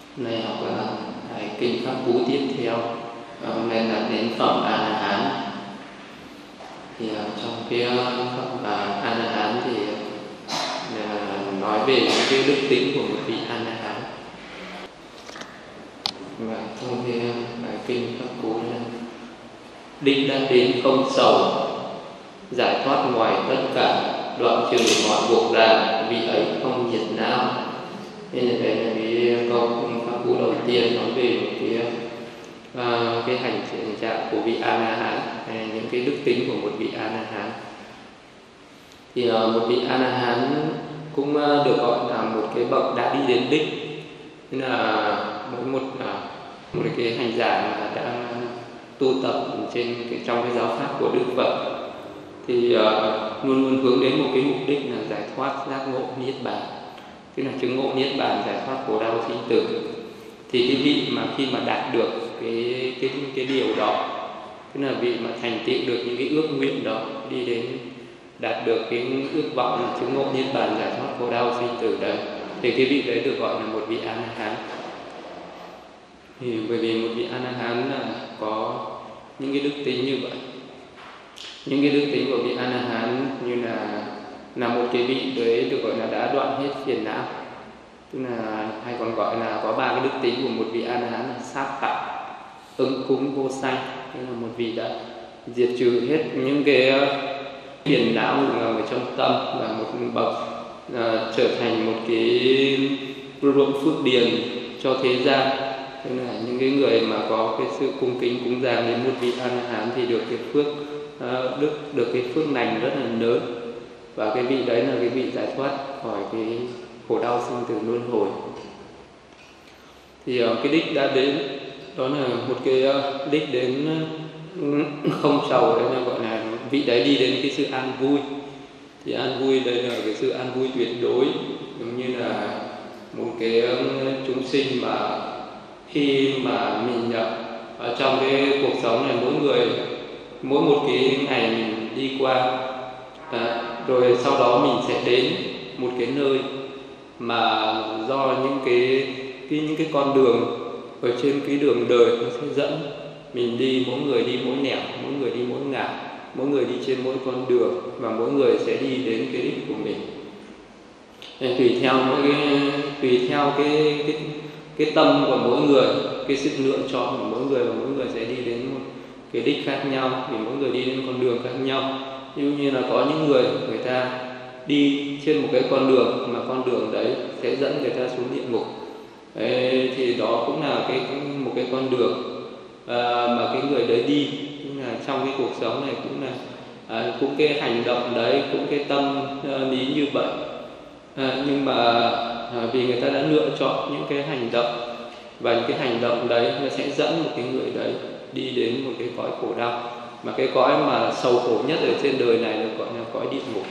Này học kinh pháp cú tiếp theo. Hôm nay là đến phẩm A La Hán. Thì trong cái phẩm A La Hán thì nói về những cái đức tính của một vị A La Hán. Và trong cái kinh pháp cú này, đích đã đến không sầu, giải thoát ngoài tất cả, đoạn trừ mọi buộc ràng, vì ấy không nhiệt não. Nên là đây là cái câu pháp cú đầu tiên nói về cái hành trạng của vị A La Hán, những cái đức tính của một vị A La Hán. Thì một vị A La Hán cũng được gọi là một cái bậc đã đi đến đích, nên là một cái hành giả mà đã tu tập trong cái giáo pháp của Đức Phật thì luôn luôn hướng đến một cái mục đích là giải thoát, giác ngộ niết bàn, tức là chứng ngộ niết bàn, giải thoát khổ đau sinh tử. Thì cái vị mà khi mà đạt được cái điều đó, tức là vị mà thành tựu được những cái ước nguyện đó, đi đến đạt được cái ước vọng là chứng ngộ niết bàn, giải thoát khổ đau sinh tử đấy, thì cái vị đấy được gọi là một vị A La Hán. Thì bởi vì một vị A La Hán là có những cái đức tính như vậy. Những cái đức tính của vị A La Hán như là một cái vị đấy được gọi là đã đoạn hết phiền não, tức là hay còn gọi là có 3 cái đức tính của một vị A La Hán là sát phạm, ứng cúng, vô sanh. Tức là một vị đã diệt trừ hết những cái phiền não ở trong tâm, và một bậc trở thành một cái ruộng phước điền cho thế gian. Tức là những cái người mà có cái sự cung kính cúng dường đến một vị A La Hán thì được cái phước được cái phước lành rất là lớn, và cái vị đấy là cái vị giải thoát khỏi cái khổ đau sinh tử luân hồi. Thì cái đích đã đến đó là một cái đích đến không sầu, đấy là gọi là vị đấy đi đến cái sự an vui. Thì an vui đây là cái sự an vui tuyệt đối, giống như là một cái chúng sinh mà khi mà mình ở trong cái cuộc sống này, mỗi một cái ngày mình đi qua, rồi sau đó mình sẽ đến một cái nơi mà do những cái con đường ở trên cái đường đời nó sẽ dẫn mình đi, mỗi người đi mỗi nẻo, mỗi người đi mỗi ngả, mỗi người đi trên mỗi con đường, và mỗi người sẽ đi đến cái đích của mình. Nên tùy theo cái tâm của mỗi người, cái sự lựa chọn của mỗi người, và mỗi người sẽ đi đến một cái đích khác nhau, vì mỗi người đi đến con đường khác nhau. Như là có những người ta đi trên một cái con đường mà con đường đấy sẽ dẫn người ta xuống địa ngục. Đấy, thì đó cũng là một cái con đường mà cái người đấy đi, tức là trong cái cuộc sống này cũng cái hành động đấy, cũng cái tâm lý như vậy. Nhưng mà vì người ta đã lựa chọn những cái hành động, và những cái hành động đấy nó sẽ dẫn một cái người đấy đi đến một cái cõi khổ đau, mà cái cõi mà sầu khổ nhất ở trên đời này được gọi là cõi địa ngục.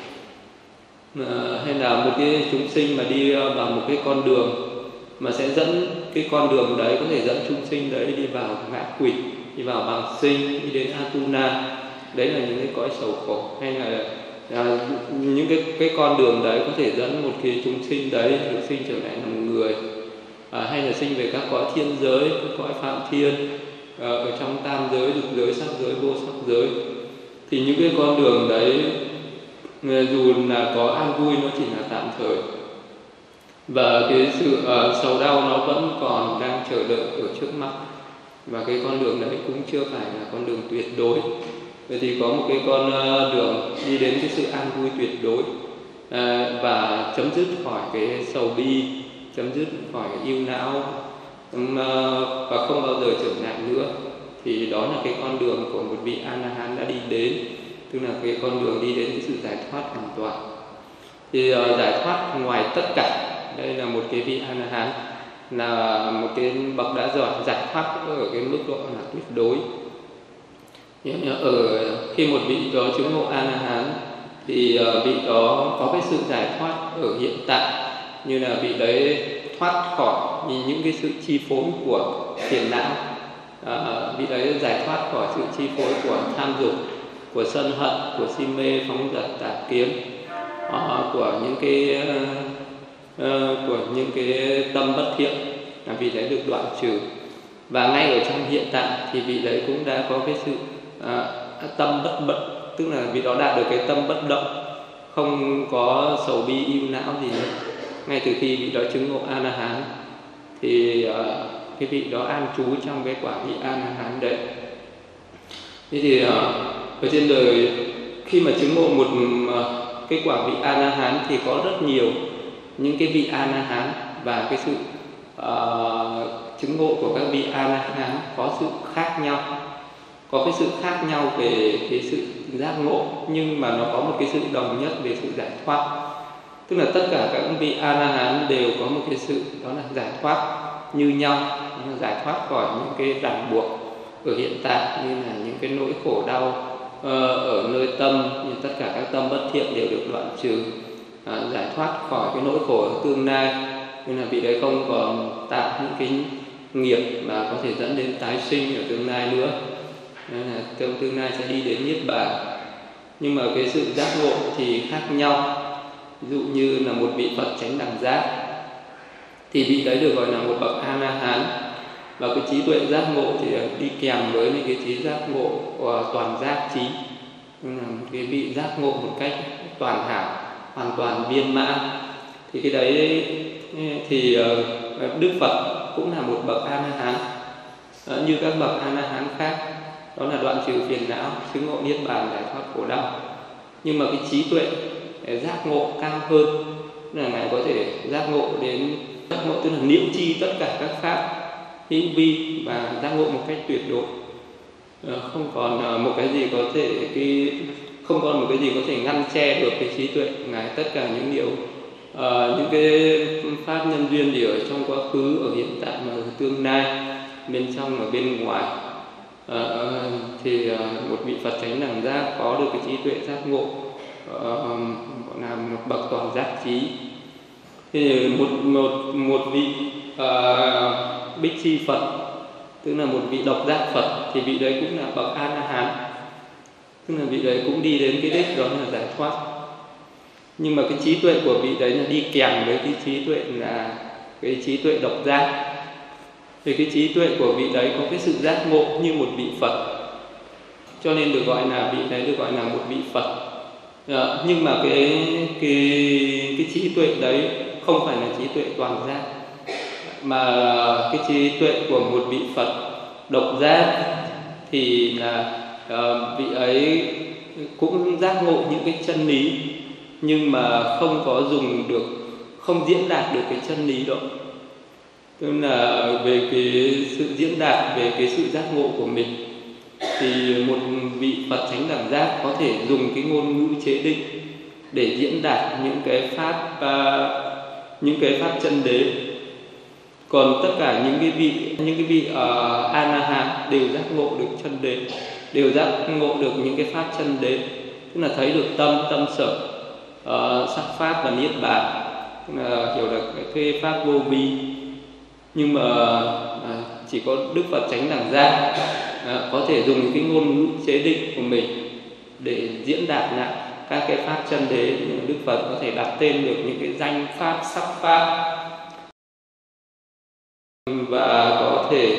Hay là một cái chúng sinh mà đi vào một cái con đường mà sẽ dẫn cái con đường đấy, có thể dẫn chúng sinh đấy đi vào ngạ quỷ, đi vào bàng sinh, đi đến Atuna. Đấy là những cái cõi sầu khổ. Hay là những cái con đường đấy có thể dẫn một cái chúng sinh đấy được sinh trở lại làm người, hay là sinh về các cõi thiên giới, các cõi phạm thiên, ở trong tam giới, dục giới, sắc giới, vô sắc giới. Thì những cái con đường đấy dù là có an vui, nó chỉ là tạm thời, và cái sự sầu đau nó vẫn còn đang chờ đợi ở trước mắt, và cái con đường đấy cũng chưa phải là con đường tuyệt đối. Vậy thì có một cái con đường đi đến cái sự an vui tuyệt đối, và chấm dứt khỏi cái sầu bi, chấm dứt khỏi cái ưu não, và không bao giờ trở lại nữa. Thì đó là cái con đường của một vị A La Hán đã đi đến, tức là cái con đường đi đến cái sự giải thoát hoàn toàn. Thì giải thoát ngoài tất cả, đây là một cái vị A La Hán, là một cái bậc đã giỏi giải thoát ở cái mức độ là tuyệt đối. Khi một vị đó chứng ngộ A La Hán thì vị đó có cái sự giải thoát ở hiện tại, như là vị đấy thoát khỏi những cái sự chi phối của phiền não, vị đấy giải thoát khỏi sự chi phối của tham dục, của sân hận, của si mê, phóng dật, tà kiến, của những cái tâm bất thiện là vị đấy được đoạn trừ. Và ngay ở trong hiện tại thì vị đấy cũng đã có cái sự tâm bất động, tức là vị đó đạt được cái tâm bất động, không có sầu bi ưu não gì nữa. Ngay từ khi vị đó chứng ngộ A La Hán thì cái vị đó an trú trong cái quả vị A La Hán đấy. Thế thì ở trên đời khi mà chứng ngộ một cái quả vị A La Hán thì có rất nhiều những cái vị A La Hán, và cái sự chứng ngộ của các vị A La Hán có sự khác nhau, có cái sự khác nhau về cái sự giác ngộ, nhưng mà nó có một cái sự đồng nhất về sự giải thoát. Tức là tất cả các vị A La Hán đều có một cái sự đó là giải thoát như nhau, giải thoát khỏi những cái ràng buộc ở hiện tại, như là những cái nỗi khổ đau ở nơi tâm, như tất cả các tâm bất thiện đều được đoạn trừ, giải thoát khỏi cái nỗi khổ ở tương lai, nên là vị đấy không còn tạo những cái nghiệp mà có thể dẫn đến tái sinh ở tương lai nữa, nên là trong tương lai sẽ đi đến niết bàn. Nhưng mà cái sự giác ngộ thì khác nhau. Ví dụ như là một vị Phật chánh đẳng giác thì vị đấy được gọi là một bậc A La Hán, và cái trí tuệ giác ngộ thì đi kèm với những cái trí giác ngộ toàn giác trí, là một cái vị giác ngộ một cách toàn hảo, hoàn toàn viên mãn. Thì cái đấy thì Đức Phật cũng là một bậc A La Hán như các bậc A La Hán khác, đó là đoạn trừ phiền não, chứng ngộ niết bàn, giải thoát khổ đau. Nhưng mà cái trí tuệ giác ngộ cao hơn, là ngài có thể giác ngộ đến giác ngộ, tức là nhiễu chi tất cả các pháp hữu vi và giác ngộ một cách tuyệt đối, không còn một cái gì có thể không còn một cái gì có thể ngăn che được cái trí tuệ của ngài. Tất cả những điều những cái pháp nhân duyên gì ở trong quá khứ, ở hiện tại và ở tương lai, bên trong và bên ngoài, thì một vị Phật chánh đẳng giác có được cái trí tuệ giác ngộ là một bậc toàn giác trí. Thì một vị Bích Chi Phật, tức là một vị độc giác Phật, thì vị đấy cũng là bậc A La Hán, tức là vị đấy cũng đi đến cái đích đó là giải thoát. Nhưng mà cái trí tuệ của vị đấy là đi kèm với cái trí tuệ là cái trí tuệ độc giác. Thì cái trí tuệ của vị đấy có cái sự giác ngộ như một vị Phật, cho nên được gọi là vị đấy được gọi là một vị Phật. Nhưng mà cái trí tuệ đấy không phải là trí tuệ toàn giác, mà cái trí tuệ của một vị Phật độc giác thì là vị ấy cũng giác ngộ những cái chân lý, nhưng mà không có dùng được, không diễn đạt được cái chân lý đó. Tức là về cái sự diễn đạt về cái sự giác ngộ của mình, thì một vị Phật chánh đẳng giác có thể dùng cái ngôn ngữ chế định để diễn đạt những cái pháp chân đế. Còn tất cả những cái vị A La Hán đều giác ngộ được chân đế, đều giác ngộ được những cái pháp chân đế, tức là thấy được tâm sở, sắc pháp và niết bàn, tức là hiểu được cái pháp vô vi. Nhưng mà chỉ có Đức Phật chánh đẳng giác có thể dùng cái ngôn ngữ chế định của mình để diễn đạt lại các cái pháp chân đế. Đức Phật có thể đặt tên được những cái danh pháp, sắc pháp, và có thể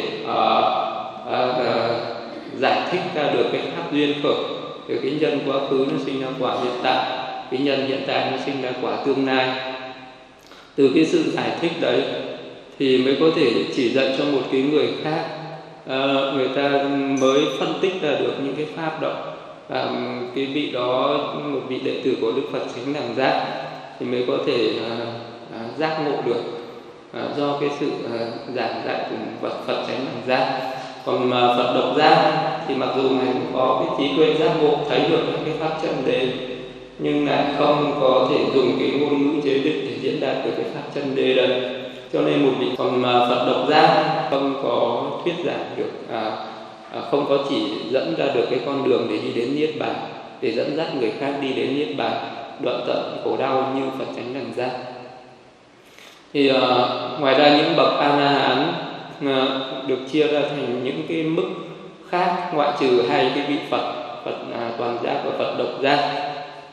giải thích ra được cái pháp duyên khởi, từ cái nhân quá khứ nó sinh ra quả hiện tại, cái nhân hiện tại nó sinh ra quả tương lai. Từ cái sự giải thích đấy thì mới có thể chỉ dạy cho một cái người khác, người ta mới phân tích ra được những cái pháp đó. Và cái vị đó, một vị đệ tử của Đức Phật chánh đẳng giác thì mới có thể giác ngộ được do cái sự giảng dạy của Phật chánh đẳng giác. Còn Phật độc giác thì mặc dù ngài cũng có cái trí tuệ giác ngộ, thấy được các cái pháp chân đế, nhưng lại không có thể dùng cái ngôn ngữ chế định để diễn đạt được cái pháp chân đế đấy. Cho nên một vị còn Phật độc giác không có thuyết giảng được, không có chỉ dẫn ra được cái con đường để đi đến niết bàn, để dẫn dắt người khác đi đến niết bàn, đoạn tận khổ đau như Phật chánh đẳng giác. Thì ngoài ra những bậc A La Hán được chia ra thành những cái mức khác, ngoại trừ hai cái vị Phật toàn giác và Phật độc giác.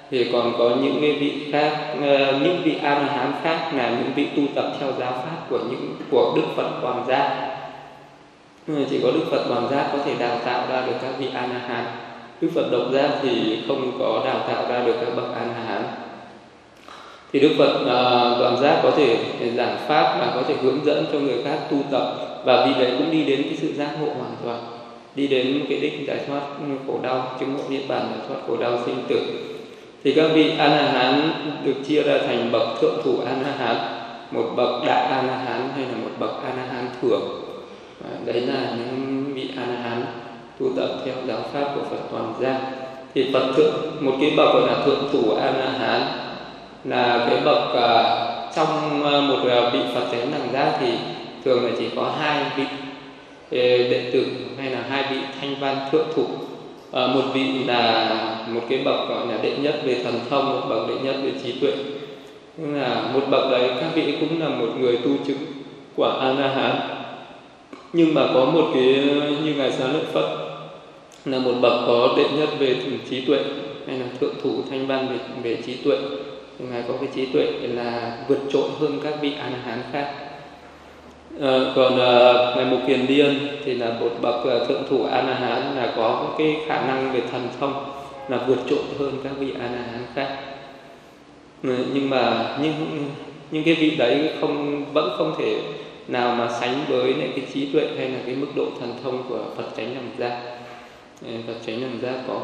Thì còn có những cái vị khác, những vị A La Hán khác là những vị tu tập theo giáo pháp của Đức Phật Hoàng Gia. Chỉ có Đức Phật Hoàng Gia có thể đào tạo ra được các vị A La Hán. Đức Phật Độc Giác thì không có đào tạo ra được các bậc A La Hán. Thì Đức Phật Toàn Giác có thể giảng pháp và có thể hướng dẫn cho người khác tu tập, và vị đấy cũng đi đến cái sự giác ngộ hoàn toàn, đi đến cái đích giải thoát khổ đau, chứng ngộ niết bàn, giải thoát khổ đau sinh tử. Thì các vị A La Hán được chia ra thành bậc thượng thủ A La Hán, một bậc đại A La Hán hay là một bậc A La Hán thường. Đấy là những vị A La Hán tu tập theo giáo pháp của Phật Toàn Giác. Thì một cái bậc gọi là thượng thủ A La Hán là cái bậc trong một vị Phật chánh đẳng giác thì thường là chỉ có 2 vị đệ tử hay là 2 vị thanh văn thượng thủ. Một vị là một cái bậc gọi là đệ nhất về thần thông, một bậc đệ nhất về trí tuệ. Nhưng là một bậc đấy các vị cũng là một người tu chứng quả A La Hán. Nhưng mà có một cái như ngài Xá Lợi Phất là một bậc có đệ nhất về trí tuệ hay là thượng thủ thanh văn về trí tuệ. thì ngài có cái trí tuệ là vượt trội hơn các vị A La Hán khác. Còn ngài Mục Kiền Liên thì là một bậc thượng thủ A La Hán, là có cái khả năng về thần thông là vượt trội hơn các vị A La Hán khác. Nhưng mà những cái vị đấy vẫn không thể nào mà sánh với cái trí tuệ hay là cái mức độ thần thông của Phật Chánh Đẳng Giác. Phật Chánh Đẳng Giác có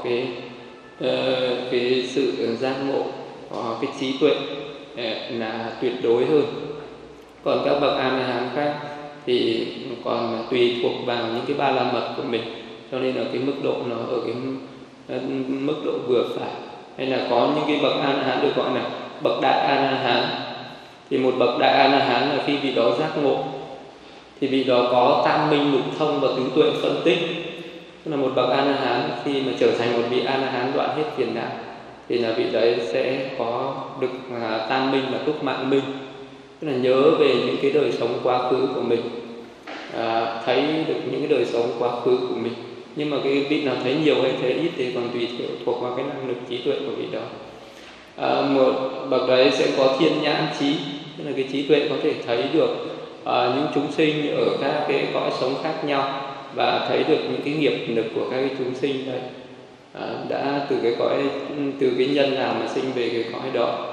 cái sự giác ngộ, có cái trí tuệ là tuyệt đối hơn. Còn các bậc A La Hán khác thì còn tùy thuộc vào những cái ba la mật của mình, cho nên là cái mức độ nó ở cái mức độ vừa phải. Hay là có những cái bậc A La Hán được gọi là bậc đại A La Hán. Thì một bậc đại A La Hán là khi vị đó giác ngộ thì vị đó có tam minh lục thông và tứ tuệ phân tích. Tức là một bậc A La Hán khi mà trở thành một vị A La Hán đoạn hết phiền não thì là vị đấy sẽ có được tam minh và túc mạng minh, tức là nhớ về những cái đời sống quá khứ của mình, thấy được những cái đời sống quá khứ của mình. Nhưng mà cái vị nào thấy nhiều hay thấy ít thì còn tùy thuộc vào cái năng lực trí tuệ của vị đó. Một bậc đấy sẽ có thiên nhãn trí, tức là cái trí tuệ có thể thấy được những chúng sinh ở các cái cõi sống khác nhau, và thấy được những cái nghiệp lực của các cái chúng sinh đấy đã từ cái nhân nào mà sinh về cái cõi đó.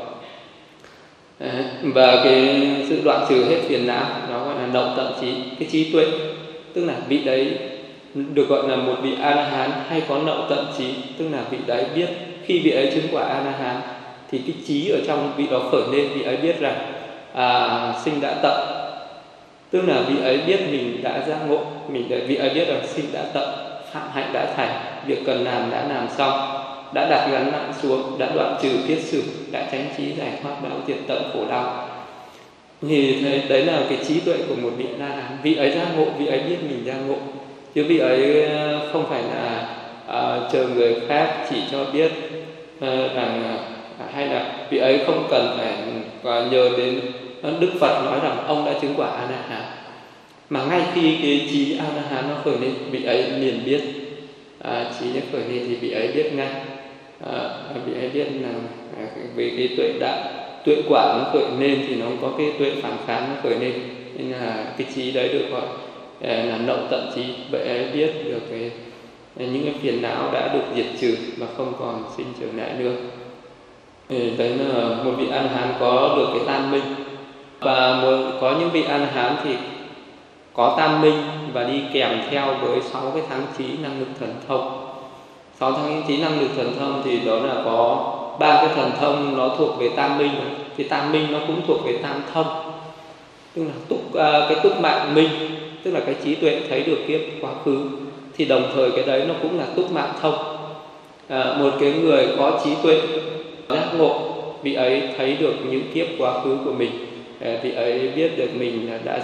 Và cái sự đoạn trừ hết phiền não nó gọi là đậu tận trí, cái trí tuệ, tức là vị đấy được gọi là một vị A La Hán hay có nậu tận trí, tức là vị đấy biết khi vị ấy chứng quả A La Hán thì cái trí ở trong vị đó khởi lên, vị ấy biết rằng sinh đã tận, tức là vị ấy biết mình đã giác ngộ, vị ấy biết rằng sinh đã tận, phạm hạnh đã thành, việc cần làm đã làm xong, đã đặt gắn nặng xuống, đã đoạn trừ kiết sử, đã tránh trí giải thoát, đã diệt tận khổ đau. Thì đấy là cái trí tuệ của một vị La Hán. Vị ấy giác ngộ, vị ấy biết mình giác ngộ, chứ vị ấy không phải là chờ người khác chỉ cho biết rằng hay là vị ấy không cần phải nhờ đến Đức Phật nói rằng ông đã chứng quả A La Hán, mà ngay khi cái trí A La Hán nó khởi lên, vị ấy liền biết. Trí nó khởi lên thì vị ấy biết ngay, vị ấy biết là vì cái tuệ quả nó khởi lên thì nó có cái tuệ phản kháng nó khởi lên, nên là cái trí đấy được gọi là nậu tận trí. Vậy ấy biết được những cái phiền não đã được diệt trừ và không còn sinh trở lại nữa. Đấy là một vị A La Hán có được cái tam minh. Và có những vị A La Hán thì có tam minh và đi kèm theo với 6 cái thắng trí năng lực thần thông. 6 thắng trí năng lực thần thông thì đó là có 3 cái thần thông nó thuộc về tam minh, thì tam minh nó cũng thuộc về tam thông, tức là cái túc mạng minh, tức là cái trí tuệ thấy được kiếp quá khứ, thì đồng thời cái đấy nó cũng là túc mạng thông. Một cái người có trí tuệ giác ngộ, vị ấy thấy được những kiếp quá khứ của mình, vị ấy biết được mình đã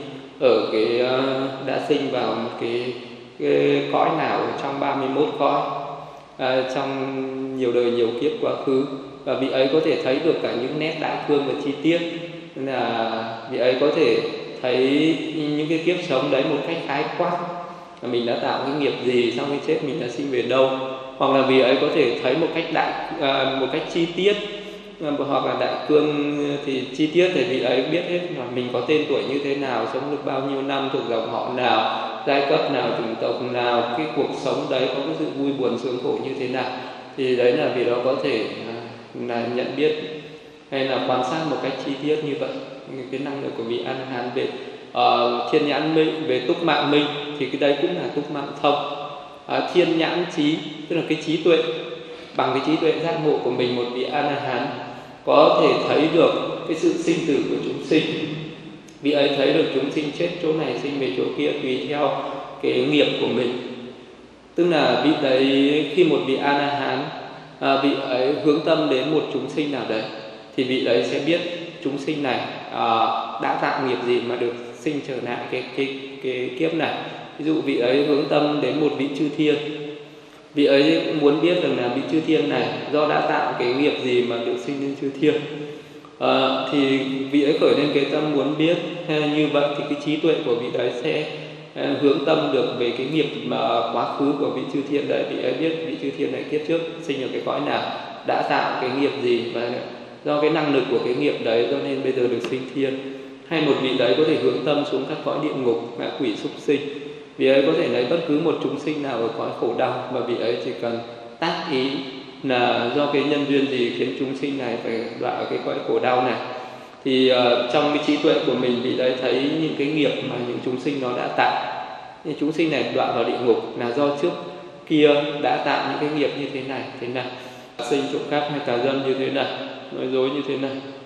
sinh vào một cái cõi nào trong 31 cõi, trong nhiều đời nhiều kiếp quá khứ, và vị ấy có thể thấy được cả những nét đại cương và chi tiết, nên là vị ấy có thể thấy những cái kiếp sống đấy một cách khái quát, là mình đã tạo cái nghiệp gì, sau khi chết mình đã sinh về đâu, hoặc là vị ấy có thể thấy một cách chi tiết, hoặc là đại cương thì chi tiết thì vị ấy biết hết là mình có tên tuổi như thế nào, sống được bao nhiêu năm, thuộc dòng họ nào, giai cấp nào, chủng tộc nào, cái cuộc sống đấy có cái sự vui buồn sướng khổ như thế nào, thì đấy là vị đó có thể là nhận biết hay là quan sát một cách chi tiết như vậy. Cái năng lực của vị A La Hán về thiên nhãn minh, về túc mạng minh thì cái đấy cũng là túc mạng thông. Thiên nhãn trí tức là cái trí tuệ, bằng cái trí tuệ giác ngộ của mình, một vị A La Hán có thể thấy được cái sự sinh tử của chúng sinh. Vị ấy thấy được chúng sinh chết chỗ này sinh về chỗ kia tùy theo cái nghiệp của mình. Tức là vị đấy, khi một vị A La Hán vị ấy hướng tâm đến một chúng sinh nào đấy thì vị đấy sẽ biết chúng sinh này đã tạo nghiệp gì mà được sinh trở lại cái kiếp này. Ví dụ vị ấy hướng tâm đến một vị chư thiên, vị ấy muốn biết rằng là vị chư thiên này do đã tạo cái nghiệp gì mà được sinh lên chư thiên, thì vị ấy khởi lên cái tâm muốn biết. Như vậy thì cái trí tuệ của vị đấy sẽ hướng tâm được về cái nghiệp mà quá khứ của vị chư thiên đấy. Vị ấy biết vị chư thiên này kiếp trước sinh ở cái cõi nào, đã tạo cái nghiệp gì, và do cái năng lực của cái nghiệp đấy cho nên bây giờ được sinh thiên. Hay một vị đấy có thể hướng tâm xuống các cõi địa ngục, ngạ quỷ súc sinh. Vị ấy có thể lấy bất cứ một chúng sinh nào ở cõi khổ đau, và vị ấy chỉ cần tác ý là do cái nhân duyên gì khiến chúng sinh này phải đọa ở cái cõi khổ đau này. Thì trong cái trí tuệ của mình, vị đấy thấy những cái nghiệp mà những chúng sinh nó đã tạo. Những chúng sinh này đọa vào địa ngục là do trước kia đã tạo những cái nghiệp như thế này, sinh trộm cắp hay tà dâm như thế này, nói dối như thế này.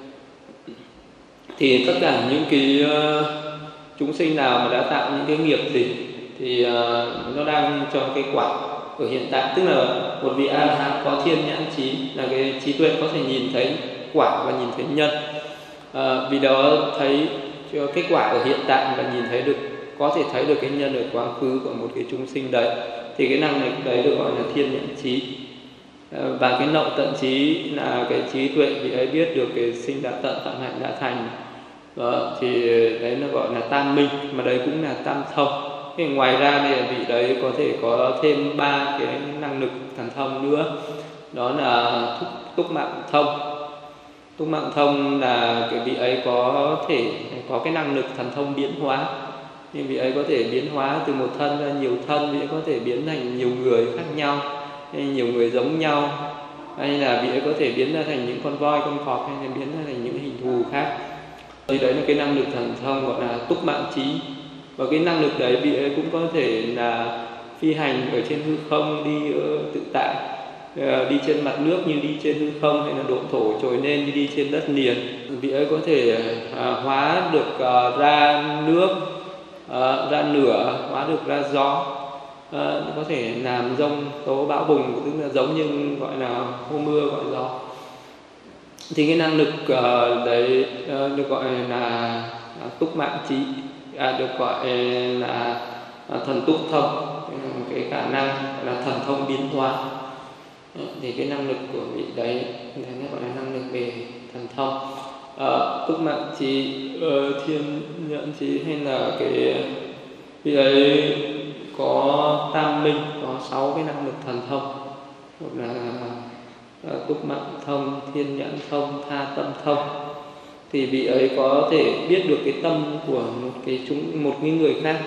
Thì tất cả những cái chúng sinh nào mà đã tạo những cái nghiệp gì thì nó đang cho cái quả ở hiện tại. Tức là một vị A La Hán có thiên nhãn trí, là cái trí tuệ có thể nhìn thấy quả và nhìn thấy nhân. Vì đó thấy cho kết quả ở hiện tại và nhìn thấy được, có thể thấy được cái nhân ở quá khứ của một cái chúng sinh đấy, thì cái năng lực đấy được gọi là thiên nhãn trí. Và cái nậu tận trí là cái trí tuệ vị ấy biết được cái sinh đã tận, phạm hạnh đã thành. Thì đấy nó gọi là tam minh, mà đấy cũng là tam thông. Thì ngoài ra thì vị đấy có thể có thêm 3 cái năng lực thần thông nữa, đó là túc mạng thông. Túc mạng thông là cái vị ấy có thể có cái năng lực thần thông biến hóa. Thì vị ấy có thể biến hóa từ một thân ra nhiều thân, vị ấy có thể biến thành nhiều người khác nhau, hay nhiều người giống nhau, hay là vị ấy có thể biến ra thành những con voi, con cọp, hay là biến ra thành những hình thù khác. Thì đấy là cái năng lực thần thông gọi là túc mạng trí. Và cái năng lực đấy vị ấy cũng có thể là phi hành ở trên hư không, đi tự tại, đi trên mặt nước như đi trên hư không, hay là độ thổ trồi lên như đi trên đất liền. Vị ấy có thể hóa được ra nước, ra lửa, hóa được ra gió, có thể làm giông tố bão bùng, tức là giống như gọi là hô mưa gọi gió. Thì cái năng lực đấy được gọi là túc mạng trí, được gọi là thần túc thông, cái khả năng là thần thông biến hóa. Thì cái năng lực của vị đấy nó gọi là năng lực về thần thông. Túc mạng trí, thiên nhãn trí, hay là cái vị ấy có tam minh, có 6 cái năng lực thần thông. Một là túc mạng thông, thiên nhãn thông, tha tâm thông. Thì vị ấy có thể biết được cái tâm của một cái người khác,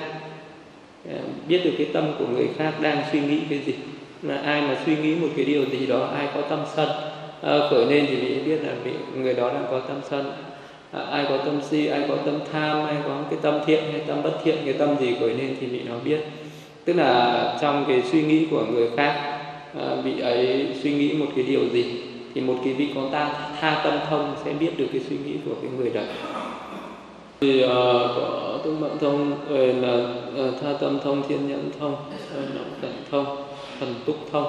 biết được cái tâm của người khác đang suy nghĩ cái gì. Là ai mà suy nghĩ một cái điều gì đó, ai có tâm sân khởi lên thì vị ấy biết là người đó đang có tâm sân. Ai có tâm si, ai có tâm tham, ai có cái tâm thiện hay tâm bất thiện, cái tâm gì khởi lên thì vị nó biết. Tức là trong cái suy nghĩ của người khác, vị ấy suy nghĩ một cái điều gì thì một cái vị có tha tâm thông sẽ biết được cái suy nghĩ của cái người đấy. Thì có túc mạng thông là tha tâm thông, thiên nhãn thông, nậu tận thông, thần túc thông.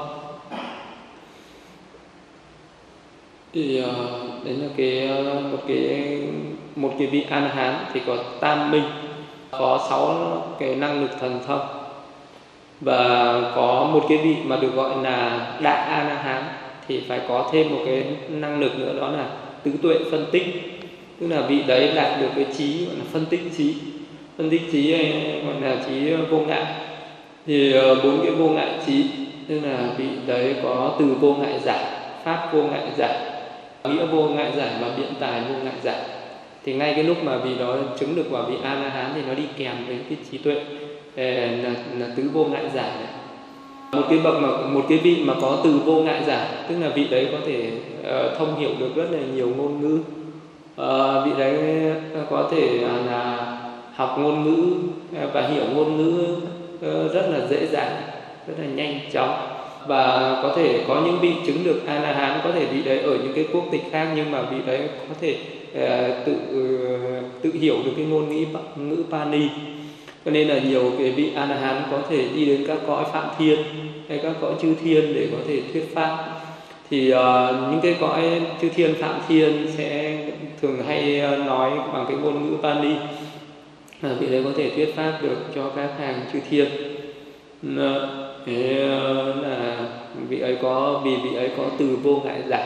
Thì đấy là một cái vị A La Hán thì có tam minh, có 6 cái năng lực thần thông. Và có một cái vị mà được gọi là đại A La Hán thì phải có thêm một cái năng lực nữa, đó là tứ tuệ phân tích. Tức là vị đấy đạt được cái trí gọi là phân tích trí. Phân tích trí gọi là trí vô ngại. Thì 4 cái vô ngại trí tức là vị đấy có từ vô ngại giải, pháp vô ngại giải, nghĩa vô ngại giải và biện tài vô ngại giải. Thì ngay cái lúc mà vị đó chứng được quả vị A La Hán thì nó đi kèm với cái trí tuệ là tứ vô ngại giải này. Một cái vị mà có từ vô ngại giải, tức là vị đấy có thể thông hiểu được rất là nhiều ngôn ngữ. Vị đấy có thể là học ngôn ngữ và hiểu ngôn ngữ rất là dễ dàng, rất là nhanh chóng. Và có thể có những vị chứng được A La Hán, có thể vị đấy ở những cái quốc tịch khác, nhưng mà vị đấy có thể tự hiểu được cái ngôn ngữ Pali. Cho nên là nhiều cái vị A La Hán có thể đi đến các cõi Phạm Thiên hay các cõi chư thiên để có thể thuyết pháp. Thì những cái cõi chư thiên Phạm Thiên sẽ thường hay nói bằng cái ngôn ngữ Pali. Vị đấy có thể thuyết pháp được cho các hàng chư thiên. Thế là vị ấy có từ vô ngại giải,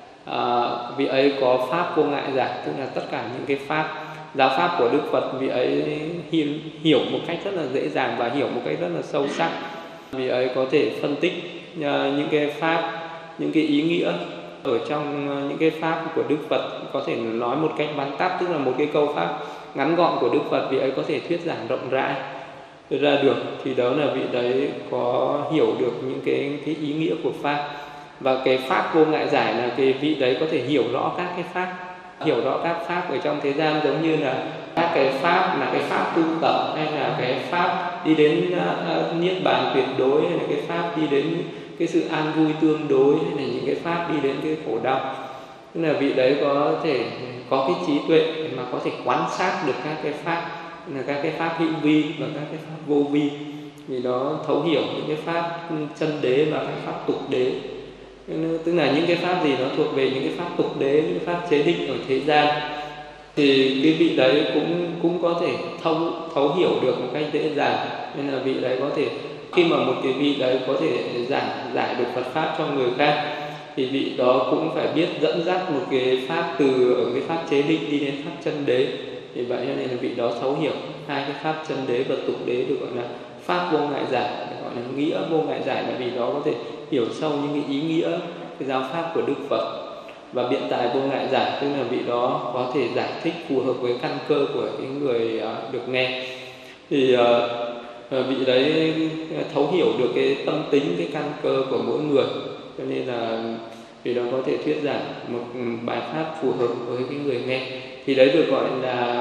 vị ấy có pháp vô ngại giải, tức là tất cả những cái pháp giáo pháp của Đức Phật vị ấy hiểu một cách rất là dễ dàng và hiểu một cách rất là sâu sắc. Vị ấy có thể phân tích những cái pháp, những cái ý nghĩa ở trong những cái pháp của Đức Phật, có thể nói một cách vắn tắt, tức là một cái câu pháp ngắn gọn của Đức Phật vị ấy có thể thuyết giảng rộng rãi ra được. Thì đó là vị đấy có hiểu được những cái ý nghĩa của pháp. Và cái pháp vô ngại giải là cái vị đấy có thể hiểu rõ các cái pháp, hiểu rõ các pháp ở trong thế gian, giống như là các cái pháp là cái pháp tu tập, hay là cái pháp đi đến niết bàn tuyệt đối, hay là cái pháp đi đến cái sự an vui tương đối, hay là những cái pháp đi đến cái khổ đau. Tức là vị đấy có thể có cái trí tuệ mà có thể quan sát được các cái pháp, là các cái pháp hữu vi và các cái pháp vô vi, vì nó thấu hiểu những cái pháp chân đế và các pháp tục đế. Tức là những cái pháp gì nó thuộc về những cái pháp tục đế, những cái pháp chế định ở thế gian, thì cái vị đấy cũng có thể thấu hiểu được một cách dễ dàng. Nên là vị đấy có thể, khi mà một cái vị đấy có thể giải được Phật pháp cho người khác, thì vị đó cũng phải biết dẫn dắt một cái pháp từ ở cái pháp chế định đi đến pháp chân đế. Vì vậy cho nên là vị đó thấu hiểu hai cái pháp chân đế và tục đế, được gọi là pháp vô ngại giải, gọi là nghĩa vô ngại giải, là vì đó có thể hiểu sâu những cái ý nghĩa cái giáo pháp của Đức Phật. Và biện tài vô ngại giải, tức là vị đó có thể giải thích phù hợp với căn cơ của cái người được nghe. Thì vị đấy thấu hiểu được cái tâm tính, cái căn cơ của mỗi người, cho nên là vị đó có thể thuyết giảng một bài pháp phù hợp với cái người nghe. Thì đấy được gọi là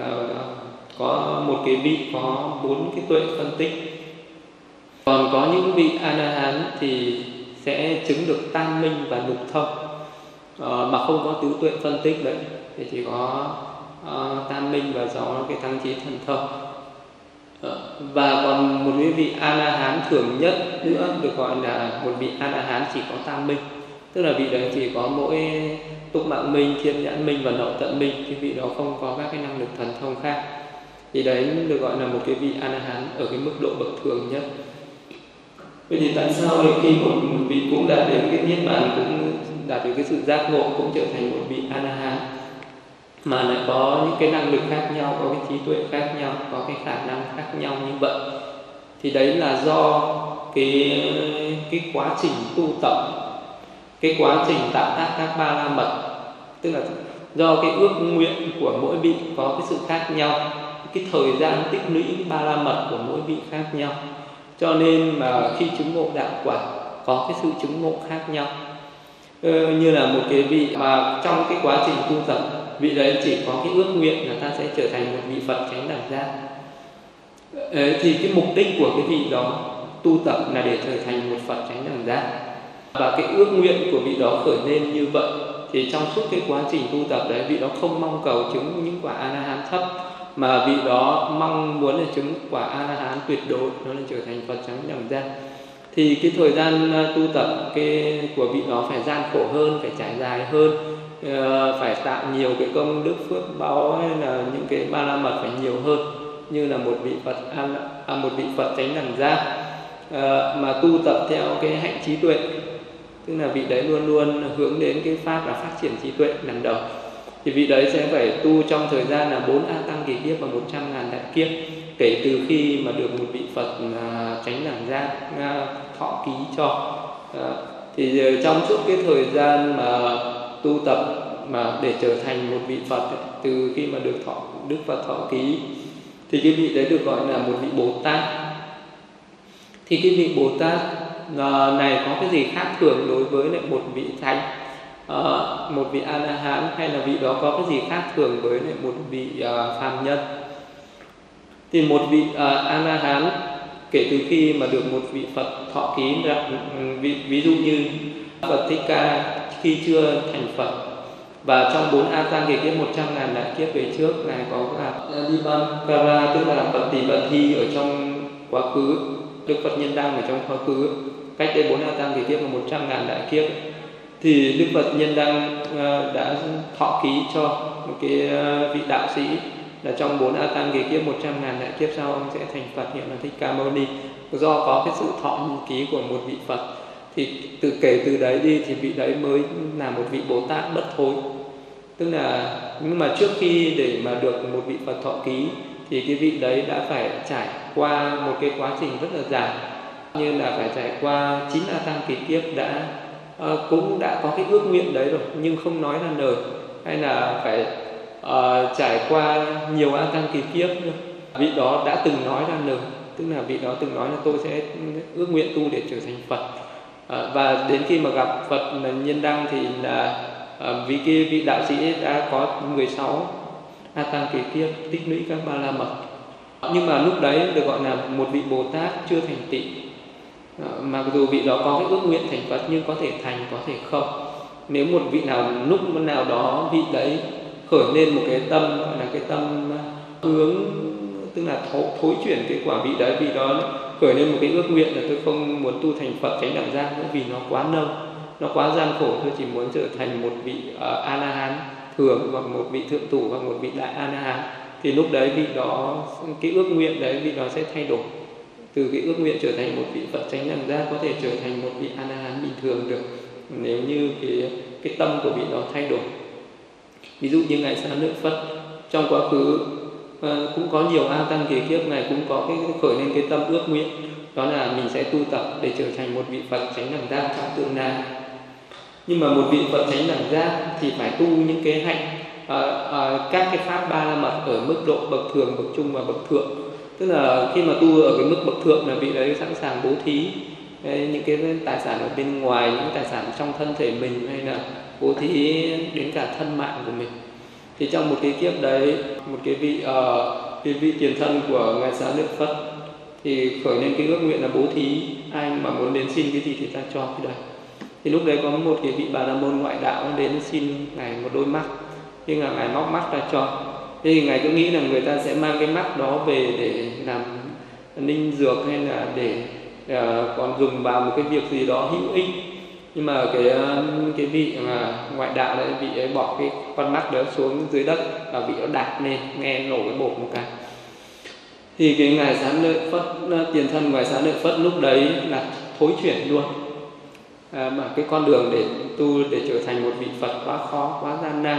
có một cái vị có 4 cái tuệ phân tích. Còn có những vị A-la-hán thì sẽ chứng được tam minh và lục thông, mà không có tứ tuệ phân tích đấy, thì chỉ có tam minh và do cái thắng trí thần thông. Và còn một cái vị A-la-hán thường nhất nữa được gọi là một vị A-la-hán chỉ có tam minh, tức là vị đấy chỉ có mỗi túc mạng minh, thiên nhãn minh và nậu tận minh, thì vị đó không có các cái năng lực thần thông khác. Thì đấy được gọi là một cái vị A-la-hán ở cái mức độ bậc thường nhất. Vậy thì tại sao khi một vị cũng đạt đến cái niết bàn, cũng đạt được cái sự giác ngộ, cũng trở thành một vị A-la-hán, mà lại có những cái năng lực khác nhau, có cái trí tuệ khác nhau, có cái khả năng khác nhau như vậy? Thì đấy là do cái quá trình tu tập, cái quá trình tạo tác các ba la mật, tức là do cái ước nguyện của mỗi vị có cái sự khác nhau, cái thời gian tích lũy ba la mật của mỗi vị khác nhau, cho nên mà khi chứng ngộ đạo quả có cái sự chứng ngộ khác nhau. Như là một cái vị mà trong cái quá trình tu tập, vị đấy chỉ có cái ước nguyện là ta sẽ trở thành một vị Phật chánh đẳng giác, thì cái mục đích của cái vị đó tu tập là để trở thành một Phật chánh đẳng giác. Và cái ước nguyện của vị đó khởi lên như vậy, thì trong suốt cái quá trình tu tập đấy, vị đó không mong cầu chứng những quả A-la-hán thấp, mà vị đó mong muốn là chứng quả A-la-hán tuyệt đối, nó là trở thành Phật chánh đẳng giác. Thì cái thời gian tu tập của vị đó phải gian khổ hơn, phải trải dài hơn, phải tạo nhiều cái công đức phước báu, hay là những cái ba la mật phải nhiều hơn, như là một vị Phật chánh đẳng giác mà tu tập theo cái hạnh trí tuệ, tức là vị đấy luôn luôn hướng đến cái pháp là phát triển trí tuệ lần đầu. thì vị đấy sẽ phải tu trong thời gian là 4 A Tăng kỳ kiếp và 100.000 đại kiếp, kể từ khi mà được một vị Phật chánh đẳng giác thọ ký cho. Thì trong suốt cái thời gian mà tu tập mà để trở thành một vị Phật ấy, từ khi mà được Đức Phật thọ ký, thì cái vị đấy được gọi là một vị Bồ Tát. Thì cái vị Bồ Tát này có cái gì khác thường đối với lại một vị thánh, một vị A La Hán, hay là vị đó có cái gì khác thường với lại một vị phàm nhân? Thì một vị A La Hán kể từ khi mà được một vị Phật thọ ký, ví dụ như Phật Thích Ca khi chưa thành Phật, và trong 4 A Tăng kỳ kiếp 100.000 đại kiếp về trước, ngài có gặp Dipankara, tức là Phật Tỳ Bà Thi ở trong quá khứ, Đức Phật Nhân Đăng ở trong quá khứ, cách đây 4 A Tăng kỳ kiếp và 100.000 đại kiếp. Thì Đức Phật Nhân Đăng đã thọ ký cho một cái vị đạo sĩ là trong 4 A Tăng kỳ kiếp 100.000 đại kiếp sau ông sẽ thành Phật, hiện là Thích Ca Mâu Ni. Do có cái sự thọ ký của một vị Phật, thì kể từ đấy đi thì vị đấy mới là một vị Bồ Tát bất thối. Tức là, nhưng mà trước khi để mà được một vị Phật thọ ký thì cái vị đấy đã phải trải qua một cái quá trình rất là dài, như là phải trải qua 9 A Tăng kỳ kiếp, cũng đã có cái ước nguyện đấy rồi nhưng không nói ra lời, hay là phải trải qua nhiều A Tăng kỳ kiếp nữa. Vị đó đã từng nói ra lời, tức là vị đó từng nói là tôi sẽ ước nguyện tu để trở thành Phật. Và đến khi mà gặp Phật Nhân Đăng thì là vì cái vị đạo sĩ đã có 16 A Tăng kỳ kiếp, tích lũy các ba la mật. Nhưng mà lúc đấy được gọi là một vị Bồ Tát chưa thành tựu. Mặc dù vị đó có cái ước nguyện thành Phật nhưng có thể thành, có thể không. Nếu một vị nào lúc nào đó vị đấy khởi lên một cái tâm, gọi là cái tâm hướng, tức là thối chuyển cái quả vị đấy, vì đó khởi lên một cái ước nguyện là tôi không muốn tu thành Phật chánh đẳng giác nữa, vì nó quá lâu, nó quá gian khổ, tôi chỉ muốn trở thành một vị A La Hán thường, hoặc một vị thượng thủ, hoặc một vị đại A La Hán. Thì lúc đấy vị đó, cái ước nguyện đấy vị đó sẽ thay đổi, từ cái ước nguyện trở thành một vị Phật chánh đẳng giác có thể trở thành một vị A La Hán bình thường được, nếu như cái tâm của vị đó thay đổi. Ví dụ như ngài Xá Lợi Phất trong quá khứ cũng có nhiều A Tăng kỳ kiếp, ngài cũng có cái khởi lên cái tâm ước nguyện, đó là mình sẽ tu tập để trở thành một vị Phật chánh đẳng giác trong tương lai. Nhưng mà một vị Phật chánh đẳng giác thì phải tu những cái hạnh, các cái pháp ba la mật ở mức độ bậc thường, bậc trung và bậc thượng. Tức là khi mà tu ở cái mức bậc thượng là vị đấy sẵn sàng bố thí những cái tài sản ở bên ngoài, những tài sản trong thân thể mình, hay là bố thí đến cả thân mạng của mình. Thì trong một cái kiếp đấy, một cái vị tiền thân của ngài Xá Lợi Phất thì khởi lên cái ước nguyện là bố thí, ai mà muốn đến xin cái gì thì ta cho cái đấy. Thì lúc đấy có một cái vị Bà La Môn ngoại đạo đến xin ngài một đôi mắt, nhưng mà ngài móc mắt ra cho. Thế thì ngài cứ nghĩ là người ta sẽ mang cái mắt đó về để làm ninh dược, hay là để còn dùng vào một cái việc gì đó hữu ích. Nhưng mà cái vị mà ngoại đạo đấy, vị ấy bỏ cái con mắt đó xuống dưới đất và vị nó đạp lên, nghe nổ cái bột một cái. Thì cái ngài Xá Lợi Phất, tiền thân ngài Xá Lợi Phất lúc đấy là thối chuyển luôn. Mà cái con đường để tu để trở thành một vị Phật quá khó, quá gian nan.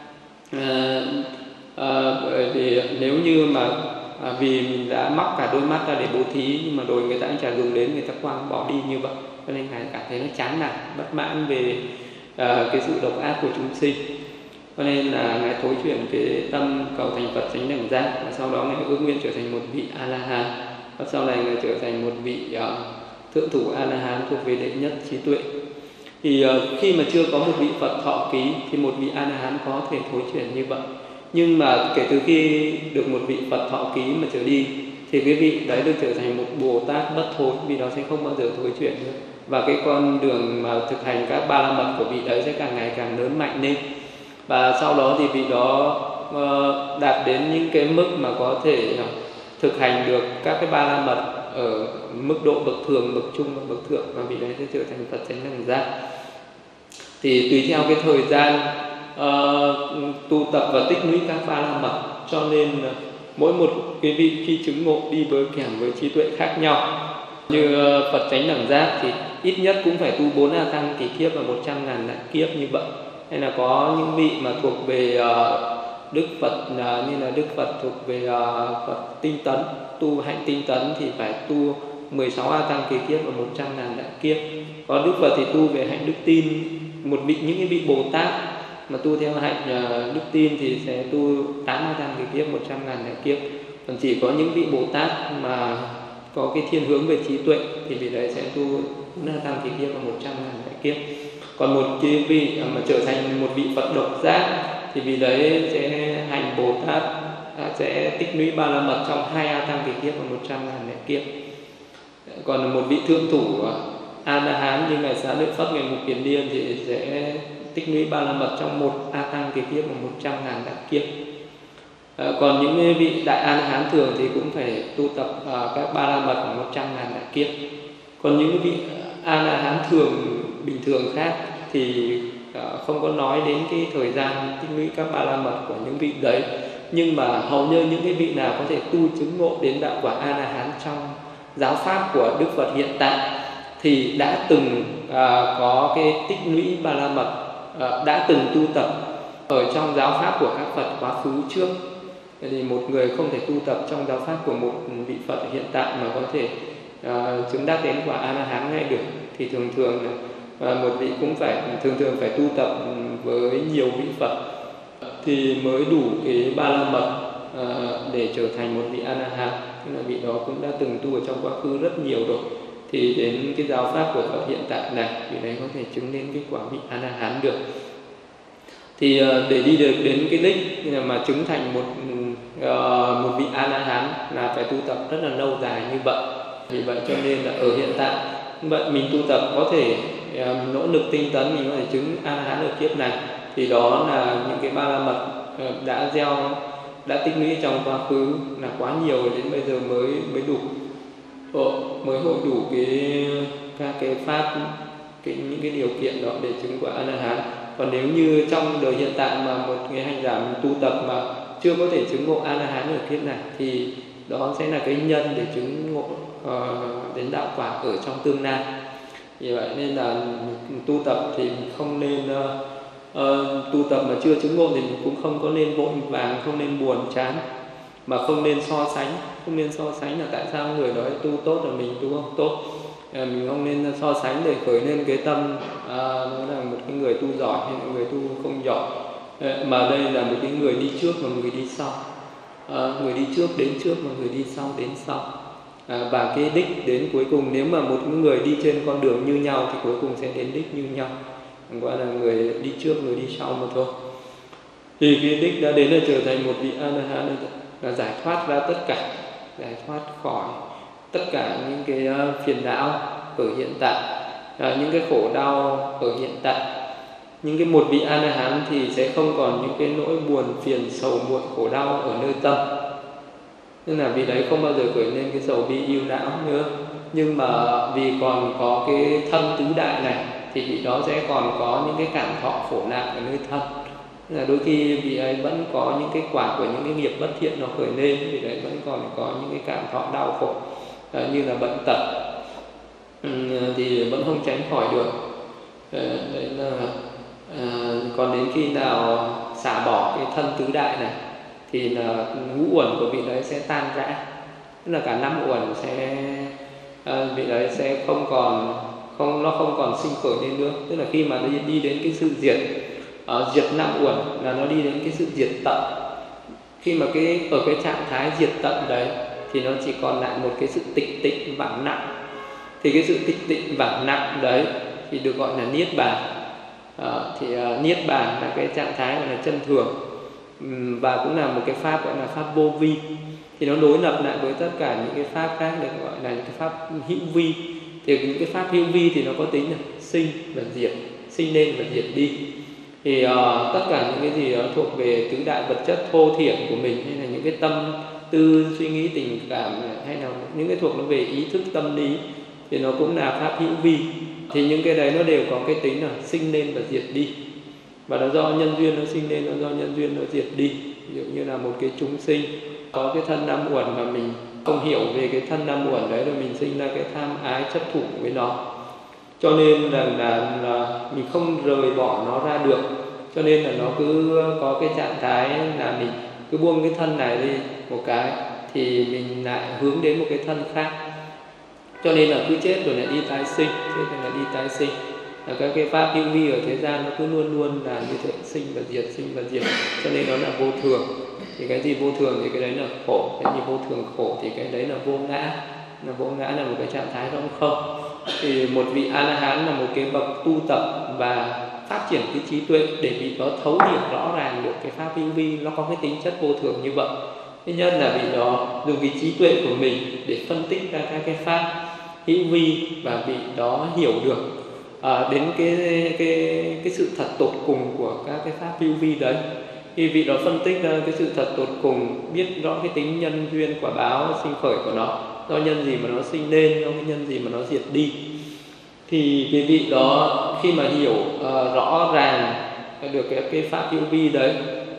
Bởi vì nếu như mà vì mình đã móc cả đôi mắt ra để bố thí, nhưng mà rồi người ta cũng chả dùng đến, người ta quăng bỏ đi như vậy, cho nên ngài cảm thấy nó chán nản, bất mãn về cái sự độc ác của chúng sinh. Cho nên là ngài thối chuyển cái tâm cầu thành Phật chánh đẳng giác, và sau đó ngài ước nguyện trở thành một vị A La Hán, và sau này ngài trở thành một vị thượng thủ A La Hán thuộc về đệ nhất trí tuệ. Thì khi mà chưa có một vị Phật thọ ký thì một vị A La Hán có thể thối chuyển như vậy. Nhưng mà kể từ khi được một vị Phật thọ ký mà trở đi thì cái vị đấy được trở thành một Bồ Tát bất thối, vì đó sẽ không bao giờ thối chuyển nữa. Và cái con đường mà thực hành các ba la mật của vị đấy sẽ càng ngày càng lớn mạnh lên. Và sau đó thì vị đó đạt đến những cái mức mà có thể thực hành được các cái ba la mật ở mức độ bậc thường, bậc trung và bậc thượng, và vị đấy sẽ trở thành Phật chánh đẳng giác. Thì tùy theo cái thời gian tu tập và tích lũy các ba la mật, cho nên mỗi một cái vị khi chứng ngộ đi với kèm với trí tuệ khác nhau. Như Phật chánh đẳng giác thì ít nhất cũng phải tu 4 A Tăng kỳ kiếp và 100.000 đại kiếp như vậy. hay là có những vị mà thuộc về Đức Phật, như là Đức Phật thuộc về Phật tinh tấn, tu hạnh tinh tấn thì phải tu 16 A Tăng kỳ kiếp và 100.000 đại kiếp. Có Đức Phật thì tu về hạnh đức tin, những cái vị Bồ Tát mà tu theo hạnh đức tin thì sẽ tu 8 A Tăng kỳ kiếp, 100.000 đại kiếp. Còn chỉ có những vị Bồ Tát mà có cái thiên hướng về trí tuệ thì vị đấy sẽ tu 4 A Tăng kỳ kiếp và 100.000 đại kiếp. Còn một cái vị mà trở thành một vị Phật độc giác thì vì đấy sẽ hành Bồ Tát, sẽ tích lũy ba la mật trong 2 A Tăng kỳ kiếp và 100.000 đại kiếp. Còn một vị thượng thủ A La Hán như ngài Xá Lợi Phất, ngài Mục Kiền Liên thì sẽ tích lũy ba la mật trong 1 A Tăng kỳ kiếp và 100.000 đại kiếp. Còn những vị đại A La Hán thường thì cũng phải tu tập các ba la mật khoảng 100.000 đại kiếp. Còn những vị A La Hán thường bình thường khác thì không có nói đến cái thời gian tích lũy các ba la mật của những vị đấy, nhưng mà hầu như những cái vị nào có thể tu chứng ngộ đến đạo quả A La Hán trong giáo pháp của Đức Phật hiện tại thì đã từng có cái tích lũy ba la mật, đã từng tu tập ở trong giáo pháp của các Phật quá khứ trước. Thì một người không thể tu tập trong giáo pháp của một vị Phật hiện tại mà có thể chứng đắc đến quả A La Hán ngay được, thì thường một vị cũng phải phải tu tập với nhiều vị Phật thì mới đủ cái ba la mật để trở thành một vị A La Hán. Tức là vị đó cũng đã từng tu ở trong quá khứ rất nhiều rồi, thì đến cái giáo pháp của Phật hiện tại này vị đấy có thể chứng đến cái quả vị A La Hán được. Thì để đi được đến cái đích mà chứng thành một vị A La Hán là phải tu tập rất là lâu dài như vậy. Vì vậy cho nên là ở hiện tại vậy mình tu tập có thể mình nỗ lực tinh tấn mình có thể chứng A La Hán ở kiếp này, thì đó là những cái ba la mật đã tích lũy trong quá khứ là quá nhiều rồi, đến bây giờ mới đủ mới hội đủ các cái pháp, những cái điều kiện đó để chứng quả A La Hán. Còn nếu như trong đời hiện tại mà một người hành giả mình tu tập mà chưa có thể chứng ngộ A La Hán ở kiếp này thì đó sẽ là cái nhân để chứng ngộ đến đạo quả ở trong tương lai. Vì vậy nên là tu tập thì mình không nên tu tập mà chưa chứng ngộ thì mình cũng không có nên vội vàng, không nên buồn chán, mà không nên so sánh. Không nên so sánh là tại sao người đó tu tốt rồi mình tu không tốt. Mình không nên so sánh để khởi lên cái tâm nó là một cái người tu giỏi hay là người tu không giỏi, mà đây là một cái người đi trước và một người đi sau. Người đi trước đến trước và người đi sau đến sau. Và cái đích đến cuối cùng, nếu mà một người đi trên con đường như nhau thì cuối cùng sẽ đến đích như nhau, gọi là người đi trước người đi sau mà thôi. Thì cái đích đã đến là trở thành một vị A La Hán là giải thoát ra tất cả, giải thoát khỏi tất cả những cái phiền não ở hiện tại, những cái khổ đau ở hiện tại. Những cái một vị A La Hán thì sẽ không còn những cái nỗi buồn phiền sầu muộn khổ đau ở nơi tâm, nên là vì đấy không bao giờ khởi lên cái sầu bi ưu não nữa. Nhưng mà vì còn có cái thân tứ đại này thì vị đó sẽ còn có những cái cảm thọ khổ nạn ở nơi thân. Nên là đôi khi vị ấy vẫn có những cái quả của những cái nghiệp bất thiện nó khởi lên, vì đấy vẫn còn có những cái cảm thọ đau khổ như là bệnh tật thì vẫn không tránh khỏi được. Đấy là còn đến khi nào xả bỏ cái thân tứ đại này thì là ngũ uẩn của vị đấy sẽ tan rã, tức là cả năm uẩn sẽ vị đấy sẽ không còn sinh khởi lên nữa. Tức là khi mà đi đến cái sự diệt năm uẩn là nó đi đến cái sự diệt tận. Khi mà ở cái trạng thái diệt tận đấy thì nó chỉ còn lại một cái sự tịch tịnh vắng nặng. Thì cái sự tịch tịnh vắng nặng đấy thì được gọi là niết bàn. Niết bàn là cái trạng thái gọi là chân thường, và cũng là một cái pháp gọi là pháp vô vi. Thì nó đối lập lại với tất cả những cái pháp khác được gọi là những cái pháp hữu vi. Thì những cái pháp hữu vi thì nó có tính là sinh và diệt, sinh lên và diệt đi. Thì tất cả những cái gì đó thuộc về tứ đại vật chất thô thiển của mình, hay là những cái tâm tư suy nghĩ tình cảm, hay là những cái thuộc nó về ý thức tâm lý thì nó cũng là pháp hữu vi. Thì những cái đấy nó đều có cái tính là sinh lên và diệt đi, và nó do nhân duyên nó sinh lên, nó do nhân duyên nó diệt đi. Ví dụ như là một cái chúng sinh có cái thân năm uẩn mà mình không hiểu về cái thân năm uẩn đấy, rồi mình sinh ra cái tham ái chấp thủ với nó, cho nên là mình không rời bỏ nó ra được. cho nên là nó cứ có cái trạng thái là mình cứ buông cái thân này đi một cái thì mình lại hướng đến một cái thân khác, cho nên là cứ chết rồi lại đi tái sinh, chết rồi lại đi tái sinh. Là các cái pháp hữu vi ở thế gian nó cứ luôn luôn là như thế, sinh và diệt, sinh và diệt, cho nên nó là vô thường. Thì cái gì vô thường thì cái đấy là khổ, cái gì vô thường khổ thì cái đấy là vô ngã. Là vô ngã là một cái trạng thái rỗng không. Thì một vị A-la-hán là một cái bậc tu tập và phát triển cái trí tuệ để vị đó thấu hiểu rõ ràng được cái pháp hữu vi nó có cái tính chất vô thường như vậy. Thứ nhất là vị đó dùng cái trí tuệ của mình để phân tích ra các cái pháp hữu vi và vị đó hiểu được đến cái sự thật tột cùng của các cái pháp hữu vi đấy. Khi vị đó phân tích ra cái sự thật tột cùng, biết rõ cái tính nhân duyên quả báo sinh khởi của nó, do nhân gì mà nó sinh lên, do cái nhân gì mà nó diệt đi, thì cái vị đó khi mà hiểu rõ ràng được cái pháp hữu vi đấy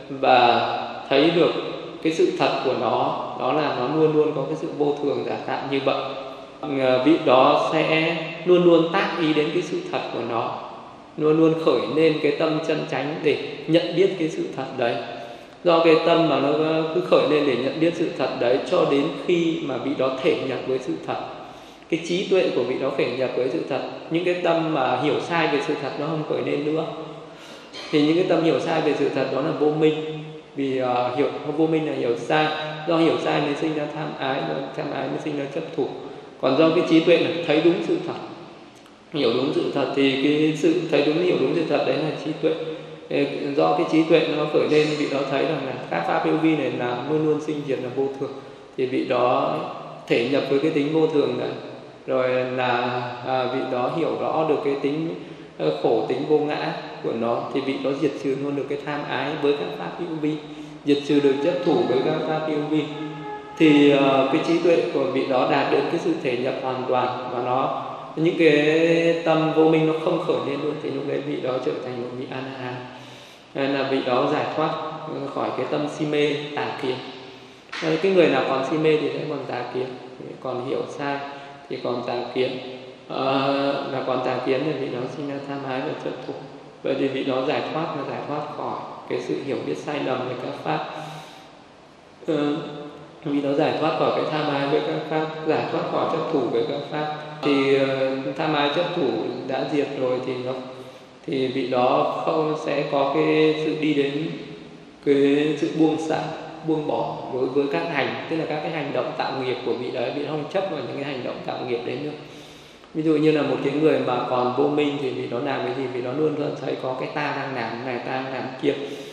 và thấy được cái sự thật của nó, đó là nó luôn luôn có cái sự vô thường giả tạm như vậy, vị đó sẽ luôn luôn tác ý đến cái sự thật của nó, luôn luôn khởi lên cái tâm chân chánh để nhận biết cái sự thật đấy. Do cái tâm mà nó cứ khởi lên để nhận biết sự thật đấy cho đến khi mà vị đó thể nhập với sự thật, cái trí tuệ của vị đó thể nhập với sự thật. Những cái tâm mà hiểu sai về sự thật nó không khởi lên nữa, thì những cái tâm hiểu sai về sự thật đó là vô minh. Vì vô minh là hiểu sai, do hiểu sai mới sinh ra tham ái, tham ái mới sinh ra chấp thủ. Còn do cái trí tuệ là thấy đúng sự thật, hiểu đúng sự thật, thì cái sự thấy đúng hiểu đúng sự thật đấy là trí tuệ. Do cái trí tuệ nó khởi lên, vị đó thấy rằng là các pháp hữu vi này là luôn luôn sinh diệt, là vô thường, thì vị đó thể nhập với cái tính vô thường này, rồi là vị đó hiểu rõ được cái tính khổ, tính vô ngã của nó, thì vị đó diệt trừ luôn được cái tham ái với các pháp hữu vi, diệt trừ được chấp thủ với các pháp hữu vi. Thì cái trí tuệ của vị đó đạt đến cái sự thể nhập hoàn toàn, và nó những cái tâm vô minh nó không khởi lên luôn, thì lúc đấy vị đó trở thành một vị A-la-hán. Nên là vị đó giải thoát khỏi cái tâm si mê tà kiến. Cái người nào còn si mê thì sẽ còn tà kiến, còn hiểu sai thì còn tà kiến, là còn tà kiến thì vị đó sinh ra tham ái và chấp thủ. Vậy thì vị đó giải thoát khỏi cái sự hiểu biết sai lầm về các pháp. Vì nó giải thoát khỏi cái tham ái với các pháp, giải thoát khỏi chấp thủ với các pháp, thì tham ái chấp thủ đã diệt rồi thì vị đó không sẽ có cái sự đi đến cái sự buông xả, buông bỏ đối với các hành, tức là các cái hành động tạo nghiệp của vị đấy, vị không chấp vào những cái hành động tạo nghiệp đấy nữa. Ví dụ như là một cái người mà còn vô minh thì vị đó làm cái gì, vị đó luôn luôn thấy có cái ta đang làm này, ta đang làm kia.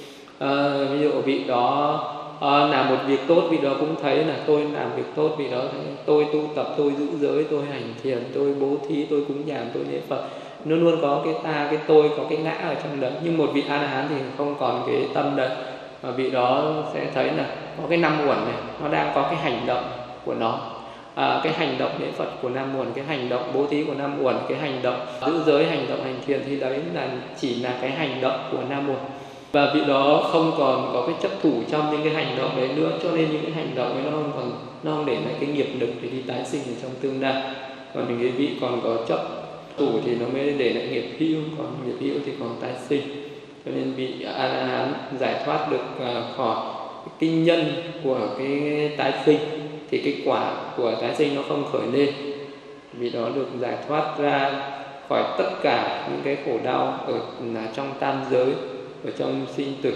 Ví dụ vị đó làm một việc tốt, vị đó cũng thấy là tôi làm việc tốt, vị đó thấy tôi tu tập, tôi giữ giới, tôi hành thiền, tôi bố thí, tôi cúng dường, tôi lễ Phật. Nó luôn có cái ta, cái tôi, có cái ngã ở trong đấy. Nhưng một vị A-la-hán thì không còn cái tâm đấy, mà vị đó sẽ thấy là có cái năm uẩn này, nó đang có cái hành động của nó, cái hành động lễ Phật của năm uẩn, cái hành động bố thí của năm uẩn, cái hành động giữ giới, hành động hành thiền, thì đấy là chỉ là cái hành động của năm uẩn. Và vị đó không còn có cái chấp thủ trong những cái hành động đấy nữa, cho nên những cái hành động ấy nó không để lại cái nghiệp lực để đi tái sinh ở trong tương lai. Còn những cái vị còn có chấp thủ thì nó mới để lại nghiệp hữu, còn nghiệp hữu thì còn tái sinh. Cho nên vị A-la-hán giải thoát được khỏi cái nhân của cái tái sinh, thì cái quả của tái sinh nó không khởi lên. Vị đó được giải thoát ra khỏi tất cả những cái khổ đau ở trong tam giới, ở trong sinh tử.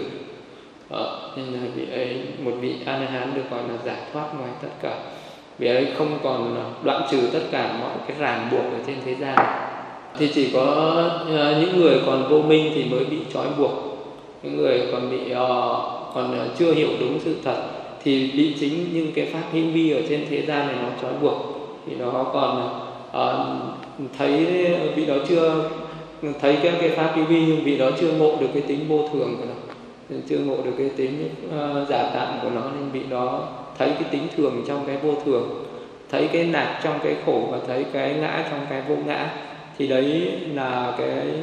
Nên là vị ấy, một vị A-la-hán được gọi là giải thoát ngoài tất cả. Vị ấy không còn đoạn trừ tất cả mọi cái ràng buộc ở trên thế gian. Thì chỉ có những người còn vô minh thì mới bị trói buộc. Những người còn bị còn chưa hiểu đúng sự thật thì bị chính những cái pháp hữu vi ở trên thế gian này nó trói buộc. Thì nó còn thấy vị đó chưa thấy cái pháp hữu vi, nhưng vị đó chưa ngộ được cái tính vô thường của nó, chưa ngộ được cái tính giả tạm của nó, nên vị đó thấy cái tính thường trong cái vô thường, thấy cái lạc trong cái khổ và thấy cái ngã trong cái vô ngã. Thì đấy là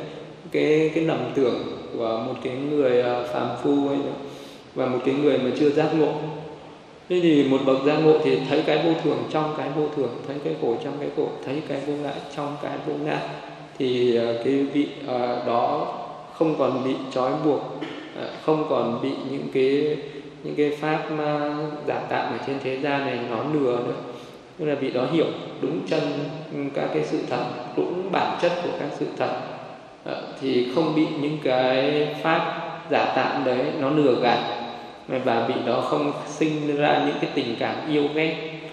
cái lầm tưởng của một cái người phàm phu ấy đó, và một cái người mà chưa giác ngộ. Thế thì một bậc giác ngộ thì thấy cái vô thường trong cái vô thường, thấy cái khổ trong cái khổ, thấy cái vô ngã trong cái vô ngã, thì cái vị đó không còn bị trói buộc, không còn bị những cái pháp mà giả tạm ở trên thế gian này nó lừa nữa. Tức là vị đó hiểu đúng chân các cái sự thật, đúng bản chất của các sự thật, thì không bị những cái pháp giả tạm đấy nó lừa gạt, và vị đó không sinh ra những cái tình cảm yêu ghét.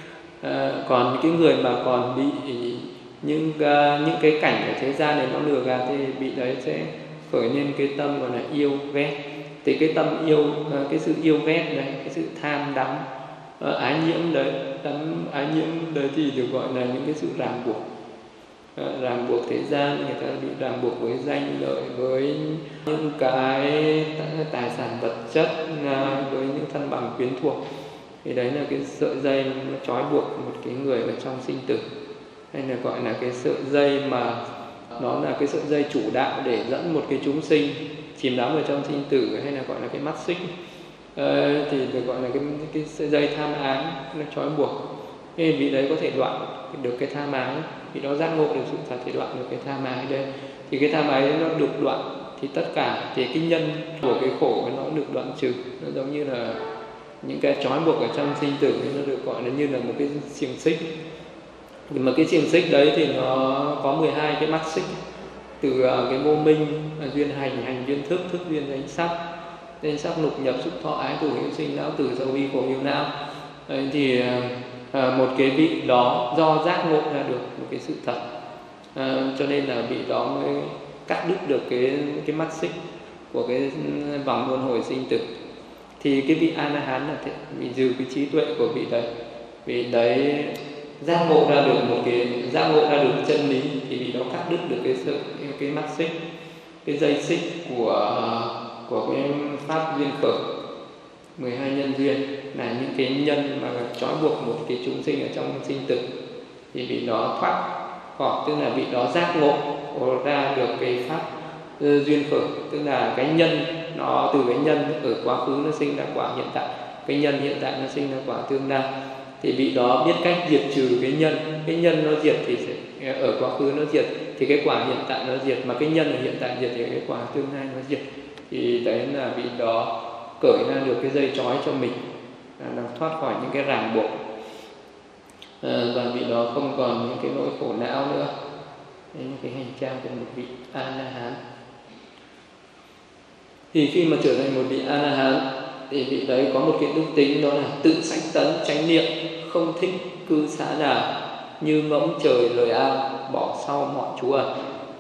Còn cái người mà còn bị những cái cảnh ở thế gian này nó lừa gạt thì vị đấy sẽ khởi lên cái tâm gọi là yêu ghét. Thì cái tâm yêu, cái sự yêu ghét đấy, cái sự tham đắm, ái nhiễm đấy, ái nhiễm đấy thì được gọi là những cái sự ràng buộc. Ràng buộc thế gian, người ta bị ràng buộc với danh lợi, với những cái tài sản vật chất, với những thân bằng quyến thuộc. Thì đấy là cái sợi dây nó trói buộc một cái người ở trong sinh tử, hay là gọi là cái sợi dây mà nó là cái sợi dây chủ đạo để dẫn một cái chúng sinh chìm đắm ở trong sinh tử, hay là gọi là cái mắt xích, thì được gọi là cái sợi dây tham ái nó trói buộc. Nên vị đấy có thể đoạn được cái tham ái, vì nó giác ngộ được sự thật thì đoạn được cái tham ái đây. Thì cái tham ái đấy nó được đoạn thì tất cả thì cái nhân của cái khổ nó được đoạn trừ. Nó giống như là những cái trói buộc ở trong sinh tử ấy, nó được gọi là như là một cái xiềng xích. Mà cái xiềng xích đấy thì nó có 12 cái mắt xích, từ cái vô minh, duyên hành duyên thức, thức duyên danh sắc lục nhập xúc thọ ái thủ hữu sinh não tử sầu bi khổ yêu não. Đấy, thì một cái vị đó do giác ngộ ra được một cái sự thật, cho nên là vị đó mới cắt đứt được cái mắt xích của cái vòng luân hồi sinh tử. Thì cái vị A La Hán là thế, vì dư cái trí tuệ của vị đấy giác ngộ ra được chân lý, thì vị đó cắt đứt được cái mắt xích, cái dây xích của cái pháp duyên khởi. 12 nhân duyên là những cái nhân mà trói buộc một cái chúng sinh ở trong sinh tử, thì vị đó thoát khỏi, tức là vị đó giác ngộ ra được cái pháp duyên khởi, tức là cái nhân nó từ cái nhân ở quá khứ nó sinh ra quả hiện tại, cái nhân hiện tại nó sinh ra quả tương lai. Thì vị đó biết cách diệt trừ cái nhân nó diệt thì sẽ, ở quá khứ nó diệt thì cái quả hiện tại nó diệt, mà cái nhân ở hiện tại diệt thì cái quả tương lai nó diệt. Thì đấy là vị đó cởi ra được cái dây trói cho mình, làm thoát khỏi những cái ràng buộc, và vị đó không còn những cái nỗi khổ não nữa. Đấy là cái hành trang của một vị A La Hán. Thì khi mà trở thành một vị A La Hán thì vị đấy có một cái đức tính, đó là tự sanh tấn chánh niệm, không thích cư xã nào, như ngỗng trời lời ao, bỏ sau mọi trú ẩn.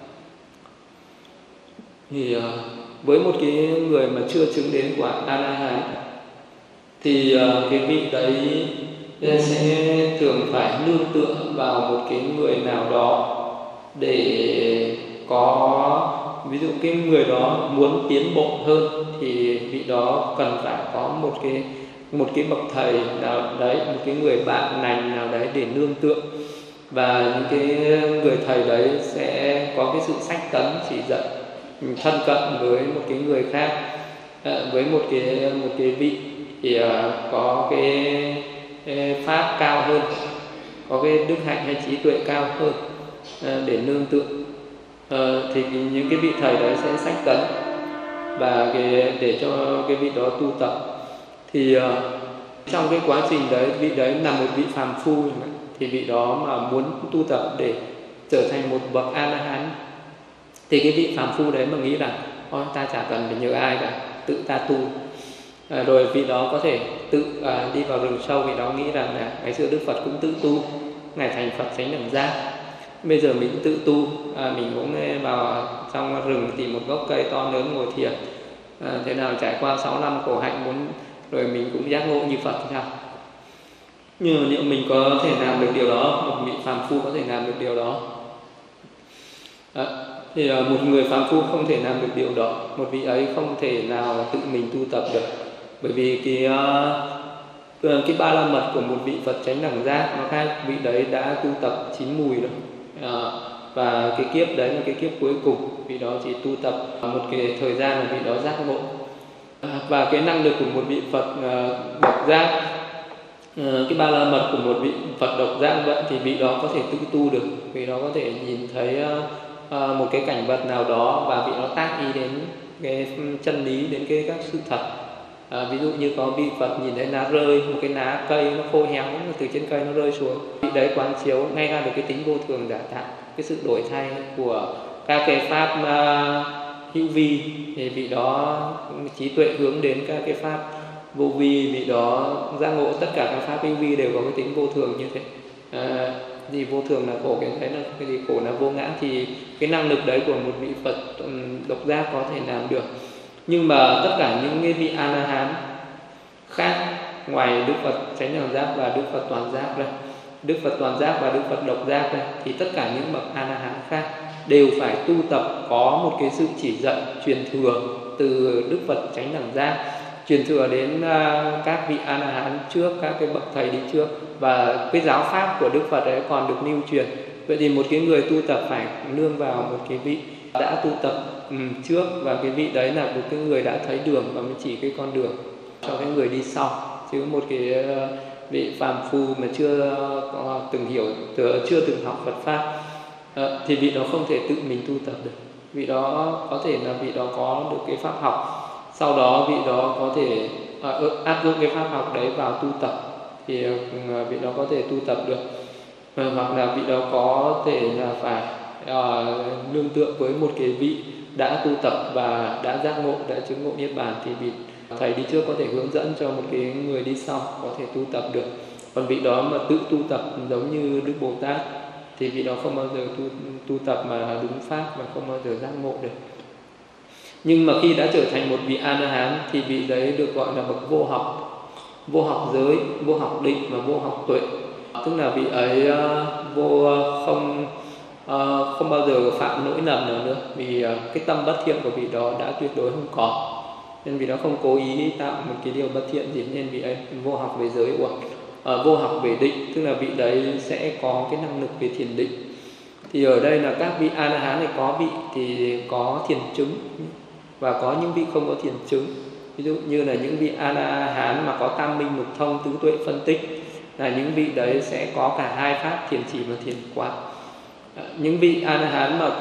Thì với một cái người mà chưa chứng đến quả A La Hán thì cái vị đấy sẽ thường phải nương tựa vào một cái người nào đó để có, ví dụ cái người đó muốn tiến bộ hơn thì vị đó cần phải có một cái bậc thầy nào đấy, một cái người bạn lành nào đấy để nương tựa, và những cái người thầy đấy sẽ có cái sự sách tấn chỉ dẫn, thân cận với một cái người khác, với một cái vị thì có cái pháp cao hơn, có cái đức hạnh hay trí tuệ cao hơn để nương tựa. Thì những cái vị thầy đấy sẽ sách tấn và để cho cái vị đó tu tập. Thì trong cái quá trình đấy, vị đấy là một vị phàm phu, thì vị đó mà muốn tu tập để trở thành một bậc A La Hán thì cái vị phàm phu đấy mà nghĩ rằng thôi ta chả cần phải nhờ ai cả, tự ta tu. Rồi vị đó có thể tự đi vào rừng sâu. Vị đó nghĩ rằng là ngày xưa Đức Phật cũng tự tu, Ngài thành Phật Chánh Đẳng Giác, bây giờ mình cũng tự tu, mình cũng vào trong rừng tìm một gốc cây to lớn ngồi thiền, thế nào trải qua 6 năm khổ hạnh rồi mình cũng giác ngộ như Phật sao? Nhưng mà liệu mình có thể làm được điều đó? Một vị phàm phu có thể làm được điều đó? Thì một người phàm phu không thể làm được điều đó. Một vị ấy không thể nào tự mình tu tập được, bởi vì cái ba la mật của một vị Phật Chánh Đẳng Giác nó khác. Vị đấy đã tu tập 9 mùi rồi, và cái kiếp đấy là cái kiếp cuối cùng. Vị đó chỉ tu tập một cái thời gian là vị đó giác ngộ. Và cái năng lực của một vị Phật độc giác, cái ba la mật của một vị Phật độc giác vậy, thì vị đó có thể tự tu được. Vị đó có thể nhìn thấy một cái cảnh vật nào đó và vị đó tác ý đến cái chân lý, đến cái các sự thật. Ví dụ như có vị Phật nhìn thấy lá rơi, một cái lá cây nó khô héo từ trên cây nó rơi xuống, vị đấy quán chiếu ngay ra được cái tính vô thường giả tạm, cái sự đổi thay của các cái pháp hữu vi, thì vị đó trí tuệ hướng đến các cái pháp vô vi, vị đó giác ngộ tất cả các pháp hữu vi đều có cái tính vô thường như thế. Gì vô thường là khổ, cái đấy là cái gì khổ là vô ngã, thì cái năng lực đấy của một vị Phật độc giác có thể làm được. Nhưng mà tất cả những cái vị A La Hán khác ngoài Đức Phật Chánh Đẳng Giác và Đức Phật Toàn Giác ra, Đức Phật Toàn Giác và Đức Phật Độc Giác ra, thì tất cả những bậc A La Hán khác đều phải tu tập có một cái sự chỉ dạy truyền thừa từ Đức Phật Chánh Đẳng Giác, truyền thừa đến các vị A La Hán trước, các cái bậc thầy đi trước, và cái giáo pháp của Đức Phật ấy còn được lưu truyền. Vậy thì một cái người tu tập phải nương vào một cái vị đã tu tập trước, và cái vị đấy là một cái người đã thấy đường và mới chỉ cái con đường cho cái người đi sau. Chứ một cái vị phàm phu mà chưa từng hiểu, chưa từng học Phật pháp thì vị đó không thể tự mình tu tập được. Vị đó có thể là vị đó có được cái pháp học, sau đó vị đó có thể áp dụng cái pháp học đấy vào tu tập, thì vị đó có thể tu tập được. Hoặc là vị đó có thể là phải nương tựa với một cái vị đã tu tập và đã giác ngộ, đã chứng ngộ niết bàn, thì vị thầy đi trước có thể hướng dẫn cho một cái người đi sau có thể tu tập được. Còn vị đó mà tự tu tập giống như Đức Bồ Tát thì vị đó không bao giờ tu tập mà đúng pháp, và không bao giờ giác ngộ được. Nhưng mà khi đã trở thành một vị A La Hán thì vị đấy được gọi là bậc vô học, vô học giới, vô học định và vô học tuệ. Tức là vị ấy không bao giờ phạm lỗi lầm nào nữa, vì cái tâm bất thiện của vị đó đã tuyệt đối không có, nên vị đó không cố ý tạo một cái điều bất thiện gì, nên vị ấy vô học về giới, vô học về định, tức là vị đấy sẽ có cái năng lực về thiền định. Thì ở đây là các vị A La Hán này có vị thì có thiền chứng và có những vị không có thiền chứng. Ví dụ như là những vị A La Hán mà có tam minh lục thông tứ tuệ phân tích, là những vị đấy sẽ có cả hai pháp thiền chỉ và thiền quán. Những vị A La Hán mà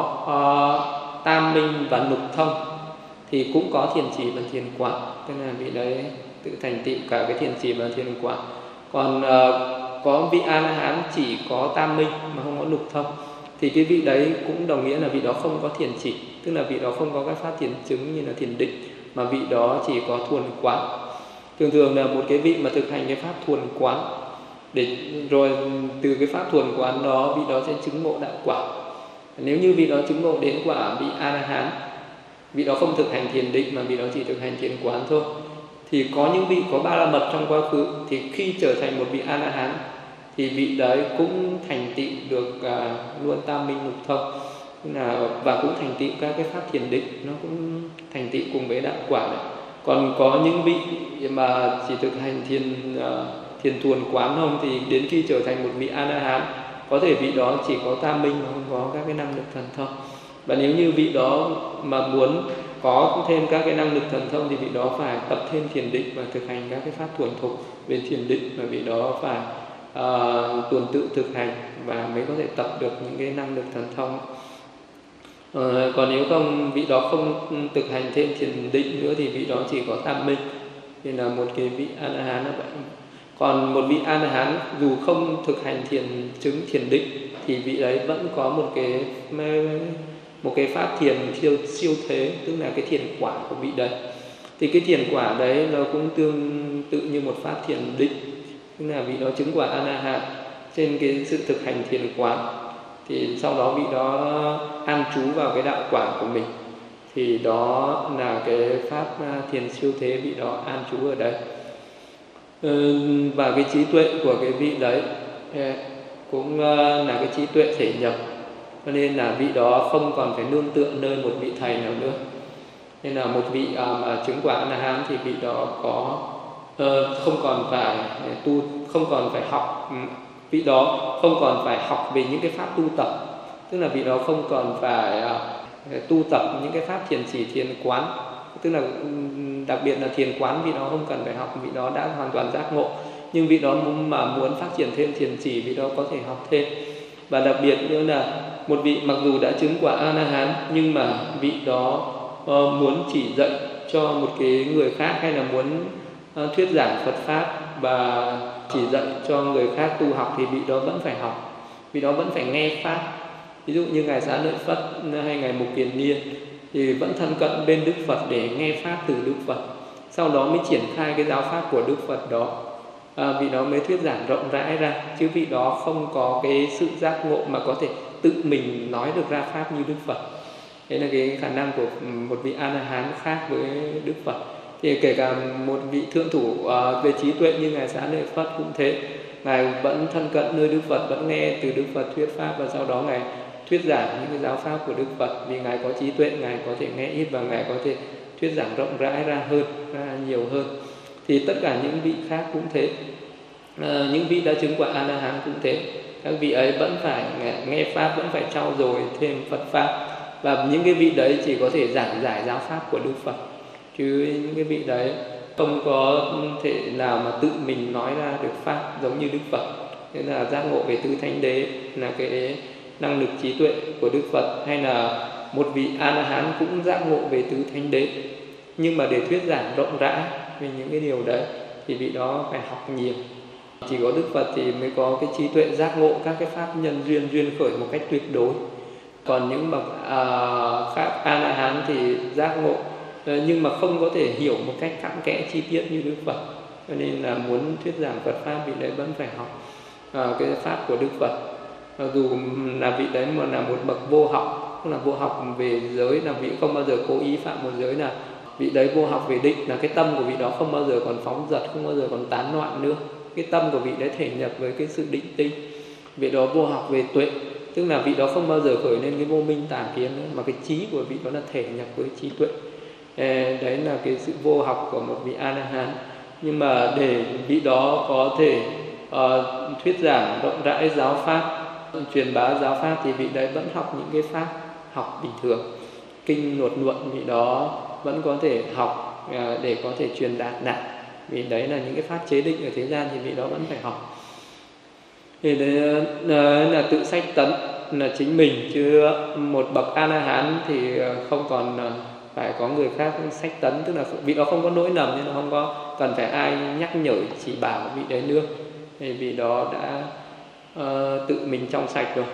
có tam minh và lục thông thì cũng có thiền chỉ và thiền quán, tức là vị đấy tự thành tựu cả cái thiền chỉ và thiền quán. Còn có vị A La Hán chỉ có tam minh mà không có lục thông, thì cái vị đấy cũng đồng nghĩa là vị đó không có thiền chỉ, tức là vị đó không có các pháp thiền chứng như là thiền định, mà vị đó chỉ có thuần quán. Thường là một cái vị mà thực hành cái pháp thuần quán, để rồi từ cái pháp thuần quán đó vị đó sẽ chứng ngộ đạo quả. Nếu như vị đó chứng ngộ đến quả vị A La Hán, vị đó không thực hành thiền định mà vị đó chỉ thực hành thiền quán thôi, thì có những vị có ba la mật trong quá khứ, thì khi trở thành một vị A La Hán thì vị đấy cũng thành tựu được luôn tam minh lục thông, và cũng thành tựu các cái pháp thiền định, nó cũng thành tựu cùng với đạo quả đấy. Còn có những vị mà chỉ thực hành thiền thuần quán không, thì đến khi trở thành một vị A La Hán, có thể vị đó chỉ có tam minh mà không có các cái năng lực thần thông. Và nếu như vị đó mà muốn có thêm các cái năng lực thần thông thì vị đó phải tập thêm thiền định và thực hành các cái pháp thuần thục về thiền định, và vị đó phải tuần tự thực hành và mới có thể tập được những cái năng lực thần thông. Còn nếu không, vị đó không thực hành thêm thiền định nữa thì vị đó chỉ có tam minh, thì là một cái vị A La Hán là vậy. Còn một vị A La Hán dù không thực hành thiền chứng thiền định thì vị đấy vẫn có một cái pháp thiền siêu thế, tức là cái thiền quả của vị đấy. Thì cái thiền quả đấy nó cũng tương tự như một pháp thiền định, tức là vị đó chứng quả A La Hán trên cái sự thực hành thiền quán, thì sau đó vị đó an trú vào cái đạo quả của mình, thì đó là cái pháp thiền siêu thế, vị đó an trú ở đây. Và cái trí tuệ của cái vị đấy cũng là cái trí tuệ thể nhập, cho nên là vị đó không còn phải nương tựa nơi một vị thầy nào nữa. Nên là một vị mà chứng quả A La Hán thì vị đó có không còn phải không còn phải học, vị đó không còn phải học về những cái pháp tu tập, tức là vị đó không còn phải tu tập những cái pháp thiền chỉ thiền quán, tức là đặc biệt là thiền quán vị đó không cần phải học, vị đó đã hoàn toàn giác ngộ. Nhưng vị đó mà muốn phát triển thêm thiền chỉ, vị đó có thể học thêm. Và đặc biệt nữa là một vị mặc dù đã chứng quả A-la-hán nhưng mà vị đó muốn chỉ dạy cho một cái người khác, hay là muốn thuyết giảng Phật Pháp và chỉ dạy cho người khác tu học, thì vị đó vẫn phải học, vị đó vẫn phải nghe Pháp. Ví dụ như Ngài Xá Lợi Phất hay Ngài Mục Kiền Liên thì vẫn thân cận bên Đức Phật để nghe Pháp từ Đức Phật, sau đó mới triển khai cái giáo Pháp của Đức Phật đó. Vị đó mới thuyết giảng rộng rãi ra, chứ vị đó không có cái sự giác ngộ mà có thể tự mình nói được ra Pháp như Đức Phật. Đấy là cái khả năng của một vị A-la-hán khác với Đức Phật. Thì kể cả một vị thượng thủ về trí tuệ như Ngài Xá Lợi Phất cũng thế. Ngài vẫn thân cận nơi Đức Phật, vẫn nghe từ Đức Phật thuyết Pháp, và sau đó Ngài thuyết giảng những cái giáo Pháp của Đức Phật. Vì Ngài có trí tuệ, Ngài có thể nghe ít và Ngài có thể thuyết giảng rộng rãi ra hơn, ra nhiều hơn. Thì tất cả những vị khác cũng thế. Những vị đã chứng quả A-la-hán cũng thế. Các vị ấy vẫn phải nghe Pháp, vẫn phải trau dồi thêm Phật Pháp. Và những cái vị đấy chỉ có thể giảng giải giáo Pháp của Đức Phật, chứ những cái vị đấy không có thể nào mà tự mình nói ra được Pháp giống như Đức Phật. Nên là giác ngộ về tứ thánh đế là cái năng lực trí tuệ của Đức Phật. Hay là một vị A-la-hán cũng giác ngộ về tứ thánh đế, nhưng mà để thuyết giảng rộng rãi về những cái điều đấy thì vị đó phải học nhiều. Chỉ có Đức Phật thì mới có cái trí tuệ giác ngộ các cái pháp nhân duyên khởi một cách tuyệt đối. Còn những bậc khác A-la-hán thì giác ngộ nhưng mà không có thể hiểu một cách cặn kẽ chi tiết như Đức Phật. Cho nên là muốn thuyết giảng Phật Pháp, vị đấy vẫn phải học cái Pháp của Đức Phật. Dù là vị đấy mà là một bậc vô học, tức là vô học về giới, là vị không bao giờ cố ý phạm một giới nào. Vị đấy vô học về định, là cái tâm của vị đó không bao giờ còn phóng dật, không bao giờ còn tán loạn nữa. Cái tâm của vị đấy thể nhập với cái sự định tinh. Vị đó vô học về tuệ, tức là vị đó không bao giờ khởi lên cái vô minh tà kiến nữa, mà cái trí của vị đó là thể nhập với trí tuệ. Đấy là cái sự vô học của một vị A-la-hán. Nhưng mà để vị đó có thể thuyết giảng rộng rãi giáo Pháp, truyền bá giáo Pháp, thì vị đấy vẫn học những cái Pháp học bình thường. Kinh luật luận vị đó vẫn có thể học để có thể truyền đạt lại. Vì đấy là những cái pháp chế định ở thế gian thì vị đó vẫn phải học. Thì đấy là tự sách tấn là chính mình, chứ một bậc A-la-hán thì không còn phải có người khác sách tấn, tức là vị đó không có lỗi lầm nên là không có cần phải ai nhắc nhở chỉ bảo vị đấy nữa. Thì vị đó đã tự mình trong sạch rồi.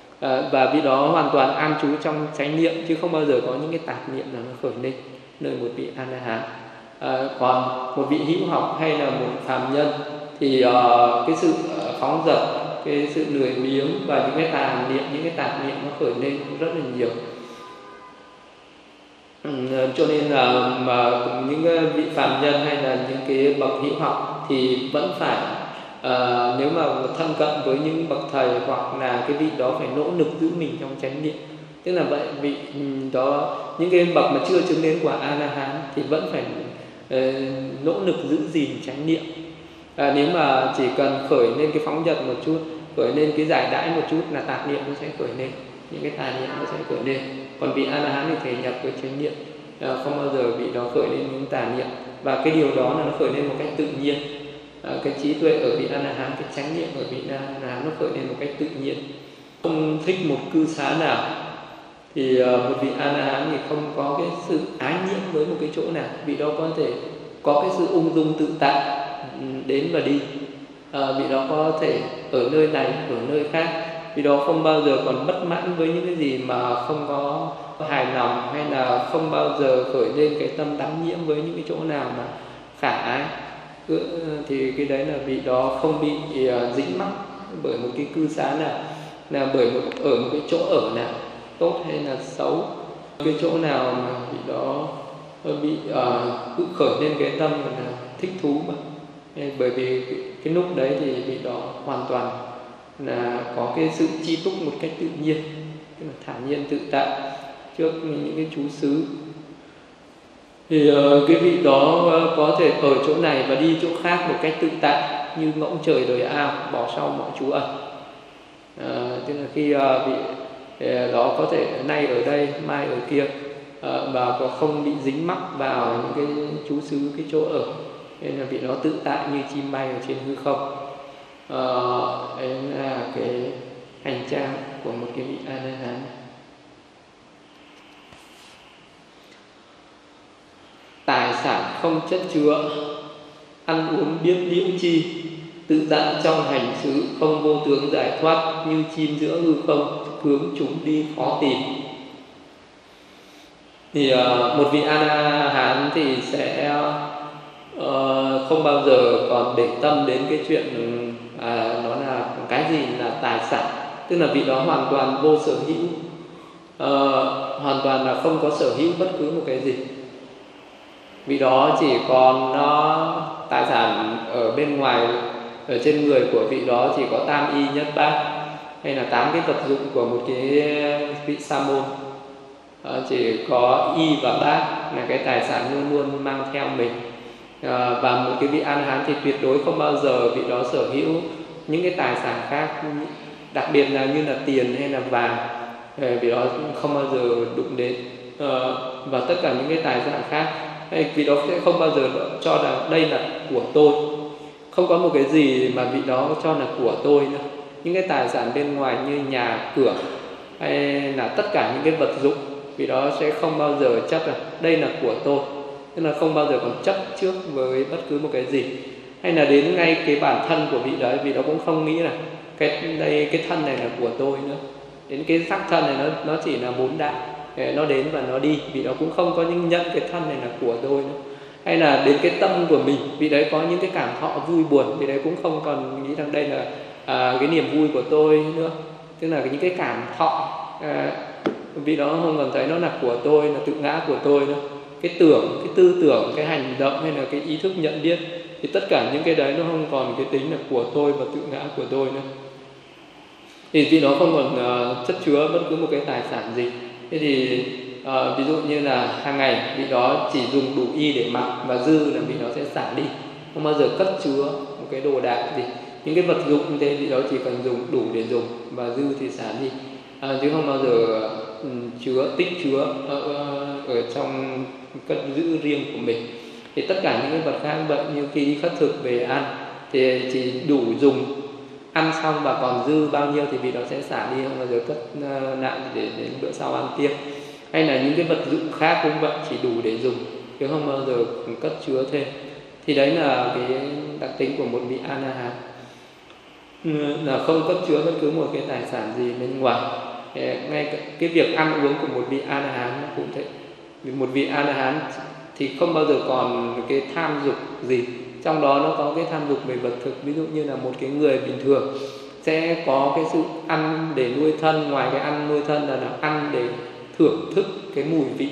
Và vị đó hoàn toàn an trú trong chánh niệm, chứ không bao giờ có những cái tạp niệm nào nó khởi lên nơi một vị A-la-hán. Còn một vị hữu học hay là một phàm nhân thì cái sự phóng dật, cái sự lười biếng và những cái tà niệm, những cái tạp niệm nó khởi lên rất là nhiều. Cho nên là mà những vị phàm nhân hay là những cái bậc hữu học thì vẫn phải nếu mà thân cận với những bậc thầy, hoặc là cái vị đó phải nỗ lực giữ mình trong chánh niệm. Tức là vậy, vị đó, những cái bậc mà chưa chứng đến quả A-la-hán thì vẫn phải nỗ lực giữ gìn chánh niệm. Nếu mà chỉ cần khởi lên cái phóng dật một chút, khởi lên cái giải đãi một chút là tạp niệm nó sẽ khởi lên, những cái tà niệm nó sẽ khởi lên. Còn vị A-la-hán thì thể nhập với chánh niệm, không bao giờ vị đó khởi lên những tà niệm, và cái điều đó là nó khởi lên một cách tự nhiên. Cái trí tuệ ở vị A-la-hán, cái chánh niệm ở vị A-la-hán nó khởi lên một cách tự nhiên. Không thích một cư xá nào thì một vị A-la-hán thì không có cái sự ái nhiễm với một cái chỗ nào, vị đó có thể có cái sự ung dung tự tại đến và đi. Vị đó có thể ở nơi này, ở nơi khác, vị đó không bao giờ còn bất mãn với những cái gì mà không có hài lòng, hay là không bao giờ khởi lên cái tâm đắm nhiễm với những cái chỗ nào mà khả ái. Thì cái đấy là vị đó không bị dính mắc bởi một cái cư xá nào, là bởi ở một cái chỗ ở nào tốt hay là xấu, cái chỗ nào mà vị đó bị cứ khởi lên cái tâm là thích thú mà. Bởi vì cái lúc đấy thì vị đó hoàn toàn là có cái sự chi túc một cách tự nhiên, tức là thản nhiên tự tại trước những cái chú xứ. Thì cái vị đó có thể ở chỗ này và đi chỗ khác một cách tự tại, như ngỗng trời đời ao, bỏ sau mọi trú ẩn. Tức là khi vị đó có thể nay ở đây, mai ở kia, và có không bị dính mắc vào những cái chú xứ, cái chỗ ở, nên là vị đó tự tại như chim bay ở trên hư không. Đấy là cái hành trang của một cái vị A La Hán. Tài sản không chất chứa, ăn uống biết liễu chi, tự tại trong hành xứ, không vô tướng giải thoát, như chim giữa hư không, hướng chúng đi khó tìm. Thì một vị A La Hán thì sẽ không bao giờ còn để tâm đến cái chuyện nó là cái gì là tài sản, tức là vị đó hoàn toàn vô sở hữu, hoàn toàn là không có sở hữu bất cứ một cái gì. Vị đó chỉ còn tài sản ở bên ngoài, ở trên người của vị đó chỉ có tam y nhất bát, hay là 8 cái vật dụng của một cái vị sa môn. Chỉ có y và bát là cái tài sản luôn luôn mang theo mình. Và một cái vị A La Hán thì tuyệt đối không bao giờ vị đó sở hữu những cái tài sản khác, đặc biệt là như là tiền hay là vàng, vị đó không bao giờ đụng đến. Và tất cả những cái tài sản khác, vị đó sẽ không bao giờ cho là đây là của tôi. Không có một cái gì mà vị đó cho là của tôi nữa. Những cái tài sản bên ngoài như nhà cửa hay là tất cả những cái vật dụng, vị đó sẽ không bao giờ chấp là đây là của tôi, tức là không bao giờ còn chấp trước với bất cứ một cái gì. Hay là đến ngay cái bản thân của vị đấy, vị đó cũng không nghĩ là cái thân này là của tôi nữa. Đến cái sắc thân này nó chỉ là 4 đại, nó đến và nó đi, vị đó cũng không có những nhận cái thân này là của tôi nữa. Hay là đến cái tâm của mình, vị đấy có những cái cảm thọ vui buồn, vị đấy cũng không còn nghĩ rằng đây là cái niềm vui của tôi nữa, tức là những cái cảm thọ, vị đó không còn thấy nó là của tôi, là tự ngã của tôi nữa. Cái tưởng, cái tư tưởng, cái hành động hay là cái ý thức nhận biết, thì tất cả những cái đấy nó không còn cái tính là của tôi và tự ngã của tôi nữa. Thì vị đó không còn chất chứa bất cứ một cái tài sản gì. Thế thì ví dụ như là hàng ngày vị đó chỉ dùng đủ y để mặc, và dư là vị đó sẽ xả đi, không bao giờ cất chứa một cái đồ đạc gì. Những cái vật dụng như thế vị đó chỉ cần dùng đủ để dùng, và dư thì xả đi, chứ không bao giờ tích chứa ở trong cất giữ riêng của mình. Thì tất cả những cái vật khác vậy, như khi đi khất thực về ăn thì chỉ đủ dùng, ăn xong và còn dư bao nhiêu thì vị đó sẽ xả đi, không bao giờ cất nặng để đến bữa sau ăn tiếp. Hay là những cái vật dụng khác cũng vậy, chỉ đủ để dùng chứ không bao giờ cất chứa thêm. Thì đấy là cái đặc tính của một vị A La Hán, là không cất chứa bất cứ một cái tài sản gì bên ngoài. Ngay cái việc ăn uống của một vị A La Hán cũng thế. Một vị A La Hán thì không bao giờ còn cái tham dục gì, trong đó nó có cái tham dục về vật thực. Ví dụ như là một cái người bình thường sẽ có cái sự ăn để nuôi thân, ngoài cái ăn nuôi thân là ăn để thưởng thức cái mùi vị.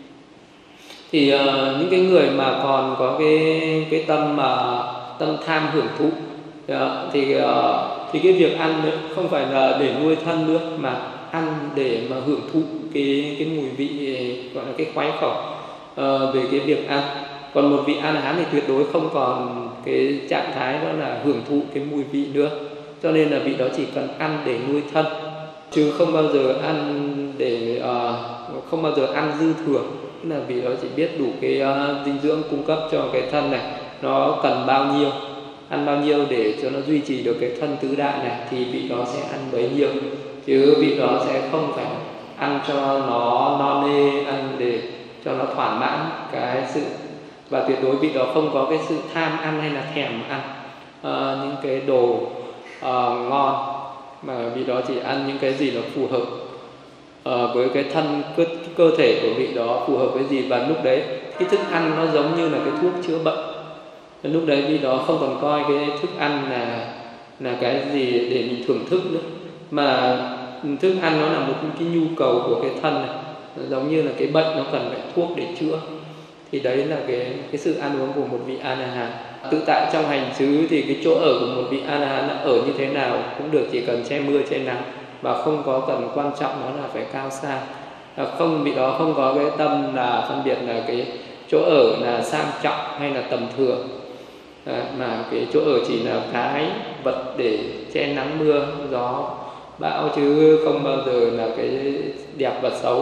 Thì những cái người mà còn có cái tâm tham hưởng thụ, thì cái việc ăn nữa không phải là để nuôi thân nữa, mà ăn để mà hưởng thụ cái mùi vị, gọi là cái khoái khẩu về cái việc ăn. Còn một vị A La Hán thì tuyệt đối không còn cái trạng thái đó là hưởng thụ cái mùi vị nữa, cho nên là vị đó chỉ cần ăn để nuôi thân, chứ không bao giờ ăn để không bao giờ ăn dư thừa. Tức là vị đó chỉ biết đủ cái dinh dưỡng cung cấp cho cái thân này, nó cần bao nhiêu, ăn bao nhiêu để cho nó duy trì được cái thân tứ đại này, thì vị đó sẽ ăn bấy nhiêu, chứ vị đó sẽ không phải ăn cho nó no nê, ăn để cho nó thỏa mãn cái sự. Và tuyệt đối vị đó không có cái sự tham ăn hay là thèm ăn những cái đồ ngon, mà vị đó chỉ ăn những cái gì nó phù hợp với cái thân cơ thể của vị đó, phù hợp với gì. Và lúc đấy cái thức ăn nó giống như là cái thuốc chữa bệnh. Lúc đấy vị đó không còn coi cái thức ăn là cái gì để mình thưởng thức nữa, mà thức ăn nó là một cái nhu cầu của cái thân này, giống như là cái bệnh nó cần phải thuốc để chữa. Thì đấy là cái sự ăn uống của một vị A La Hán. Tự tại trong hành xứ thì cái chỗ ở của một vị A La Hán là ở như thế nào cũng được, chỉ cần che mưa che nắng, và không có cần quan trọng nó là phải cao xa. Không, vị đó không có cái tâm là phân biệt là cái chỗ ở là sang trọng hay là tầm thường, mà cái chỗ ở chỉ là cái vật để che nắng mưa gió bão, chứ không bao giờ là cái đẹp và xấu.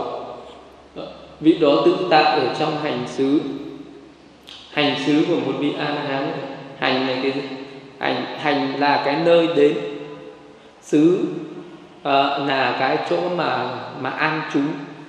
Vị đó tự tại ở trong hành xứ. Hành xứ của một vị A La Hán, hành là cái gì? Hành là cái nơi đến. Xứ là cái chỗ mà an trú.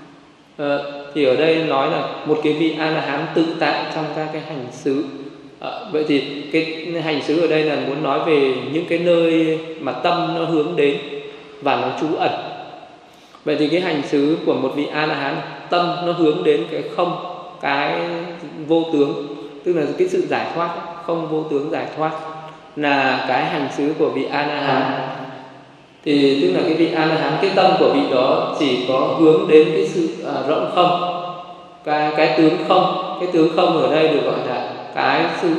Thì ở đây nói là một cái vị A-la-hán tự tại trong các cái hành xứ. Vậy thì cái hành xứ ở đây là muốn nói về những cái nơi mà tâm nó hướng đến và nó trú ẩn. Vậy thì cái hành xứ của một vị A-la-hán, tâm nó hướng đến cái không, cái vô tướng, tức là cái sự giải thoát, không vô tướng giải thoát là cái hành xứ của vị A-la-hán. Thì tức là cái vị A-la-hán, cái tâm của vị đó chỉ có hướng đến cái sự rỗng không, cái tướng không. Cái tướng không ở đây được gọi là cái sự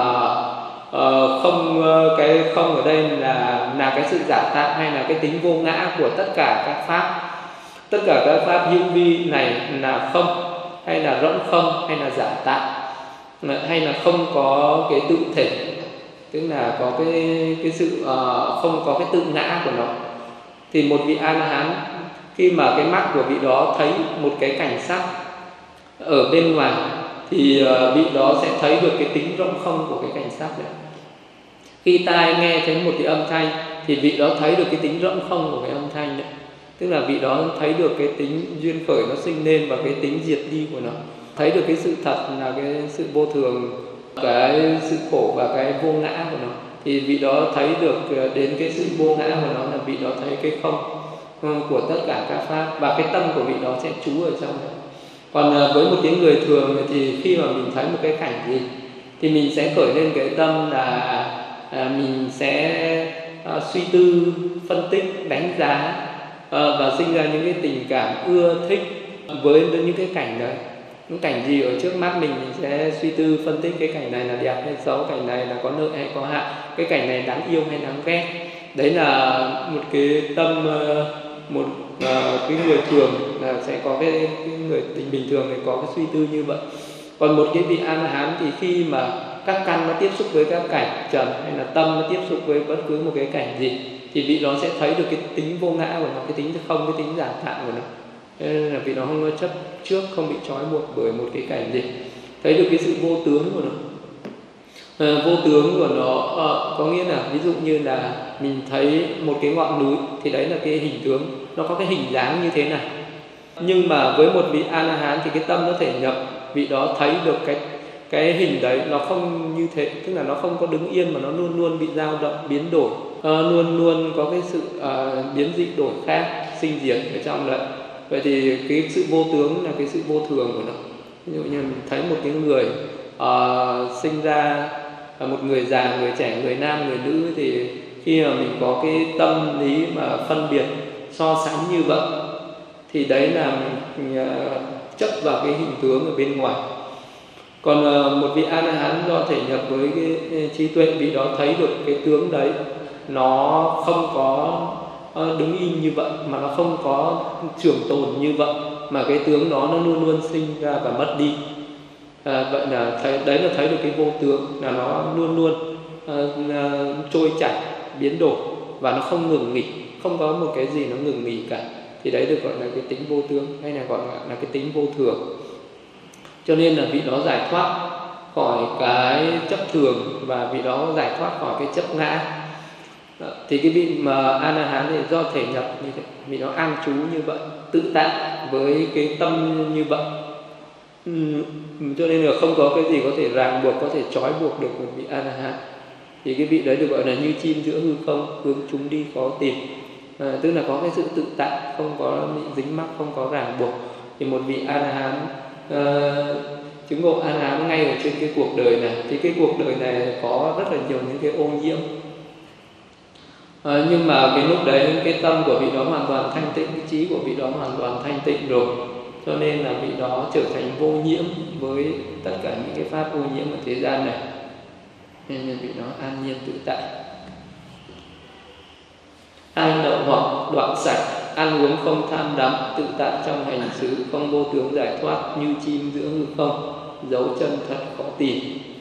không. Cái không ở đây là cái sự giả tạm hay là cái tính vô ngã của tất cả các pháp. Tất cả các pháp hữu vi này là không, hay là rỗng không, hay là giả tạm, hay là không có cái tự thể, tức là có cái sự không có cái tự ngã của nó. Thì một vị A-la-hán khi mà cái mắt của vị đó thấy một cái cảnh sắc ở bên ngoài thì vị đó sẽ thấy được cái tính rỗng không của cái cảnh sắc đấy. Khi tai nghe thấy một cái âm thanh thì vị đó thấy được cái tính rỗng không của cái âm thanh đấy. Tức là vị đó thấy được cái tính duyên khởi nó sinh lên và cái tính diệt đi của nó, thấy được cái sự thật là cái sự vô thường, cái sự khổ và cái vô ngã của nó. Thì vị đó thấy được đến cái sự vô ngã của nó, là vị đó thấy cái không của tất cả các pháp, và cái tâm của vị đó sẽ trú ở trong đó. Còn với một cái người thường thì khi mà mình thấy một cái cảnh gì thì mình sẽ khởi lên cái tâm là mình sẽ suy tư, phân tích, đánh giá và sinh ra những cái tình cảm ưa thích với những cái cảnh đấy. Những cảnh gì ở trước mắt mình sẽ suy tư, phân tích cái cảnh này là đẹp hay xấu, cảnh này là có lợi hay có hại, cái cảnh này đáng yêu hay đáng ghét. Đấy là một cái tâm, một cái người thường là sẽ có cái người bình thường thì có cái suy tư như vậy. Còn một cái vị A-la-hán thì khi mà các căn nó tiếp xúc với các cảnh trần, hay là tâm nó tiếp xúc với bất cứ một cái cảnh gì, thì vị đó sẽ thấy được cái tính vô ngã của nó, cái tính không, cái tính giả tạm của nó. Nên là vị đó không có chấp trước, không bị trói buộc bởi một cái cảnh gì, thấy được cái sự vô tướng của nó. Vô tướng của nó có nghĩa là ví dụ như là mình thấy một cái ngọn núi thì đấy là cái hình tướng, nó có cái hình dáng như thế này. Nhưng mà với một vị A-la-hán thì cái tâm nó thể nhập, vị đó thấy được cái hình đấy nó không như thế, tức là nó không có đứng yên mà nó luôn luôn bị dao động, biến đổi, luôn luôn có cái sự biến dị đổi khác, sinh diệt ở trong đấy. Vậy thì cái sự vô tướng là cái sự vô thường của nó. Ví dụ như mình thấy một cái người sinh ra một người già, người trẻ, người nam, người nữ, thì khi mà mình có cái tâm lý mà phân biệt, so sánh như vậy thì đấy là mình chấp vào cái hình tướng ở bên ngoài. Còn một vị A-la-hán do thể nhập với cái trí tuệ, vị đó thấy được cái tướng đấy nó không có đứng im như vậy, mà nó không có trường tồn như vậy, mà cái tướng đó nó luôn luôn sinh ra và mất đi. Vậy là đấy là thấy được cái vô tướng, là nó luôn luôn trôi chảy, biến đổi và nó không ngừng nghỉ, không có một cái gì nó ngừng nghỉ cả. Thì đấy được gọi là cái tính vô tướng, hay là gọi là cái tính vô thường. Cho nên là vị đó giải thoát khỏi cái chấp thường, và vị đó giải thoát khỏi cái chấp ngã. Thì cái vị mà A-la-hán thì do thể nhập như thế, vị đó an trú như vậy, tự tại với cái tâm như vậy. Cho nên là không có cái gì có thể ràng buộc, có thể trói buộc được một vị A-la-hán. Thì cái vị đấy được gọi là như chim giữa hư không, hướng chúng đi khó tìm. Tức là có cái sự tự tại, không có bị dính mắc, không có ràng buộc. Thì một vị A-la-hán chứng ngộ A-la-hán ngay ở trên cái cuộc đời này. Thì cái cuộc đời này có rất là nhiều những cái ô nhiễm, nhưng mà cái lúc đấy cái tâm của vị đó hoàn toàn thanh tịnh, cái trí của vị đó hoàn toàn thanh tịnh rồi, cho nên là vị đó trở thành vô nhiễm với tất cả những cái pháp ô nhiễm ở thế gian này, nên vị đó an nhiên tự tại. An đậu hoặc đoạn sạch, ăn uống không tham đắm, tự tại trong hành xứ, không vô tướng giải thoát, như chim giữa hư không, dấu chân thật khó tìm.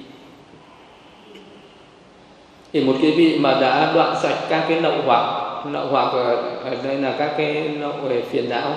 Thì một cái vị mà đã đoạn sạch các cái lậu hoặc ở đây là các cái lậu về phiền não,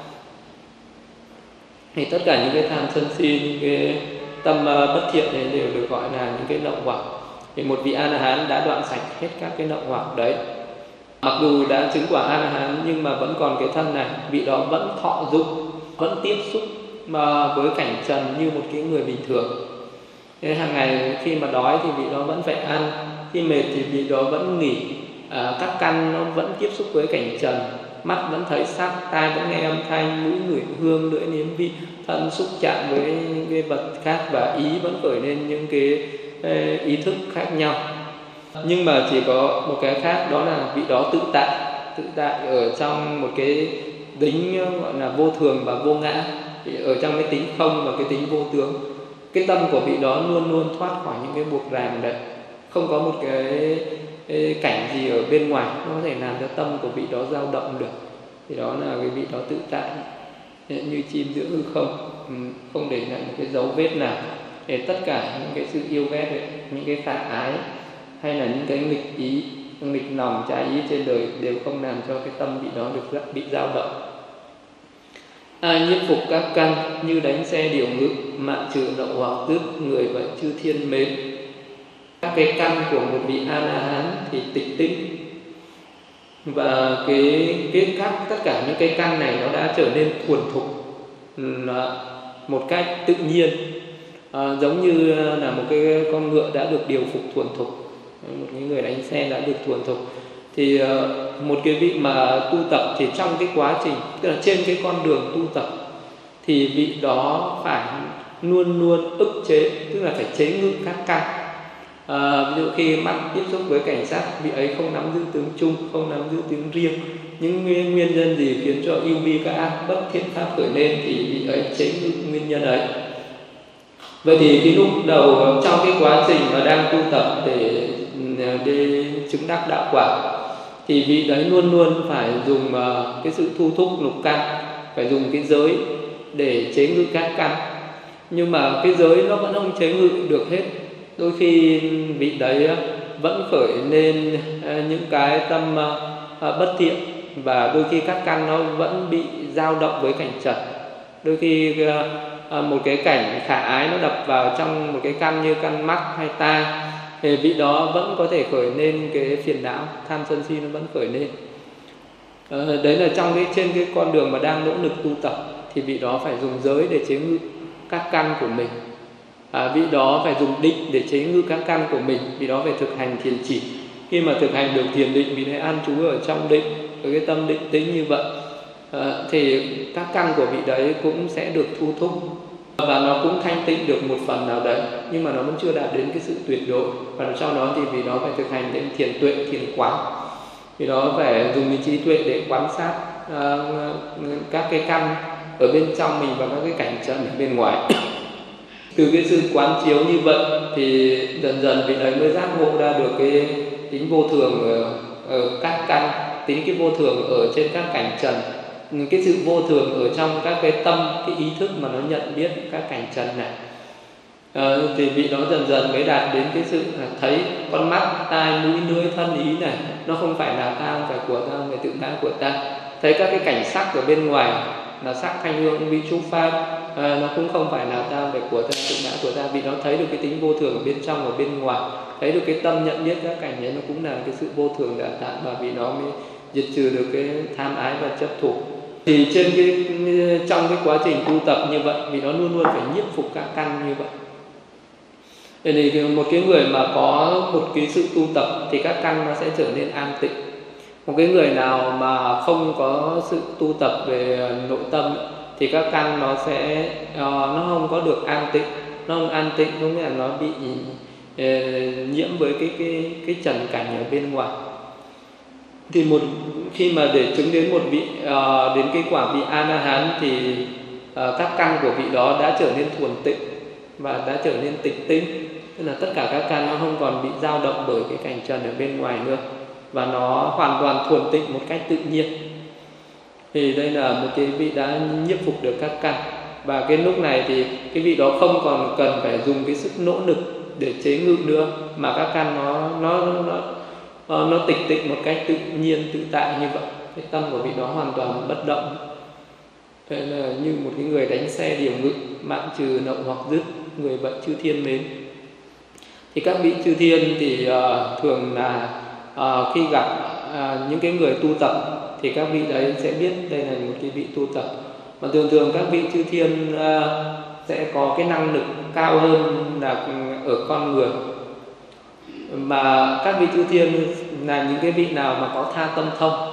thì tất cả những cái tham sân si, những cái tâm bất thiện này đều được gọi là những cái lậu hoặc. Thì một vị A-la-hán đã đoạn sạch hết các cái lậu hoặc đấy, Mặc dù đã chứng quả A-la-hán nhưng mà vẫn còn cái thân này, vị đó vẫn thọ dụng, vẫn tiếp xúc mà với cảnh trần như một cái người bình thường. Thế hàng ngày khi mà đói thì vị đó vẫn phải ăn, khi mệt thì vị đó vẫn nghỉ. Các căn nó vẫn tiếp xúc với cảnh trần, mắt vẫn thấy sắc, tai vẫn nghe âm thanh, mũi ngửi hương, lưỡi nếm vị, thân xúc chạm với những cái vật khác, và ý vẫn khởi lên những cái ý thức khác nhau. Nhưng mà chỉ có một cái khác, đó là vị đó tự tại ở trong một cái tính gọi là vô thường và vô ngã, ở trong cái tính không và cái tính vô tướng. Cái tâm của vị đó luôn luôn thoát khỏi những cái buộc ràng đấy, không có một cái cảnh gì ở bên ngoài nó có thể làm cho tâm của vị đó dao động được. Thì đó là cái vị đó tự tại như chim giữa hư không, không để lại một cái dấu vết nào. Để tất cả những cái sự yêu ghét ấy, những cái khả ái hay là những cái nghịch ý, nghịch lòng, trái ý trên đời đều không làm cho cái tâm vị đó được bị dao động. Ai nhiếp phục các căn như đánh xe điều ngự, mạng trừ lậu hoặc dứt, người vậy chư thiên mến. Các cái căn của một vị A-la-hán thì tịch tĩnh, và tất cả những cái căn này nó đã trở nên thuần thục một cách tự nhiên, giống như là một cái con ngựa đã được điều phục thuần thục, một cái người đánh xe đã được thuần thục. Thì một cái vị mà tu tập thì trong cái quá trình, tức là trên cái con đường tu tập, thì vị đó phải luôn luôn ức chế, tức là phải chế ngự các căn. Ví dụ khi mắt tiếp xúc với cảnh sắc, vị ấy không nắm giữ tướng chung, không nắm giữ tướng riêng. Những nguyên nhân gì khiến cho yêu vi các ác bất thiện pháp khởi lên thì vị ấy chế ngự nguyên nhân ấy. Vậy thì cái lúc đầu trong cái quá trình mà đang tu tập để chứng đắc đạo quả, thì vị đấy luôn luôn phải dùng cái sự thu thúc lục căn, phải dùng cái giới để chế ngự các căn. Nhưng mà cái giới nó vẫn không chế ngự được hết. Đôi khi vị đấy vẫn khởi lên những cái tâm bất thiện, và đôi khi các căn nó vẫn bị dao động với cảnh trần. Đôi khi một cái cảnh khả ái nó đập vào trong một cái căn như căn mắt hay tai, thì vị đó vẫn có thể khởi lên cái phiền não, tham sân si nó vẫn khởi lên. Đấy là trên cái con đường mà đang nỗ lực tu tập, thì vị đó phải dùng giới để chế ngự các căn của mình. Vị đó phải dùng định để chế ngự các căn của mình. Vị đó phải thực hành thiền chỉ. Khi mà thực hành được thiền định, vị này an trú ở trong định, với cái tâm định tĩnh như vậy, thì các căn của vị đấy cũng sẽ được thu thúc, và nó cũng thanh tịnh được một phần nào đấy, nhưng mà nó vẫn chưa đạt đến cái sự tuyệt đối. Và sau đó thì vị đó phải thực hành đến thiền tuệ, thiền quán. Vì đó phải dùng cái trí tuệ để quan sát các cái căn ở bên trong mình và các cái cảnh trần ở bên ngoài. Từ cái sự quán chiếu như vậy thì dần dần vị đấy mới giác ngộ ra được cái tính vô thường ở các căn, tính cái vô thường ở trên các cảnh trần, cái sự vô thường ở trong các cái tâm, cái ý thức mà nó nhận biết các cảnh trần này. Thì vị đó dần dần mới đạt đến cái sự thấy con mắt, tai, mũi, lưỡi, thân, ý này nó không phải là ta, không phải của ta, không phải tự ngã của ta. Thấy các cái cảnh sắc ở bên ngoài là sắc, thanh, hương, vị, trúc, pháp, nó cũng không phải là ta, không phải của ta, tự ngã của ta. Vị đó thấy được cái tính vô thường ở bên trong và bên ngoài, thấy được cái tâm nhận biết các cảnh ấy nó cũng là cái sự vô thường đã tạm, và vị đó mới diệt trừ được cái tham ái và chấp thủ. Thì trong cái quá trình tu tập như vậy, vị đó luôn luôn phải nhiếp phục các căn như vậy. Thì một cái người mà có một cái sự tu tập thì các căn nó sẽ trở nên an tịnh. Một cái người nào mà không có sự tu tập về nội tâm thì các căn nó không có được an tịnh. Nó không an tịnh có nghĩa là nó bị nhiễm với cái trần cảnh ở bên ngoài. Thì khi mà để chứng đến một vị đến cái quả vị A-la-hán thì các căn của vị đó đã trở nên thuần tịnh và đã trở nên tịch tĩnh. Tức là tất cả các căn nó không còn bị dao động bởi cái cảnh trần ở bên ngoài nữa, và nó hoàn toàn thuần tịnh một cách tự nhiên. Thì đây là một cái vị đã nhiếp phục được các căn. Và cái lúc này thì cái vị đó không còn cần phải dùng cái sức nỗ lực để chế ngự nữa, mà các căn nó tịch tịnh một cách tự nhiên, tự tại như vậy. Cái tâm của vị đó hoàn toàn bất động. Thế là như một cái người đánh xe điều ngự, mạng trừ nậu hoặc dứt, người vậy chư thiên mến. Thì các vị chư thiên thì thường là khi gặp những cái người tu tập thì các vị đấy sẽ biết đây là một cái vị tu tập. Mà thường thường các vị chư thiên sẽ có cái năng lực cao hơn là ở con người. Mà các vị chư thiên là những cái vị nào mà có tha tâm thông,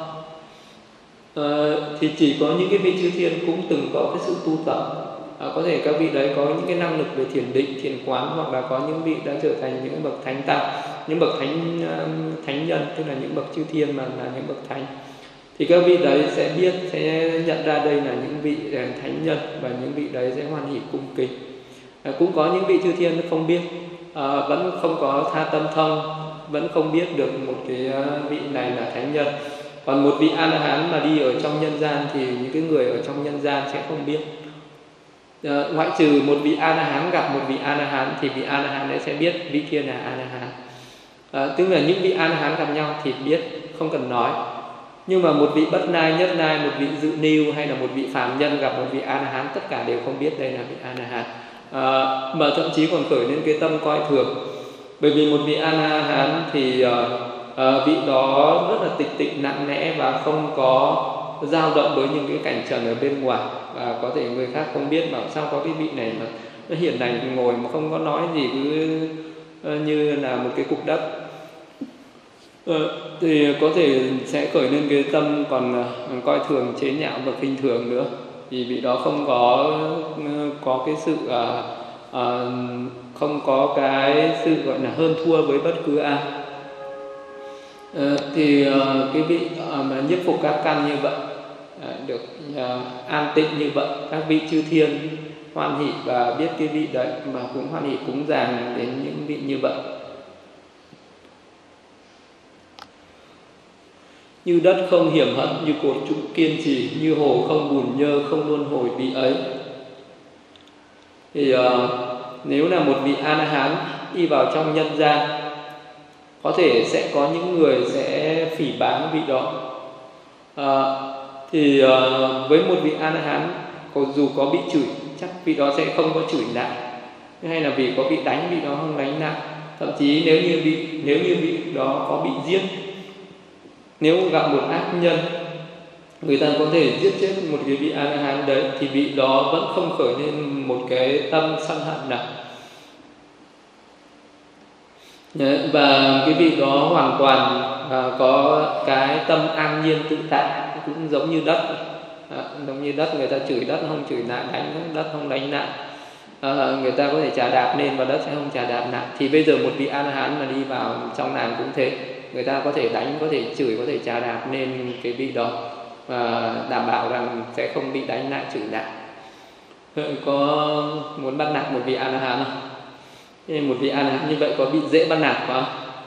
thì chỉ có những cái vị chư thiên cũng từng có cái sự tu tập. Có thể các vị đấy có những cái năng lực về thiền định, thiền quán, hoặc là có những vị đã trở thành những bậc thánh tăng, những bậc thánh nhân, tức là những bậc chư thiên mà là những bậc thánh. Thì các vị đấy sẽ biết, sẽ nhận ra đây là những vị thánh nhân, và những vị đấy sẽ hoan hỷ cung kính. Cũng có những vị chư thiên không biết, vẫn không có tha tâm thông, vẫn không biết được một cái vị này là thánh nhân. Còn một vị A-la-hán mà đi ở trong nhân gian thì những cái người ở trong nhân gian sẽ không biết. Ngoại trừ một vị A-la-hán gặp một vị A-la-hán thì vị A-la-hán đấy sẽ biết vị kia là A-la-hán. Tức là những vị A-la-hán gặp nhau thì biết, không cần nói. Nhưng mà một vị bất nai, nhất nai, một vị dự niu hay là một vị phàm nhân gặp một vị A-la-hán, tất cả đều không biết đây là vị A-la-hán. Mà thậm chí còn khởi lên cái tâm coi thường. Bởi vì một vị A-la-hán thì vị đó rất là tịch tịnh nặng nẽ và không có dao động với những cái cảnh trần ở bên ngoài. Và có thể người khác không biết, bảo sao có cái vị này mà nó hiền lành ngồi mà không có nói gì, cứ như là một cái cục đất. Thì có thể sẽ khởi lên cái tâm còn coi thường, chế nhạo và khinh thường nữa. Thì vị đó không có cái sự không có cái sự gọi là hơn thua với bất cứ ai. Thì cái vị mà nhiếp phục các căn như vậy, được an tịnh như vậy, các vị chư thiên hoan hỷ và biết cái vị đấy, mà cũng hoan hỷ cúng dường đến những vị như vậy. Như đất không hiểm hận, như cột trụ kiên trì, như hồ không bùn nhơ, không luân hồi vị ấy. Thì nếu là một vị A-la-hán đi vào trong nhân gian, có thể sẽ có những người sẽ phỉ báng vị đó. Thì với một vị A-la-hán, dù có bị chửi, chắc vị đó sẽ không có chửi lại. Hay là vì có bị đánh, vị đó không đánh lại. Thậm chí nếu như vị đó có bị giết, nếu gặp một ác nhân, người ta có thể giết chết một cái vị A-la-hán đấy, thì vị đó vẫn không khởi lên một cái tâm sân hận nào. Và cái vị đó hoàn toàn có cái tâm an nhiên tự tại, cũng giống như đất. Giống như đất, người ta chửi đất không chửi lại, đánh đất không đánh lại. Người ta có thể chà đạp lên và đất sẽ không chà đạp lại. Thì bây giờ một vị A-la-hán mà đi vào trong làng cũng thế, người ta có thể đánh, có thể chửi, có thể chà đạp lên cái vị đó, và đảm bảo rằng sẽ không bị đánh lại, chửi lại. Có muốn bắt nạt một vị A-la-hán không? Một vị A-la-hán như vậy có bị dễ bắt nạt không?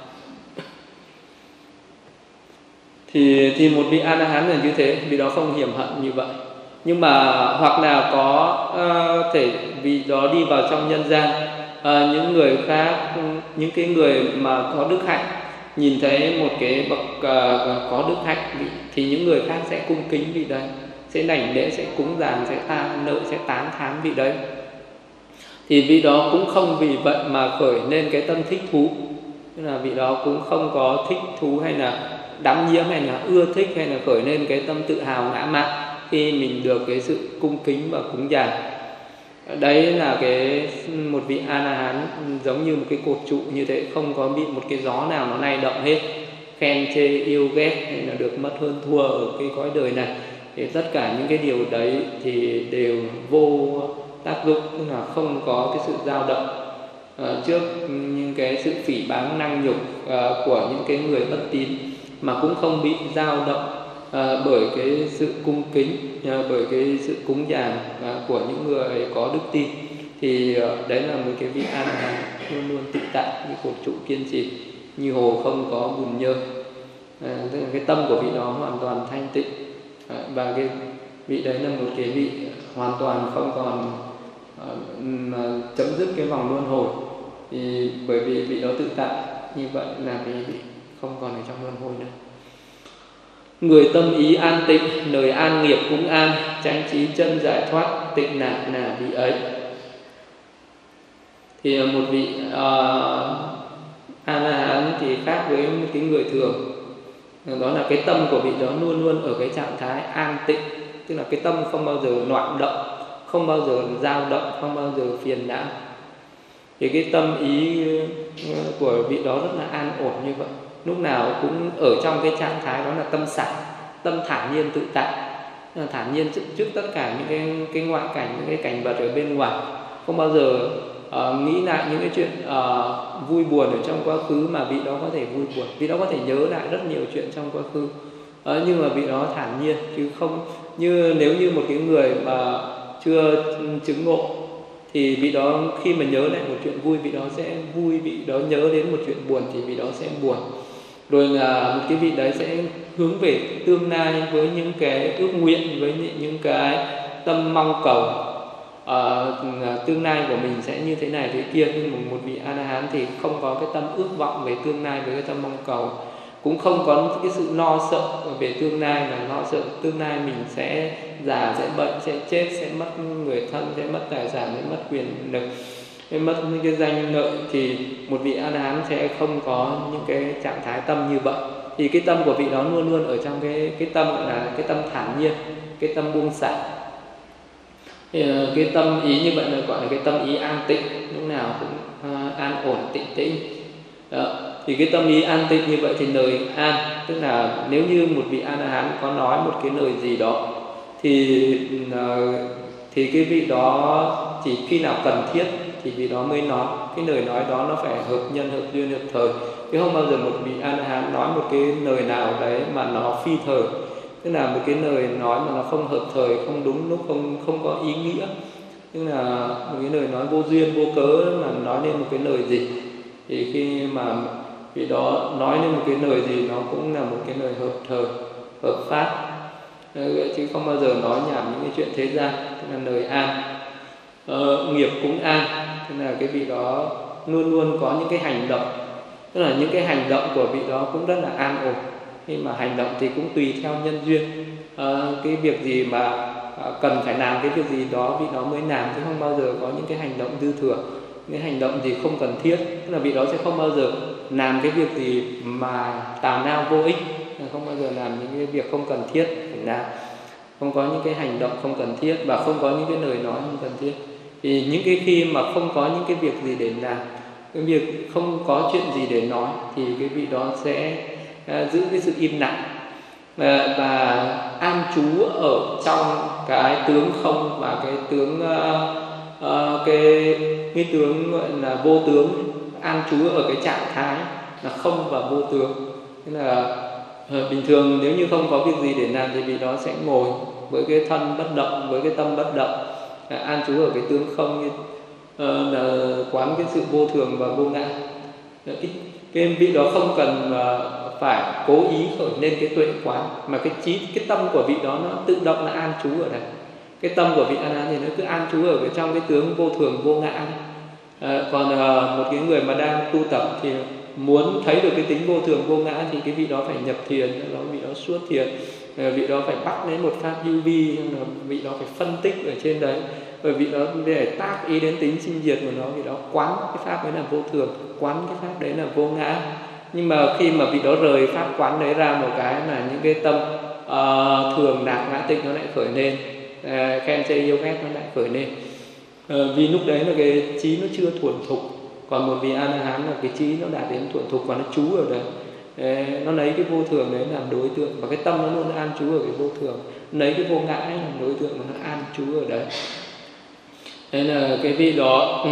Thì một vị A-la-hán là như thế, vì đó không hiểm hận như vậy. Nhưng mà hoặc là có thể vì đó đi vào trong nhân gian, những người khác, những cái người mà có đức hạnh nhìn thấy một cái bậc có đức hạnh, thì những người khác sẽ cung kính vị đấy, sẽ đảnh lễ, sẽ cúng dường, sẽ tha nợ, sẽ tán thán vị đấy. Thì vị đó cũng không vì vậy mà khởi lên cái tâm thích thú. Tức là vị đó cũng không có thích thú hay là đắm nhiễm hay là ưa thích hay là khởi lên cái tâm tự hào ngã mạn khi mình được cái sự cung kính và cúng dường. Đấy là một vị A-la-hán giống như một cái cột trụ như thế, không có bị một cái gió nào nó lay động hết, khen chê yêu ghét hay là được mất hơn thua ở cái cõi đời này. Thì tất cả những cái điều đấy thì đều vô tác dụng, tức là không có cái sự dao động trước những cái sự phỉ báng năng nhục của những cái người bất tín, mà cũng không bị dao động bởi cái sự cung kính, bởi cái sự cúng dường của những người có đức tin. Thì đấy là một cái vị A-la-hán luôn luôn tự tại, như cột trụ kiên trì, như hồ không có bùn nhơ. Tức là cái tâm của vị đó hoàn toàn thanh tịnh, và cái vị đấy là một cái vị hoàn toàn không còn chấm dứt cái vòng luân hồi. Thì bởi vì vị đó tự tại như vậy là cái vị không còn ở trong luân hồi nữa. Người tâm ý an tịnh, lời an nghiệp cũng an, chánh trí chân giải thoát, tịnh nạn là vị ấy. Thì một vị A-la-hán thì khác với một cái người thường. Đó là cái tâm của vị đó luôn luôn ở cái trạng thái an tịnh, tức là cái tâm không bao giờ loạn động, không bao giờ dao động, không bao giờ phiền não. Thì cái tâm ý của vị đó rất là an ổn như vậy, lúc nào cũng ở trong cái trạng thái đó là tâm sảng, tâm thản nhiên tự tại, thản nhiên trước tất cả những cái ngoại cảnh, những cái cảnh vật ở bên ngoài, không bao giờ nghĩ lại những cái chuyện vui buồn ở trong quá khứ mà vị đó có thể vui buồn. Vị đó có thể nhớ lại rất nhiều chuyện trong quá khứ, nhưng mà vị đó thản nhiên, chứ không như nếu như một cái người mà chưa chứng ngộ thì vị đó khi mà nhớ lại một chuyện vui vị đó sẽ vui, vị đó nhớ đến một chuyện buồn thì vị đó sẽ buồn. Rồi là một cái vị đấy sẽ hướng về tương lai với những cái ước nguyện, với những cái tâm mong cầu tương lai của mình sẽ như thế này thế kia. Nhưng mà một vị A-la-hán thì không có cái tâm ước vọng về tương lai, với cái tâm mong cầu, cũng không có cái sự lo sợ về tương lai, là lo sợ tương lai mình sẽ già, sẽ bệnh, sẽ chết, sẽ mất người thân, sẽ mất tài sản, sẽ mất quyền lực, sẽ mất những cái danh lợi. Thì một vị A-la-hán sẽ không có những cái trạng thái tâm như vậy. Thì cái tâm của vị đó luôn luôn ở trong cái tâm gọi là cái tâm thản nhiên, cái tâm buông xả. Thì cái tâm ý như vậy là gọi là cái tâm ý an tịnh, lúc nào cũng an ổn tịnh tĩnh. Đó. Thì cái tâm ý an tịnh như vậy thì lời an, tức là nếu như một vị A-la-hán có nói một cái lời gì đó thì cái vị đó chỉ khi nào cần thiết thì vị đó mới nói. Cái lời nói đó nó phải hợp nhân, hợp duyên, hợp thời, chứ không bao giờ một vị A-la-hán nói một cái lời nào đấy mà nó phi thời, tức là một cái lời nói mà nó không hợp thời, không đúng lúc, không có ý nghĩa, tức là một cái lời nói vô duyên vô cớ mà nói lên một cái lời gì. Thì khi mà vị đó nói lên một cái lời gì nó cũng là một cái lời hợp thời, hợp pháp, chứ không bao giờ nói nhảm những cái chuyện thế gian, tức là lời an. Nghiệp cũng an, tức là cái vị đó luôn luôn có những cái hành động, tức là những cái hành động của vị đó cũng rất là an ổn. Nhưng mà hành động thì cũng tùy theo nhân duyên, cái việc gì mà cần phải làm cái việc gì đó vị đó mới làm, chứ không bao giờ có những cái hành động dư thừa, những hành động gì không cần thiết. Tức là vị đó sẽ không bao giờ làm cái việc gì mà tào lao vô ích, không bao giờ làm những cái việc không cần thiết phải làm, không có những cái hành động không cần thiết và không có những cái lời nói không cần thiết. Thì những cái khi mà không có những cái việc gì để làm, cái việc không có chuyện gì để nói, thì cái vị đó sẽ giữ cái sự im lặng và an trú ở trong cái tướng không và cái tướng cái tướng gọi là vô tướng, an trú ở cái trạng thái là không và vô tướng. Tức là bình thường nếu như không có việc gì để làm thì vị đó sẽ ngồi với cái thân bất động, với cái tâm bất động, an trú ở cái tướng không, như là quán cái sự vô thường và vô ngã. Cái vị đó không cần phải cố ý khởi lên cái tuệ quán, mà cái tâm của vị đó nó tự động là an trú ở đây. Cái tâm của vị A-la-hán thì nó cứ an trú ở trong cái tướng vô thường vô ngã. Còn một cái người mà đang tu tập thì muốn thấy được cái tính vô thường vô ngã thì cái vị đó phải nhập thiền, đó vị đó suốt thiền, vị đó phải bắt lấy một pháp hữu vi, vị đó phải phân tích ở trên đấy, bởi vị đó để tác ý đến tính sinh diệt của nó, vị đó quán cái pháp đấy là vô thường, quán cái pháp đấy là vô ngã. Nhưng mà khi mà vị đó rời pháp quán đấy ra một cái là những cái tâm thường lạc ngã tịch nó lại khởi lên, khen chê yêu ghét nó lại khởi lên, vì lúc đấy là cái trí nó chưa thuần thục. Còn một vị A-la-hán là cái trí nó đạt đến thuần thục và nó trú ở đấy, nó lấy cái vô thường đấy làm đối tượng, và cái tâm nó luôn an trú ở cái vô thường, lấy cái vô ngã làm đối tượng và nó an trú ở đấy. Thế là cái vị đó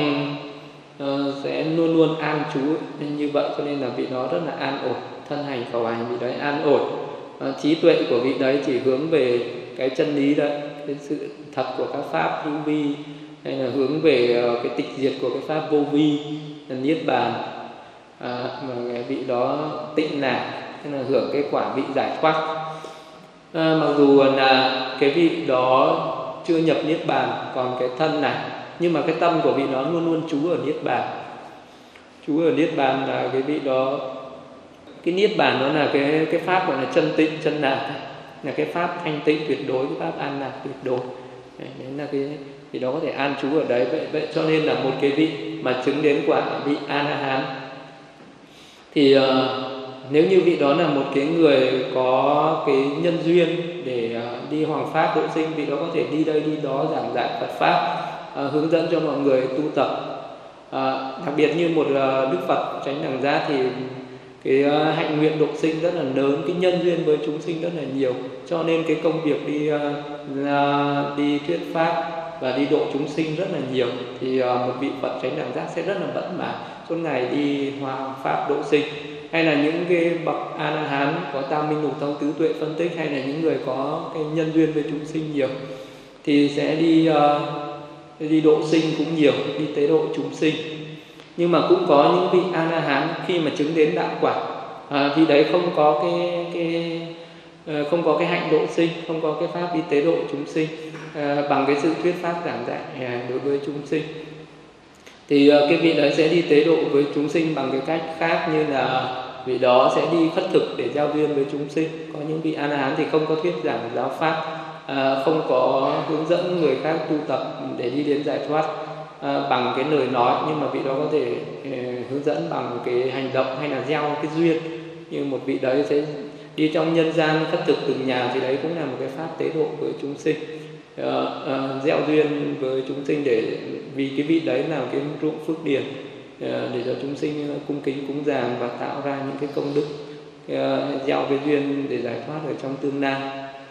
sẽ luôn luôn an trú như vậy, cho nên là vị đó rất là an ổn, thân hành khẩu hành vị đấy an ổn. Trí tuệ của vị đấy chỉ hướng về cái chân lý đấy, cái sự thật của các pháp hữu vi, hay là hướng về cái tịch diệt của cái pháp vô vi là niết bàn, mà cái vị đó tịnh lạc, hay là hưởng cái quả vị giải thoát. Mặc dù là cái vị đó chưa nhập niết bàn còn cái thân này, nhưng mà cái tâm của vị đó luôn luôn trú ở niết bàn. Trú ở niết bàn là cái vị đó, cái niết bàn đó là cái pháp gọi là chân tịnh chân lạc, là cái pháp thanh tịnh tuyệt đối, cái pháp an lạc tuyệt đối. Đấy là cái vị đó có thể an trú ở đấy. Vậy cho nên là một cái vị mà chứng đến quả vị A-la-hán thì nếu như vị đó là một cái người có cái nhân duyên để đi hoằng pháp độ sinh, vị đó có thể đi đây đi đó giảng dạy Phật pháp, hướng dẫn cho mọi người tu tập. Đặc biệt như một Đức Phật Chánh Đẳng Giác thì cái hạnh nguyện độ sinh rất là lớn, cái nhân duyên với chúng sinh rất là nhiều, cho nên cái công việc đi thuyết pháp và đi độ chúng sinh rất là nhiều. Thì một vị Phật Chánh Đẳng Giác sẽ rất là bận bả suốt ngày đi hoằng pháp độ sinh. Hay là những cái bậc A La Hán có tam minh lục thông tứ tuệ phân tích, hay là những người có cái nhân duyên với chúng sinh nhiều thì sẽ đi độ sinh cũng nhiều, đi tế độ chúng sinh. Nhưng mà cũng có những vị A La Hán khi mà chứng đến đạo quả thì đấy không có cái hạnh độ sinh, không có cái pháp đi tế độ chúng sinh bằng cái sự thuyết pháp giảng dạy đối với chúng sinh. Thì cái vị đấy sẽ đi tế độ với chúng sinh bằng cái cách khác, như là vị đó sẽ đi khất thực để giao duyên với chúng sinh. Có những vị A La Hán thì không có thuyết giảng giáo pháp, không có hướng dẫn người khác tu tập để đi đến giải thoát bằng cái lời nói, nhưng mà vị đó có thể hướng dẫn bằng cái hành động hay là gieo cái duyên. Như một vị đấy sẽ đi trong nhân gian khất thực từng nhà, thì đấy cũng là một cái pháp tế độ với chúng sinh, gieo duyên với chúng sinh, để vì cái vị đấy là cái ruộng phước điền để cho chúng sinh cung kính cúng dường và tạo ra những cái công đức, gieo cái duyên để giải thoát ở trong tương lai.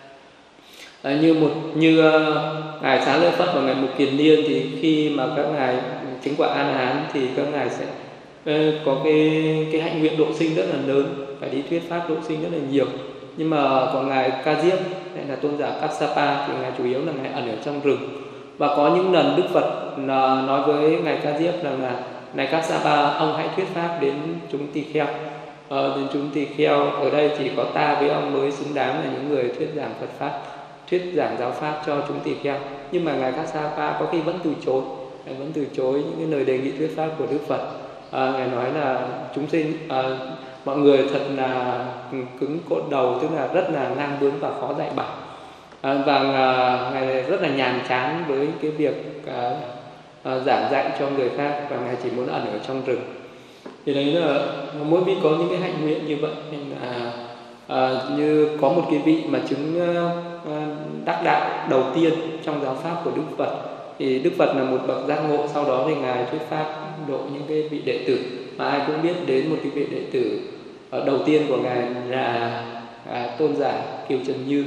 Như ngài Xá Lợi Phất và ngài Mục Kiền Liên thì khi mà các ngài chứng quả A La Hán thì các ngài sẽ có cái hạnh nguyện độ sinh rất là lớn, phải đi thuyết pháp độ sinh rất là nhiều. Nhưng mà còn ngài Ca Diếp hay là tôn giả Kassapa thì ngài chủ yếu là ngài ẩn ở trong rừng. Và có những lần Đức Phật nói với ngài Ca Diếp rằng là này Kassapa, ông hãy thuyết pháp đến chúng tỳ kheo. Đến chúng tỳ kheo ở đây chỉ có ta với ông mới xứng đáng là những người thuyết giảng Phật pháp, thuyết giảng giáo pháp cho chúng tỳ kheo. Nhưng mà ngài Kassapa có khi vẫn từ chối những cái lời đề nghị thuyết pháp của Đức Phật. Ngài nói là chúng sinh, mọi người thật là cứng cốt đầu, tức là rất là ngang bướng và khó dạy bảo. Và ngài rất là nhàm chán với cái việc giảng dạy cho người khác, và ngài chỉ muốn ẩn ở trong rừng. Thì đấy là mỗi vị có những cái hạnh nguyện như vậy. Nên là như có một cái vị mà chứng đắc đạo đầu tiên trong giáo pháp của Đức Phật, thì Đức Phật là một bậc giác ngộ, sau đó thì ngài thuyết pháp độ những cái vị đệ tử mà ai cũng biết đến. Một cái vị đệ tử đầu tiên của ngài là tôn giả Kiều Trần Như.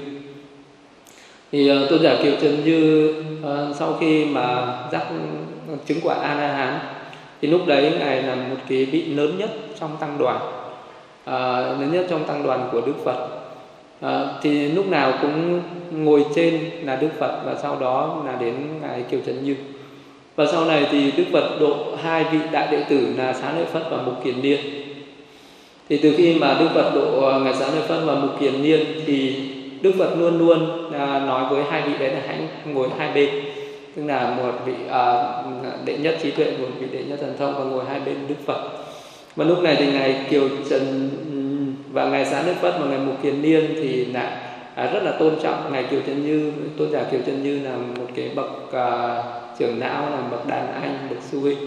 Thì tôn giả Kiều Trần Như sau khi mà giác chứng quả A La Hán thì lúc đấy ngài là một cái vị lớn nhất trong tăng đoàn, lớn nhất trong tăng đoàn của Đức Phật. Thì lúc nào cũng ngồi trên là Đức Phật, và sau đó là đến ngài Kiều Trần Như. Và sau này thì Đức Phật độ hai vị đại đệ tử là Xá Lợi Phất và Mục Kiền Liên. Thì từ khi mà Đức Phật độ ngài Xá Lợi Phất và Mục Kiền Liên thì Đức Phật luôn luôn nói với hai vị đấy là hãy ngồi hai bên, tức là một vị đệ nhất trí tuệ, một vị đệ nhất thần thông, và ngồi hai bên Đức Phật. Và lúc này thì ngài Kiều Trần và ngài Xá Lợi Phất và ngài Mục Kiền Liên thì là rất là tôn trọng ngài Kiều Trần Như. Tôn giả Kiều Trần Như là một cái bậc trưởng lão, là bậc đàn anh, bậc sư huynh.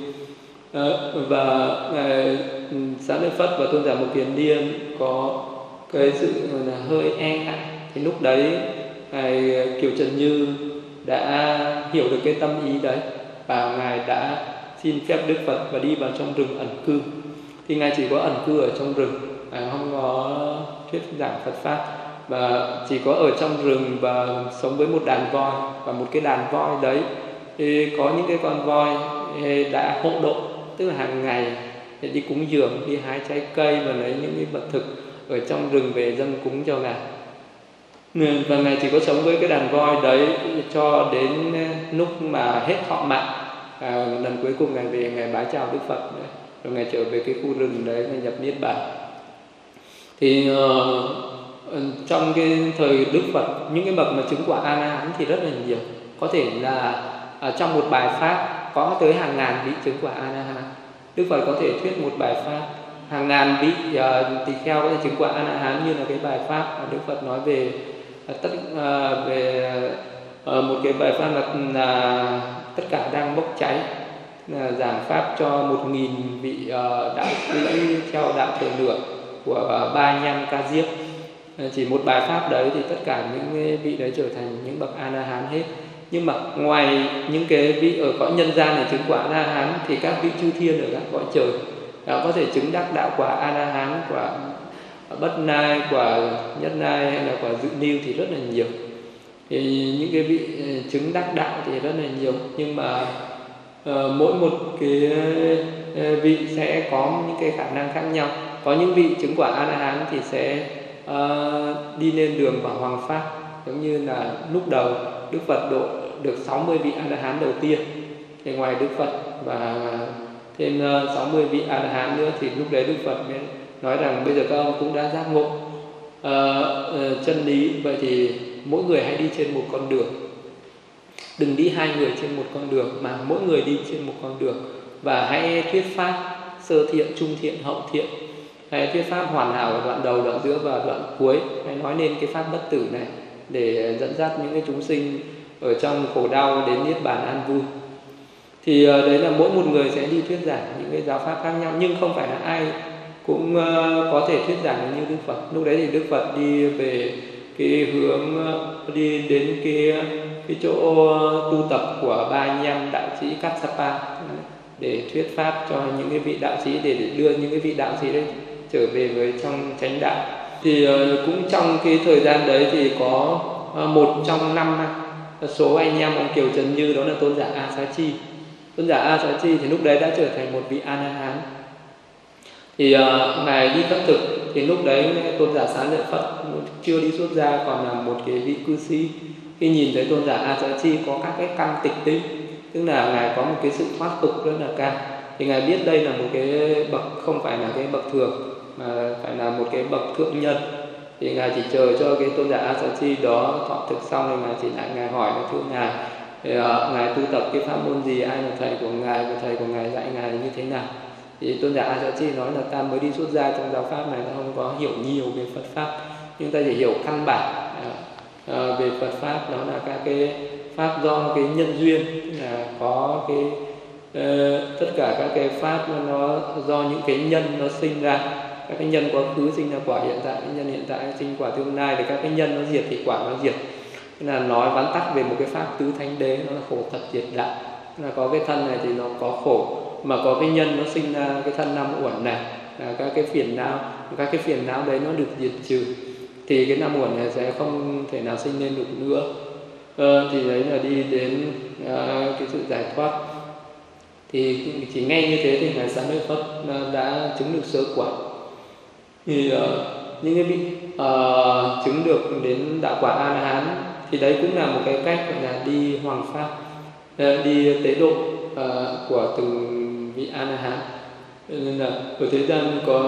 Và ngài Xá Lợi Phất và tôn giả Mục Kiền Liên có cái sự là hơi e ngại. Thì lúc đấy ngài Kiều Trần Như đã hiểu được cái tâm ý đấy, và ngài đã xin phép Đức Phật và đi vào trong rừng ẩn cư. Thì ngài chỉ có ẩn cư ở trong rừng, không có thuyết giảng Phật pháp, và chỉ có ở trong rừng và sống với một đàn voi. Và một cái đàn voi đấy thì có những cái con voi đã hộ độ, tức là hàng ngày đi cúng dường, đi hái trái cây và lấy những cái vật thực ở trong rừng về dâng cúng cho ngài. Và ngài chỉ có sống với cái đàn voi đấy cho đến lúc mà hết thọ mạng. Lần cuối cùng ngài về, ngài bái chào Đức Phật đấy, rồi ngài trở về cái khu rừng đấy, ngài nhập niết bàn. Thì trong cái thời Đức Phật, những cái bậc mà chứng quả A La Hán thì rất là nhiều. Có thể là trong một bài pháp có tới hàng ngàn vị chứng quả A La Hán. Đức Phật có thể thuyết một bài pháp, hàng ngàn vị tỳ kheo có thể chứng quả A La Hán, như là cái bài pháp mà Đức Phật nói về một cái bài pháp là tất cả đang bốc cháy, là giảng pháp cho 1000 vị đạo sĩ theo đạo thờ lửa của 35 ca diếp. Chỉ một bài pháp đấy thì tất cả những vị đấy trở thành những bậc A-la-hán hết. Nhưng mà ngoài những cái vị ở cõi nhân gian để chứng quả A-la-hán thì các vị chư thiên ở các cõi trời có thể chứng đắc đạo quả A-la-hán, quả bất nai, quả nhất nai hay là quả dự niu thì rất là nhiều. Thì những cái vị chứng đắc đạo thì rất là nhiều, nhưng mà mỗi một cái vị sẽ có những cái khả năng khác nhau. Có những vị chứng quả A-la-hán thì sẽ đi lên đường vào hoàng pháp, giống như là lúc đầu Đức Phật độ được 60 vị A-la-hán đầu tiên, thì ngoài Đức Phật và thêm 60 vị A-la-hán nữa thì lúc đấy Đức Phật mới nói rằng bây giờ các ông cũng đã giác ngộ chân lý, vậy thì mỗi người hãy đi trên một con đường, đừng đi hai người trên một con đường mà mỗi người đi trên một con đường, và hãy thuyết pháp sơ thiện, trung thiện, hậu thiện. Hãy thuyết pháp hoàn hảo ở đoạn đầu, đoạn giữa và đoạn cuối. Hãy nói nên cái pháp bất tử này để dẫn dắt những cái chúng sinh ở trong khổ đau đến niết bàn an vui. Thì đấy là mỗi một người sẽ đi thuyết giảng những cái giáo pháp khác nhau, nhưng không phải là ai cũng có thể thuyết giảng như Đức Phật. Lúc đấy thì Đức Phật đi về cái hướng đi đến cái chỗ tu tập của 35 đạo sĩ Kassapa để thuyết pháp cho những cái vị đạo sĩ, để đưa những cái vị đạo sĩ đấy trở về với trong chánh đạo. Thì cũng trong cái thời gian đấy thì có một trong 5 số anh em ông Kiều Trần Như, đó là tôn giả A Xá Chi. Tôn giả A Xá Chi thì lúc đấy đã trở thành một vị A-la-hán. Thì ngài đi khất thực, thì lúc đấy tôn giả Xá Lợi Phất chưa đi xuất gia, còn là một cái vị cư sĩ. Khi nhìn thấy tôn giả A Xá Chi có các cái căn tịch tinh, tức là ngài có một cái sự thoát tục rất là cao, thì ngài biết đây là một cái bậc không phải là cái bậc thường mà phải là một cái bậc thượng nhân. Thì ngài chỉ chờ cho cái tôn giả A Xá Chi đó thọ thực xong, thì ngài chỉ lại ngài hỏi là thưa ngài, ngài tu tập cái pháp môn gì, ai là thầy của ngài, và thầy của ngài dạy ngài như thế nào. Thì tôn giả A Xá Chi nói là ta mới đi xuất gia, trong giáo pháp này ta không có hiểu nhiều về Phật pháp, nhưng ta chỉ hiểu căn bản về Phật pháp, đó là các cái pháp do cái nhân duyên, là có cái tất cả các cái pháp nó do những cái nhân nó sinh ra. Các cái nhân quá khứ sinh ra quả hiện tại, cái nhân hiện tại sinh quả tương lai, để các cái nhân nó diệt thì quả nó diệt. Nên là nói vắn tắt về một cái pháp tứ thánh đế, nó là khổ tập diệt đạo. Là có cái thân này thì nó có khổ, mà có cái nhân nó sinh ra cái thân năm uẩn này, là các cái phiền não đấy nó được diệt trừ, thì cái năm uẩn này sẽ không thể nào sinh lên được nữa. Thì đấy là đi đến cái sự giải thoát. Thì chỉ nghe như thế thì ngài Xá Lợi Phất đã chứng được sơ quả. Thì những cái vị chứng được đến đạo quả A-la-hán thì đấy cũng là một cái cách gọi là đi hoàng pháp, đi tế độ của từng vị A-la-hán. Nên là ở thế gian có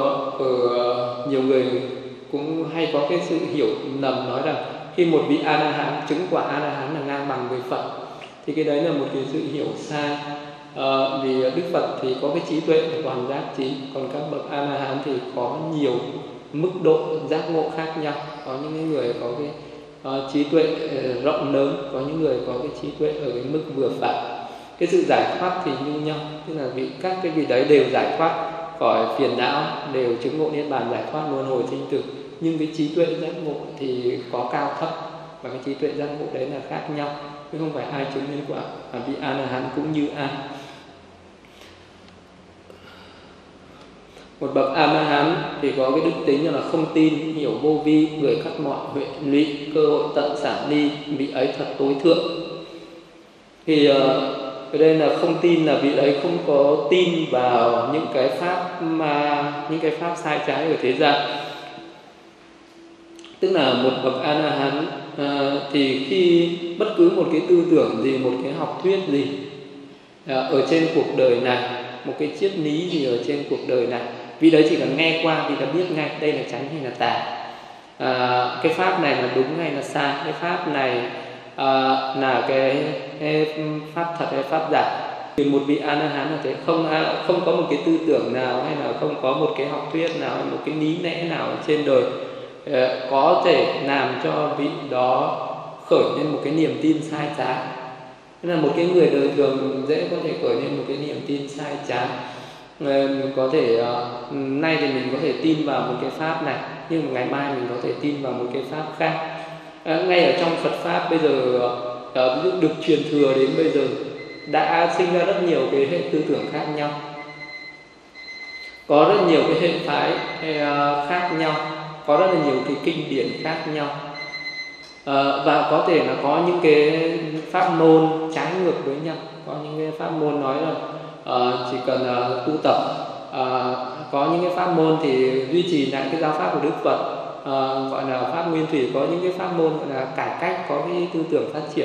nhiều người cũng hay có cái sự hiểu lầm, nói rằng khi một vị A-la-hán chứng quả A-la-hán là ngang bằng với Phật, thì cái đấy là một cái sự hiểu sai. Vì Đức Phật thì có cái trí tuệ toàn giác trí, còn các bậc A-la-hán thì có nhiều mức độ giác ngộ khác nhau. Có những người có cái trí tuệ rộng lớn, có những người có cái trí tuệ ở cái mức vừa phải. Cái sự giải thoát thì như nhau, tức là các cái vị đấy đều giải thoát khỏi phiền não, đều chứng ngộ niết bàn, giải thoát luân hồi sinh tử, nhưng cái trí tuệ giác ngộ thì có cao thấp, và cái trí tuệ giác ngộ đấy là khác nhau, chứ không phải ai chứng đến quả vị A-la-hán cũng như ai. Một bậc A-la-hán thì có cái đức tính là không tin, hiểu vô vi, người khắc mọi huệ lụy, cơ hội tận xả ly, vị ấy thật tối thượng. Thì ở đây là không tin, là vị ấy không có tin vào những cái pháp sai trái ở thế gian. Tức là một bậc A-la-hán thì khi bất cứ một cái tư tưởng gì, một cái học thuyết gì ở trên cuộc đời này, một cái triết lý gì ở trên cuộc đời này, vì đấy chỉ cần nghe qua thì đã biết ngay đây là chánh hay là tà, cái pháp này là đúng hay là sai, cái pháp này là cái pháp thật hay pháp giả. Thì một vị A-la-hán là thế, không có một cái tư tưởng nào, hay là không có một cái học thuyết nào, hay một cái lý lẽ nào trên đời có thể làm cho vị đó khởi lên một cái niềm tin sai trái. Nên là một cái người đời thường dễ có thể khởi lên một cái niềm tin sai trái. Mình có thể nay thì mình có thể tin vào một cái pháp này, nhưng mà ngày mai mình có thể tin vào một cái pháp khác. Ngay ở trong Phật pháp bây giờ ví dụ được truyền thừa đến bây giờ đã sinh ra rất nhiều cái hệ tư tưởng khác nhau, có rất nhiều cái hệ phái khác nhau, có rất là nhiều cái kinh điển khác nhau, và có thể là có những cái pháp môn trái ngược với nhau. Có những cái pháp môn nói là chỉ cần tu tập, có những cái pháp môn thì duy trì lại cái giáo pháp của Đức Phật, gọi là pháp nguyên thủy. Có những cái pháp môn gọi là cải cách, có cái tư tưởng phát triển,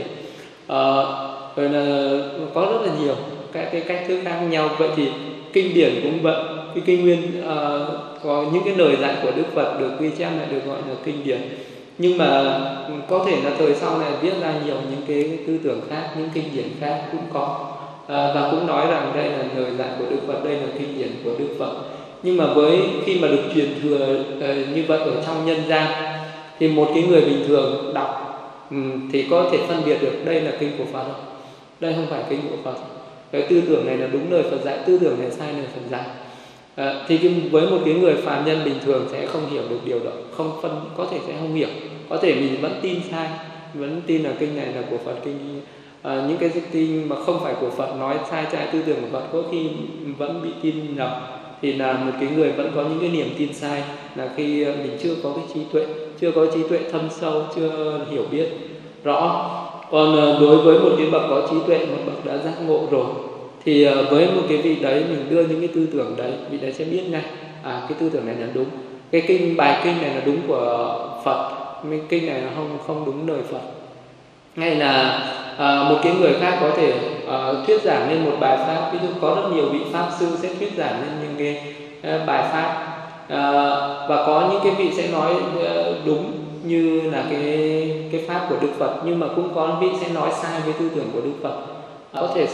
rồi là có rất là nhiều các cái cách thức khác nhau. Vậy thì kinh điển cũng vậy, cái kinh nguyên có những cái lời dạy của Đức Phật được ghi chép lại được gọi là kinh điển, nhưng mà có thể là thời sau này viết ra nhiều những cái tư tưởng khác, những kinh điển khác cũng có, và cũng nói rằng đây là lời dạy của Đức Phật, đây là kinh điển của Đức Phật. Nhưng mà với khi mà được truyền thừa như vậy ở trong nhân gian thì một cái người bình thường đọc thì có thể phân biệt được đây là kinh của Phật không, đây không phải kinh của Phật, cái tư tưởng này là đúng lời Phật dạy, tư tưởng này sai lời Phật dạy. Thì với một cái người phàm nhân bình thường sẽ không hiểu được điều đó, có thể sẽ không hiểu, có thể mình vẫn tin sai, vẫn tin là kinh này là của Phật, kinh những cái kinh mà không phải của Phật nói sai trái tư tưởng của Phật có khi vẫn bị tin nhầm, thì là một cái người vẫn có những cái niềm tin sai, là khi mình chưa có cái chưa có trí tuệ thâm sâu, chưa hiểu biết rõ. Còn đối với một cái bậc có trí tuệ, một bậc đã giác ngộ rồi, thì với một cái vị đấy mình đưa những cái tư tưởng đấy, vị đấy sẽ biết ngay cái tư tưởng này là đúng, cái bài kinh này là đúng của Phật, cái kinh này là không đúng lời Phật. Hay là một cái người khác có thể thuyết giảng lên một bài pháp, ví dụ có rất nhiều vị pháp sư sẽ thuyết giảng lên những cái bài pháp, và có những cái vị sẽ nói đúng như là cái pháp của Đức Phật, nhưng mà cũng có vị sẽ nói sai với tư tưởng của Đức Phật, có thể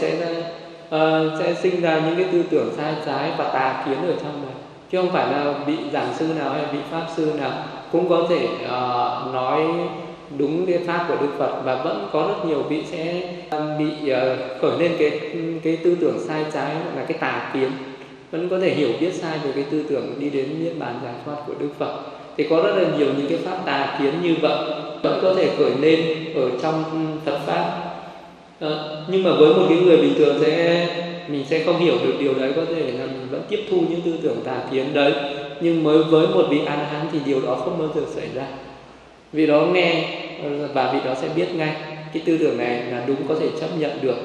sẽ sinh ra những cái tư tưởng sai trái và tà kiến ở trong này, chứ không phải là vị giảng sư nào hay vị pháp sư nào cũng có thể nói đúng cái pháp của Đức Phật, và vẫn có rất nhiều vị sẽ bị khởi lên cái tư tưởng sai trái, là cái tà kiến, vẫn có thể hiểu biết sai về cái tư tưởng đi đến niết bàn giải thoát của Đức Phật. Thì có rất là nhiều những cái pháp tà kiến như vậy vẫn có thể khởi lên ở trong Phật pháp. Nhưng mà với một cái người bình thường mình sẽ không hiểu được điều đấy, có thể là mình vẫn tiếp thu những tư tưởng tà kiến đấy, nhưng với một vị A-la-hán thì điều đó không bao giờ xảy ra. Vị đó nghe và vị đó sẽ biết ngay cái tư tưởng này là đúng, có thể chấp nhận được.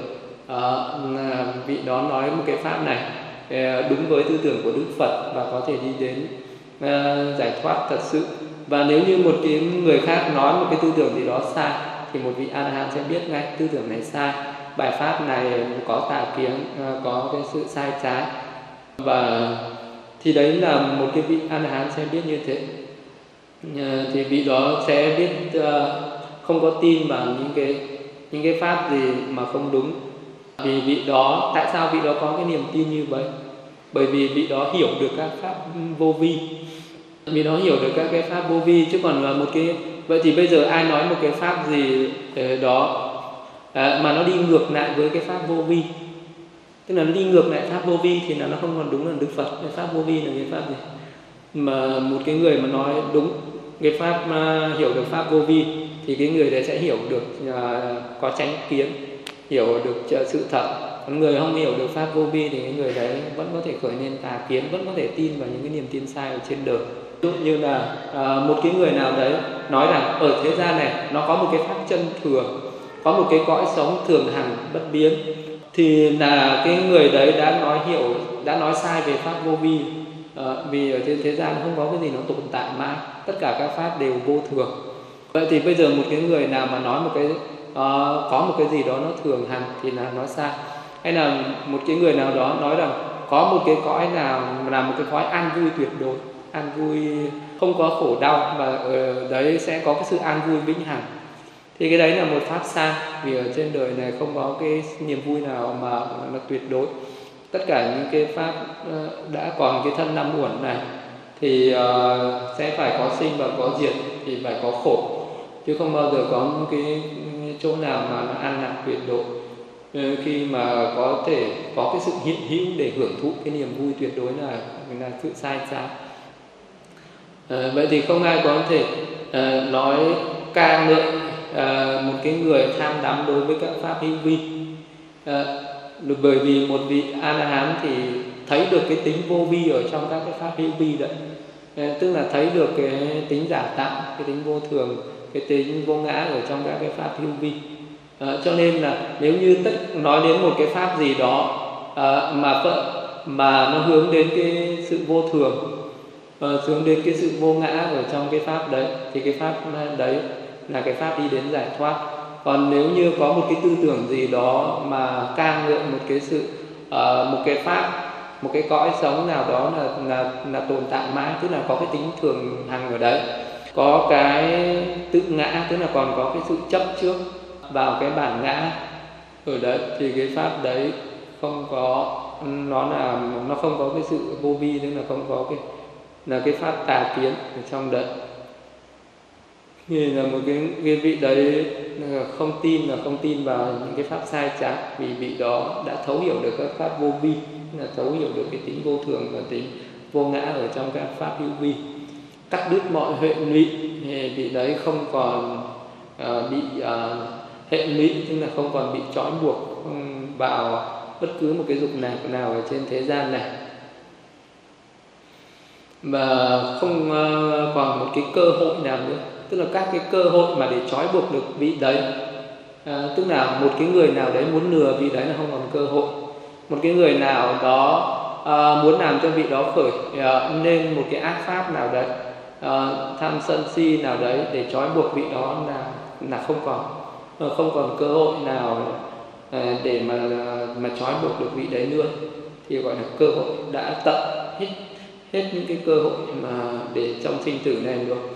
Vị đó nói một cái pháp này đúng với tư tưởng của Đức Phật và có thể đi đến giải thoát thật sự. Và nếu như một cái người khác nói một cái tư tưởng gì đó sai thì một vị A-la-hán sẽ biết ngay tư tưởng này sai, bài pháp này có tà kiến, có cái sự sai trái, và thì đấy là một cái vị A-la-hán sẽ biết như thế. Thì vị đó sẽ biết không có tin vào những cái pháp gì mà không đúng. Vì vị đó, tại sao vị đó có cái niềm tin như vậy? Bởi vì vị đó hiểu được các pháp vô vi, vị đó hiểu được các cái pháp vô vi. Chứ còn là một cái, vậy thì bây giờ ai nói một cái pháp gì đó mà nó đi ngược lại với cái pháp vô vi, tức là nó đi ngược lại pháp vô vi, thì là nó không còn đúng là Đức Phật. Cái pháp vô vi là cái pháp gì? Mà một cái người mà nói đúng cái pháp hiểu được pháp vô vi thì cái người đấy sẽ hiểu được có chánh kiến, hiểu được sự thật. Còn người không hiểu được pháp vô vi thì cái người đấy vẫn có thể khởi lên tà kiến, vẫn có thể tin vào những cái niềm tin sai ở trên đời. Ví dụ như là một cái người nào đấy nói rằng ở thế gian này nó có một cái pháp chân thường, có một cái cõi sống thường hằng bất biến, thì là cái người đấy đã nói sai về pháp vô vi. Vì ở trên thế gian không có cái gì nó tồn tại mãi, tất cả các pháp đều vô thường. Vậy thì bây giờ một cái người nào mà nói một cái có một cái gì đó nó thường hằng thì là nói sai. Hay là một cái người nào đó nói rằng có một cái cõi nào là một cái cõi an vui tuyệt đối, an vui không có khổ đau, và ở đấy sẽ có cái sự an vui vĩnh hằng, thì cái đấy là một pháp sai. Vì ở trên đời này không có cái niềm vui nào mà là tuyệt đối. Tất cả những cái pháp đã còn cái thân năm uẩn này thì sẽ phải có sinh và có diệt, thì phải có khổ, chứ không bao giờ có cái chỗ nào mà nó an lạc tuyệt đối. khi mà có thể có cái sự hiện hữu để hưởng thụ cái niềm vui tuyệt đối là sự sai trái. Vậy thì không ai có thể nói ca ngợi một cái người tham đắm đối với các pháp hữu vi, bởi vì một vị A-la-hán thì thấy được cái tính vô vi ở trong các cái pháp hữu vi đấy, tức là thấy được cái tính giả tạm, cái tính vô thường, cái tính vô ngã ở trong các cái pháp hữu vi. Cho nên là nếu như nói đến một cái pháp gì đó mà nó hướng đến cái sự vô thường, hướng đến cái sự vô ngã ở trong cái pháp đấy, thì cái pháp đấy là cái pháp đi đến giải thoát. Còn nếu như có một cái tư tưởng gì đó mà ca ngợi một cái sự một cái pháp, một cái cõi sống nào đó là tồn tại mãi, tức là có cái tính thường hằng ở đấy, có cái tự ngã, tức là còn có cái sự chấp trước vào cái bản ngã ở đấy, thì cái pháp đấy không có, nó không có cái sự vô vi, tức là không có cái pháp tà kiến ở trong đấy. Thì là một cái vị đấy không tin vào những cái pháp sai trái, vì vị đó đã thấu hiểu được các pháp vô vi, là thấu hiểu được cái tính vô thường và tính vô ngã ở trong các pháp hữu vi, cắt đứt mọi hệ lụy. Thì vị đấy không còn bị hệ lụy, tức là không còn bị trói buộc vào bất cứ một cái dục lạc nào ở trên thế gian này, và không còn một cái cơ hội nào nữa, tức là các cái cơ hội mà để trói buộc được vị đấy, tức là một cái người nào đấy muốn lừa vị đấy là không còn cơ hội, một cái người nào đó muốn làm cho vị đó khởi nên một cái ác pháp nào đấy, tham sân si nào đấy để trói buộc vị đó là không còn cơ hội nào để mà trói buộc được vị đấy nữa, thì gọi là cơ hội đã tận hết những cái cơ hội mà để trong sinh tử này được.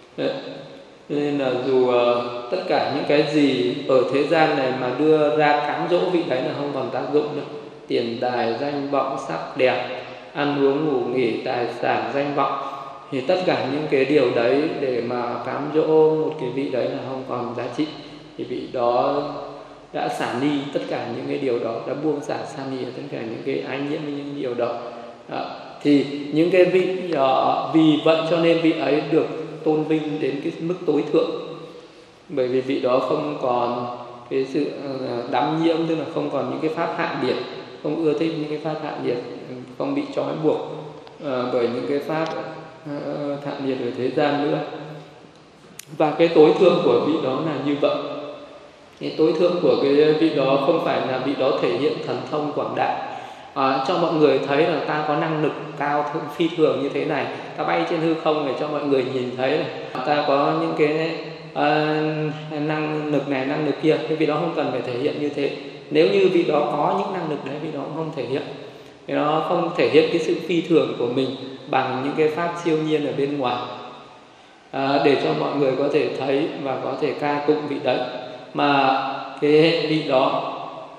Nên là dù tất cả những cái gì ở thế gian này mà đưa ra cám dỗ vị đấy là không còn tác dụng nữa. Tiền tài, danh vọng, sắc đẹp, ăn uống, ngủ nghỉ, tài sản, danh vọng, thì tất cả những cái điều đấy để mà cám dỗ một cái vị đấy là không còn giá trị, thì vị đó đã xả ly tất cả những cái điều đó, đã buông xả san ly tất cả những cái ái nhiễm với những điều đó. Thì những cái vị vì vậy cho nên vị ấy được tôn vinh đến cái mức tối thượng, bởi vì vị đó không còn cái sự đắm nhiễm, tức là không còn những cái pháp hạ liệt, không ưa thích những cái pháp hạ liệt, không bị trói buộc bởi những cái pháp hạ liệt ở thế gian nữa. Và cái tối thượng của vị đó là như vậy. Cái tối thượng của cái vị đó không phải là vị đó thể hiện thần thông quảng đại, cho mọi người thấy là ta có năng lực cao phi thường như thế này, ta bay trên hư không để cho mọi người nhìn thấy này, ta có những cái năng lực này, năng lực kia. Cái vị đó không cần phải thể hiện như thế. Nếu như vị đó có những năng lực đấy, vị đó không thể hiện, vì nó không thể hiện cái sự phi thường của mình bằng những cái pháp siêu nhiên ở bên ngoài, để cho mọi người có thể thấy và có thể ca tụng vị đấy. Mà cái vị đó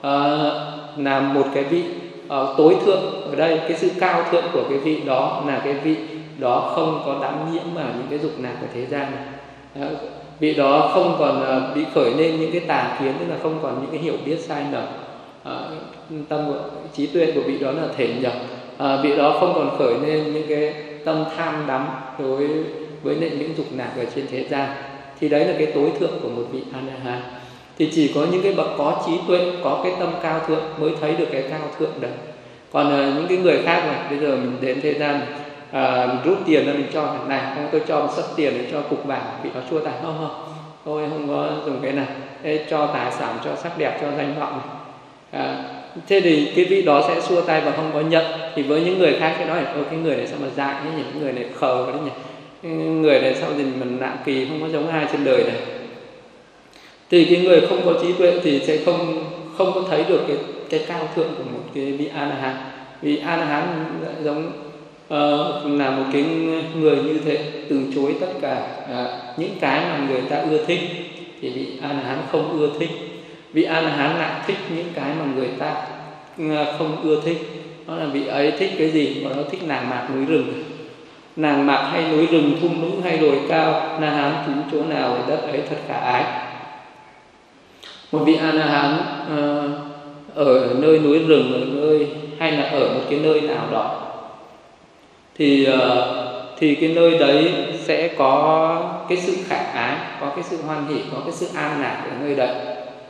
là một cái vị tối thượng. Ở đây cái sự cao thượng của cái vị đó là cái vị đó không có đắm nhiễm vào những cái dục lạc của thế gian này. Vị đó không còn bị khởi lên những cái tà kiến, tức là không còn những cái hiểu biết sai lầm. Tâm của trí tuệ của vị đó là thể nhập. Vị đó không còn khởi lên những cái tâm tham đắm đối với những dục lạc ở trên thế gian. Thì đấy là cái tối thượng của một vị A-la-hán. Thì chỉ có những cái bậc có trí tuệ, có cái tâm cao thượng mới thấy được cái cao thượng đấy. Còn những cái người khác này, bây giờ mình đến thế gian rút tiền ra mình cho thằng này, không, tôi cho một sấp tiền để cho cục vàng, bị nó chua tài, không, tôi không có dùng cái này. Thế cho tài sản, cho sắc đẹp, cho danh vọng này. Thế thì cái vị đó sẽ xua tay và không có nhận. Thì với những người khác sẽ nói là cái người này sao mà dại thế nhỉ, cái người này khờ đấy nhỉ, cái người này sao mình lạ kỳ, không có giống ai trên đời này. Thì cái người không có trí tuệ thì sẽ không có thấy được cái cao thượng của một cái vị A-la-hán. Vì A-la-hán giống là một cái người như thế, từ chối tất cả những cái mà người ta ưa thích, thì vị A-la-hán không ưa thích. Vị A-la-hán lại thích những cái mà người ta không ưa thích. Đó là vị ấy thích cái gì? Mà nó thích nàng mạc núi rừng. Nàng mạc hay núi rừng, thung lũng hay đồi cao, A-la-hán trú chỗ nào thì đất ấy thật khả ái. Một vị A-la-hán ở nơi núi rừng, ở nơi hay là ở một cái nơi nào đó, thì cái nơi đấy sẽ có cái sự khả ái, có cái sự hoan hỷ, có cái sự an lạc ở nơi đấy.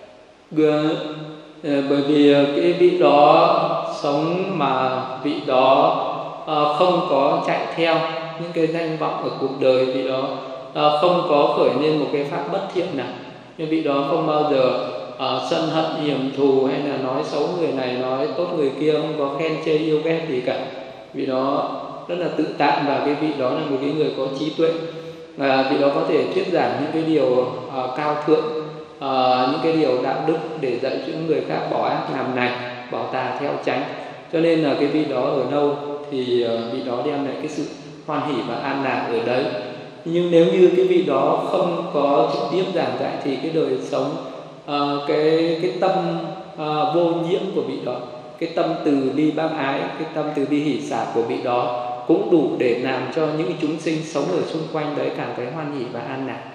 Bởi vì cái vị đó sống mà vị đó không có chạy theo những cái danh vọng ở cuộc đời, vị đó không có khởi lên một cái pháp bất thiện nào, nhưng vị đó không bao giờ sân hận hiểm thù hay là nói xấu người này nói tốt người kia, không có khen chê yêu ghét gì cả. Vị đó rất là tự tại, và cái vị đó là một cái người có trí tuệ, và vị đó có thể thuyết giảng những cái điều cao thượng, những cái điều đạo đức để dạy cho những người khác bỏ ác làm lành, bỏ tà theo chánh. Cho nên là cái vị đó ở đâu thì vị đó đem lại cái sự hoan hỷ và an lạc ở đấy. Nhưng nếu như cái vị đó không có trực tiếp giảng dạy thì cái đời sống, cái tâm vô nhiễm của vị đó, cái tâm từ bi bác ái, cái tâm từ bi hỷ xả của vị đó cũng đủ để làm cho những chúng sinh sống ở xung quanh đấy cảm thấy hoan hỷ và an lạc.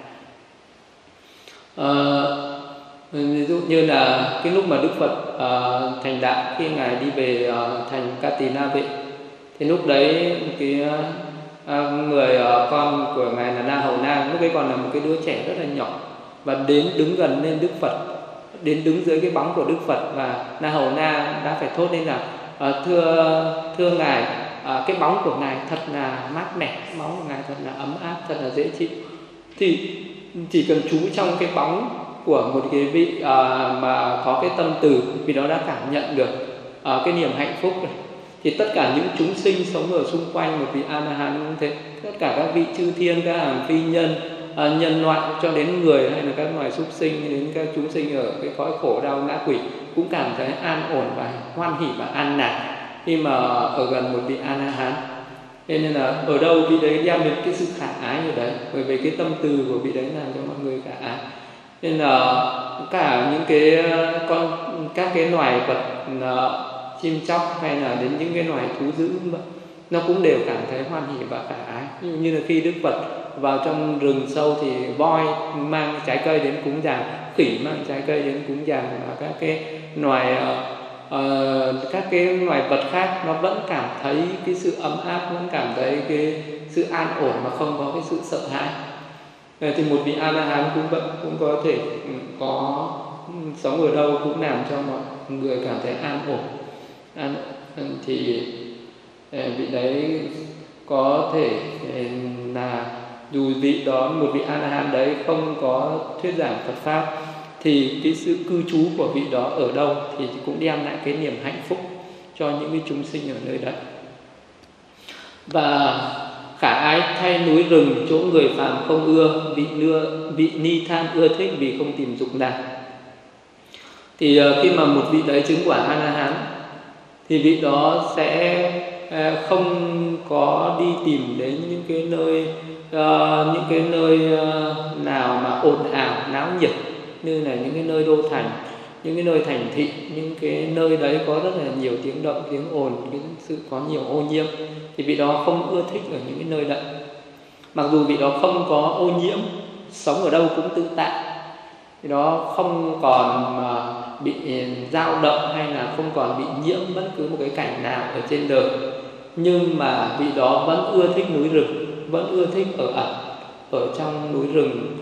Ví dụ như là cái lúc mà Đức Phật thành đạo, khi Ngài đi về thành Ca Tỳ Na Vệ, thì lúc đấy cái người con của Ngài là Na Hầu Na, lúc ấy còn là một cái đứa trẻ rất là nhỏ, và đến đứng gần lên Đức Phật, đến đứng dưới cái bóng của Đức Phật, và Na Hầu Na đã phải thốt lên là thưa Ngài, cái bóng của Ngài thật là mát mẻ, bóng của Ngài thật là ấm áp, thật là dễ chịu. Thì chỉ cần trú trong cái bóng của một cái vị mà có cái tâm từ, vì đó đã cảm nhận được cái niềm hạnh phúc này, thì tất cả những chúng sinh sống ở xung quanh một vị A-la-hán cũng thế, tất cả các vị chư thiên, các hàng phi nhân, nhân loại cho đến người hay là các loài súc sinh, đến các chúng sinh ở cái cõi khổ đau ngã quỷ cũng cảm thấy an ổn và hoan hỷ và an lạc khi mà ở gần một vị A-la-hán. Thế nên là ở đâu vị đấy đem đến cái sự khả ái ở đấy, bởi vì cái tâm từ của vị đấy làm cho mọi người khả ái. Nên là cả những cái các cái loài vật, chim chóc hay là đến những cái loài thú dữ nó cũng đều cảm thấy hoan hỷ và khả ái. Ví dụ như là khi Đức Phật vào trong rừng sâu thì voi mang trái cây đến cúng dường, khỉ mang trái cây đến cúng dường, và các cái loài vật khác nó vẫn cảm thấy cái sự ấm áp, vẫn cảm thấy cái sự an ổn mà không có cái sự sợ hãi. Thì một vị A-la-hán cũng có thể có sống ở đâu cũng làm cho mọi người cảm thấy an ổn. Thì vị đấy có thể là dù vị đó, một vị A-la-hán đấy không có thuyết giảng Phật pháp, thì cái sự cư trú của vị đó ở đâu thì cũng đem lại cái niềm hạnh phúc cho những cái chúng sinh ở nơi đấy. Và khả ái thay núi rừng, chỗ người phàm không ưa, vị ni tham ưa thích vì không tìm dục lạc. Thì khi mà một vị đấy chứng quả A-la-hán thì vị đó sẽ không có đi tìm đến những cái nơi nào mà ồn ào náo nhiệt, như là những cái nơi đô thành, những cái nơi thành thị, những cái nơi đấy có rất là nhiều tiếng động, tiếng ồn, cái sự có nhiều ô nhiễm, thì vị đó không ưa thích ở những cái nơi đấy. Mặc dù vị đó không có ô nhiễm, sống ở đâu cũng tự tại, vị đó không còn mà bị dao động hay là không còn bị nhiễm bất cứ một cái cảnh nào ở trên đời, nhưng mà vị đó vẫn ưa thích núi rừng, vẫn ưa thích ở trong núi rừng,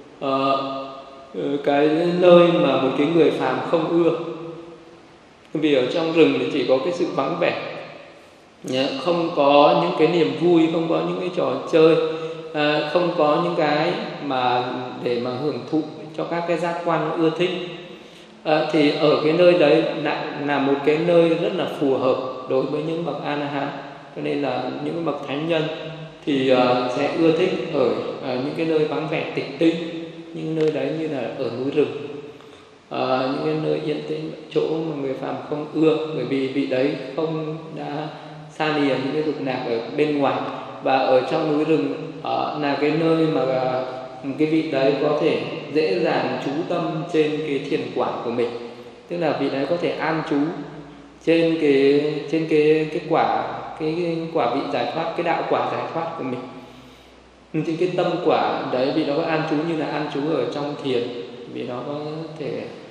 cái nơi mà một cái người phàm không ưa. Vì ở trong rừng thì chỉ có cái sự vắng vẻ, không có những cái niềm vui, không có những cái trò chơi, không có những cái mà để mà hưởng thụ cho các cái giác quan ưa thích. Thì ở cái nơi đấy lại là một cái nơi rất là phù hợp đối với những bậc A-la-hán. Cho nên là những bậc thánh nhân thì sẽ ưa thích ở những cái nơi vắng vẻ tịch tĩnh, những nơi đấy như là ở núi rừng, những cái nơi yên tĩnh, chỗ mà người phàm không ưa, bởi vì vị đấy không đã xa lìa những cái dục lạc ở bên ngoài. Và ở trong núi rừng là cái nơi mà cái vị đấy có thể dễ dàng trú tâm trên cái thiền quả của mình, tức là vị đấy có thể an trú trên cái quả vị giải thoát, cái đạo quả giải thoát của mình. Thì cái tâm quả đấy vị đó có an trú như là an trú ở trong thiền, vị đó có thể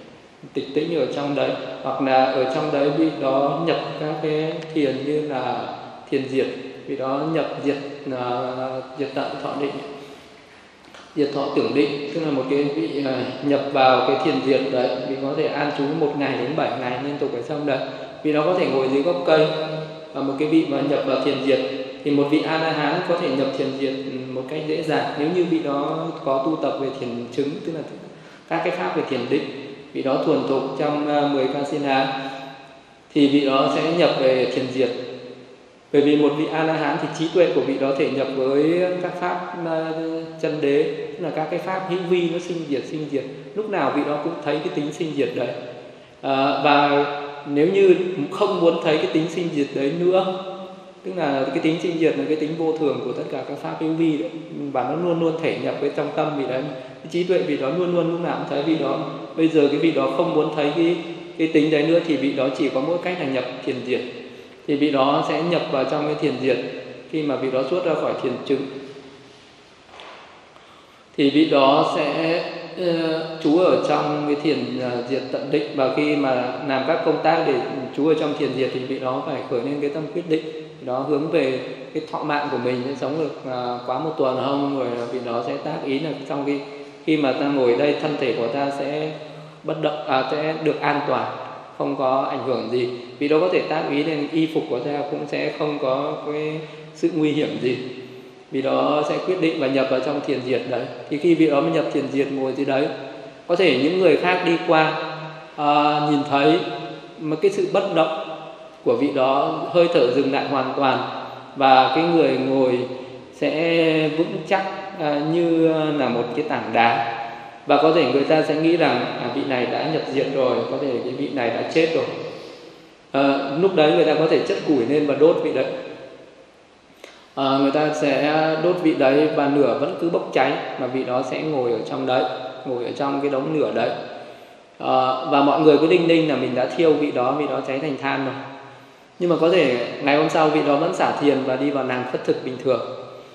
tịch tĩnh ở trong đấy, hoặc là ở trong đấy vị đó nhập các cái thiền như là thiền diệt, vị đó nhập diệt diệt tận thọ định, diệt thọ tưởng định, tức là một cái vị nhập vào cái thiền diệt đấy, vị có thể an trú 1 ngày đến 7 ngày liên tục ở trong đấy, vị đó có thể ngồi dưới gốc cây. Và một cái vị mà nhập vào thiền diệt thì một vị A La Hán có thể nhập thiền diệt một cách dễ dàng nếu như vị đó có tu tập về thiền chứng, tức là các cái pháp về thiền định, vị đó thuần thục trong 10 Kasina thì vị đó sẽ nhập về thiền diệt. Bởi vì một vị A La Hán thì trí tuệ của vị đó thể nhập với các pháp chân đế, tức là các cái pháp hữu vi nó sinh diệt, lúc nào vị đó cũng thấy cái tính sinh diệt đấy. Và nếu như không muốn thấy cái tính sinh diệt đấy nữa, tức là cái tính sinh diệt là cái tính vô thường của tất cả các pháp hữu vi đấy, và nó luôn luôn thể nhập với trong tâm vị đấy, cái trí tuệ vị đó luôn luôn lúc nào cũng thấy vị đó. Bây giờ cái vị đó không muốn thấy cái tính đấy nữa thì vị đó chỉ có mỗi cách là nhập thiền diệt, thì vị đó sẽ nhập vào trong cái thiền diệt. Khi mà vị đó xuất ra khỏi thiền chứng thì vị đó sẽ trú ở trong cái thiền diệt tận định, và khi mà làm các công tác để trú ở trong thiền diệt thì vị đó phải khởi lên cái tâm quyết định, vị đó hướng về cái thọ mạng của mình sẽ sống được quá 1 tuần không, rồi vị đó sẽ tác ý là trong khi mà ta ngồi đây thân thể của ta sẽ bất động, sẽ được an toàn, không có ảnh hưởng gì. Vì đó có thể tác ý nên y phục của ta cũng sẽ không có cái sự nguy hiểm gì. Vì đó sẽ quyết định và nhập vào trong thiền diệt đấy. Thì khi vị đó mới nhập thiền diệt ngồi dưới đấy, có thể những người khác đi qua nhìn thấy một cái sự bất động của vị đó, hơi thở dừng lại hoàn toàn, và cái người ngồi sẽ vững chắc như là một cái tảng đá. Và có thể người ta sẽ nghĩ rằng vị này đã nhập diệt rồi, có thể cái vị này đã chết rồi. Lúc đấy người ta có thể chất củi lên và đốt vị đấy. Người ta sẽ đốt vị đấy và lửa vẫn cứ bốc cháy, mà vị đó sẽ ngồi ở trong đấy, ngồi ở trong cái đống lửa đấy. Và mọi người cứ đinh ninh là mình đã thiêu vị đó cháy thành than rồi. Nhưng mà có thể ngày hôm sau vị đó vẫn xả thiền và đi vào nàng khất thực bình thường.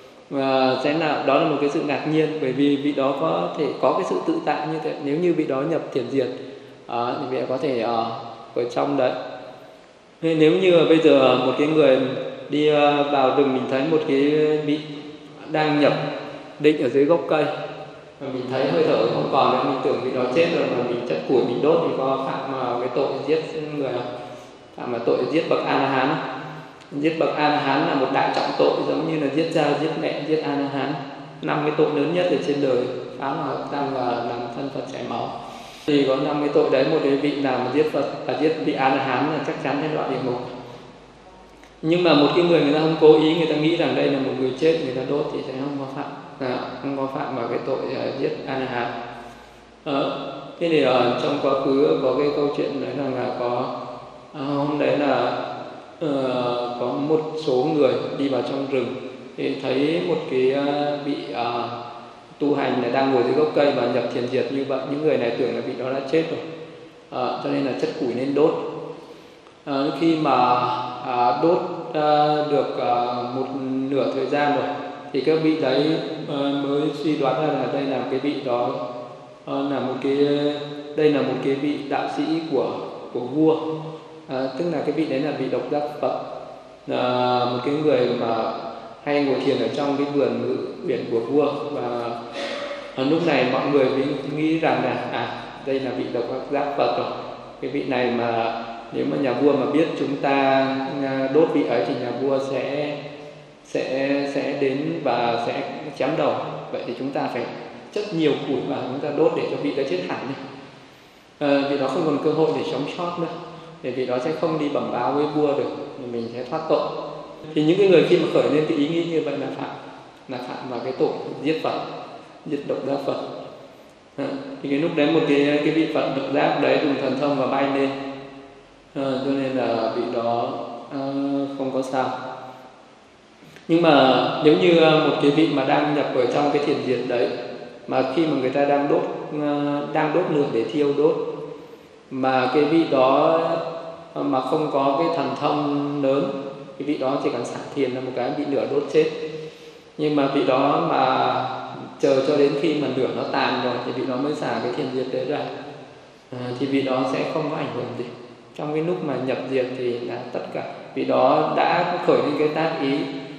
Đó là một cái sự ngạc nhiên, bởi vì vị đó có thể có cái sự tự tại như thế. Nếu như vị đó nhập thiền diệt thì vị có thể ở trong đấy. Nên nếu như bây giờ một cái người đi vào rừng, mình thấy một cái vị đang nhập định ở dưới gốc cây, và mình thấy hơi thở không còn nữa, mình tưởng vị đó chết rồi, mà mình chất củi mình đốt thì có phạm cái tội giết người không? Phạm tội giết bậc A La Hán. Giết bậc A La Hán là một đại trọng tội, giống như là giết cha, giết mẹ, giết A La Hán, 5 cái tội lớn nhất ở trên đời: phá hoại hợp tăng và làm thân Phật chảy máu. Thì có 5 cái tội đấy, một cái vị nào mà giết Phật và giết vị A La Hán là chắc chắn sẽ đọa địa ngục. Nhưng mà một cái người ta không cố ý, người ta nghĩ rằng đây là một người chết, người ta đốt thì sẽ không có phạm vào cái tội giết A La Hán. Thế thì trong quá khứ có cái câu chuyện đấy là có hôm đấy là có một số người đi vào trong rừng thì thấy một cái vị tu hành này đang ngồi dưới gốc cây và nhập thiền diệt như vậy. Những người này tưởng là vị đó đã chết rồi, cho nên là chất củi nên đốt. Khi mà đốt được một nửa thời gian rồi thì các vị đấy mới suy đoán ra là đây là cái vị đó đây là một cái vị đạo sĩ của vua. Tức là cái vị đấy là vị độc giác Phật, một cái người mà hay ngồi thiền ở trong cái vườn ngự biển của vua. Và lúc này mọi người mới nghĩ rằng là đây là vị độc giác Phật rồi. Cái vị này mà nếu mà nhà vua mà biết chúng ta đốt vị ấy thì nhà vua sẽ đến và sẽ chém đầu. Vậy thì chúng ta phải chất nhiều củi vào chúng ta đốt để cho vị đó chết hẳn đi. Vị đó không còn cơ hội để sống sót nữa, để vị đó sẽ không đi bẩm báo với vua được, thì mình sẽ thoát tội. Thì những cái người khi mà khởi lên cái ý nghĩ như vậy là phạm vào cái tội giết Phật, giết độc giác Phật. Thì cái lúc đấy một cái vị Phật độc giác đấy dùng thần thông và bay lên, cho nên là vị đó không có sao. Nhưng mà nếu như một cái vị mà đang nhập ở trong cái thiền diệt đấy, mà khi mà người ta đang đốt lửa để thiêu đốt, mà cái vị đó mà không có cái thần thông lớn, cái vị đó chỉ cần xả thiền là một cái bị lửa đốt chết. Nhưng mà vị đó mà chờ cho đến khi mà lửa nó tàn rồi thì vị đó mới xả cái thiền diệt đấy ra. thì vị đó sẽ không có ảnh hưởng gì. Trong cái lúc mà nhập diệt thì là tất cả vị đó đã khởi lên cái tác ý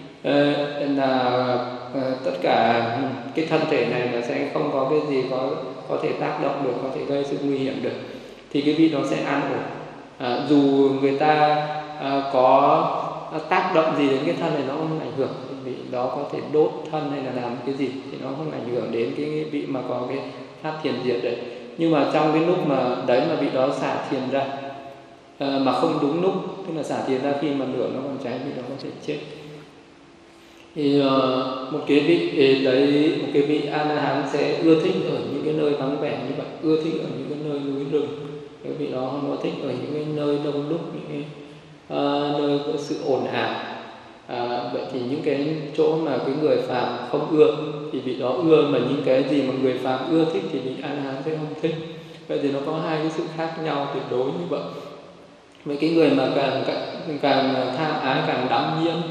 tất cả cái thân thể này là sẽ không có cái gì có thể tác động được, có thể gây sự nguy hiểm được, thì cái vị đó sẽ an ổn. Dù người ta có tác động gì đến cái thân này nó không ảnh hưởng, vị đó có thể đốt thân hay là làm cái gì thì nó không ảnh hưởng đến cái vị mà có cái pháp thiền diệt đấy. Nhưng mà trong cái lúc mà đấy mà vị đó xả thiền ra mà không đúng lúc, tức là xả thiền ra khi mà lửa nó còn cháy, vị đó có thể chết. Thì một cái vị A La Hán sẽ ưa thích ở những cái nơi vắng vẻ như vậy, ưa thích ở những cái nơi núi rừng. Cái vị đó không có thích ở những cái nơi đông đúc, những cái nơi có sự ồn ào. Vậy thì những cái chỗ mà cái người phàm không ưa thì vị đó ưa, mà những cái gì mà người phàm ưa thích thì vị A La Hán sẽ không thích. Vậy thì nó có hai cái sự khác nhau tuyệt đối như vậy. Mấy cái người mà càng tham ái, càng đắm nhiễm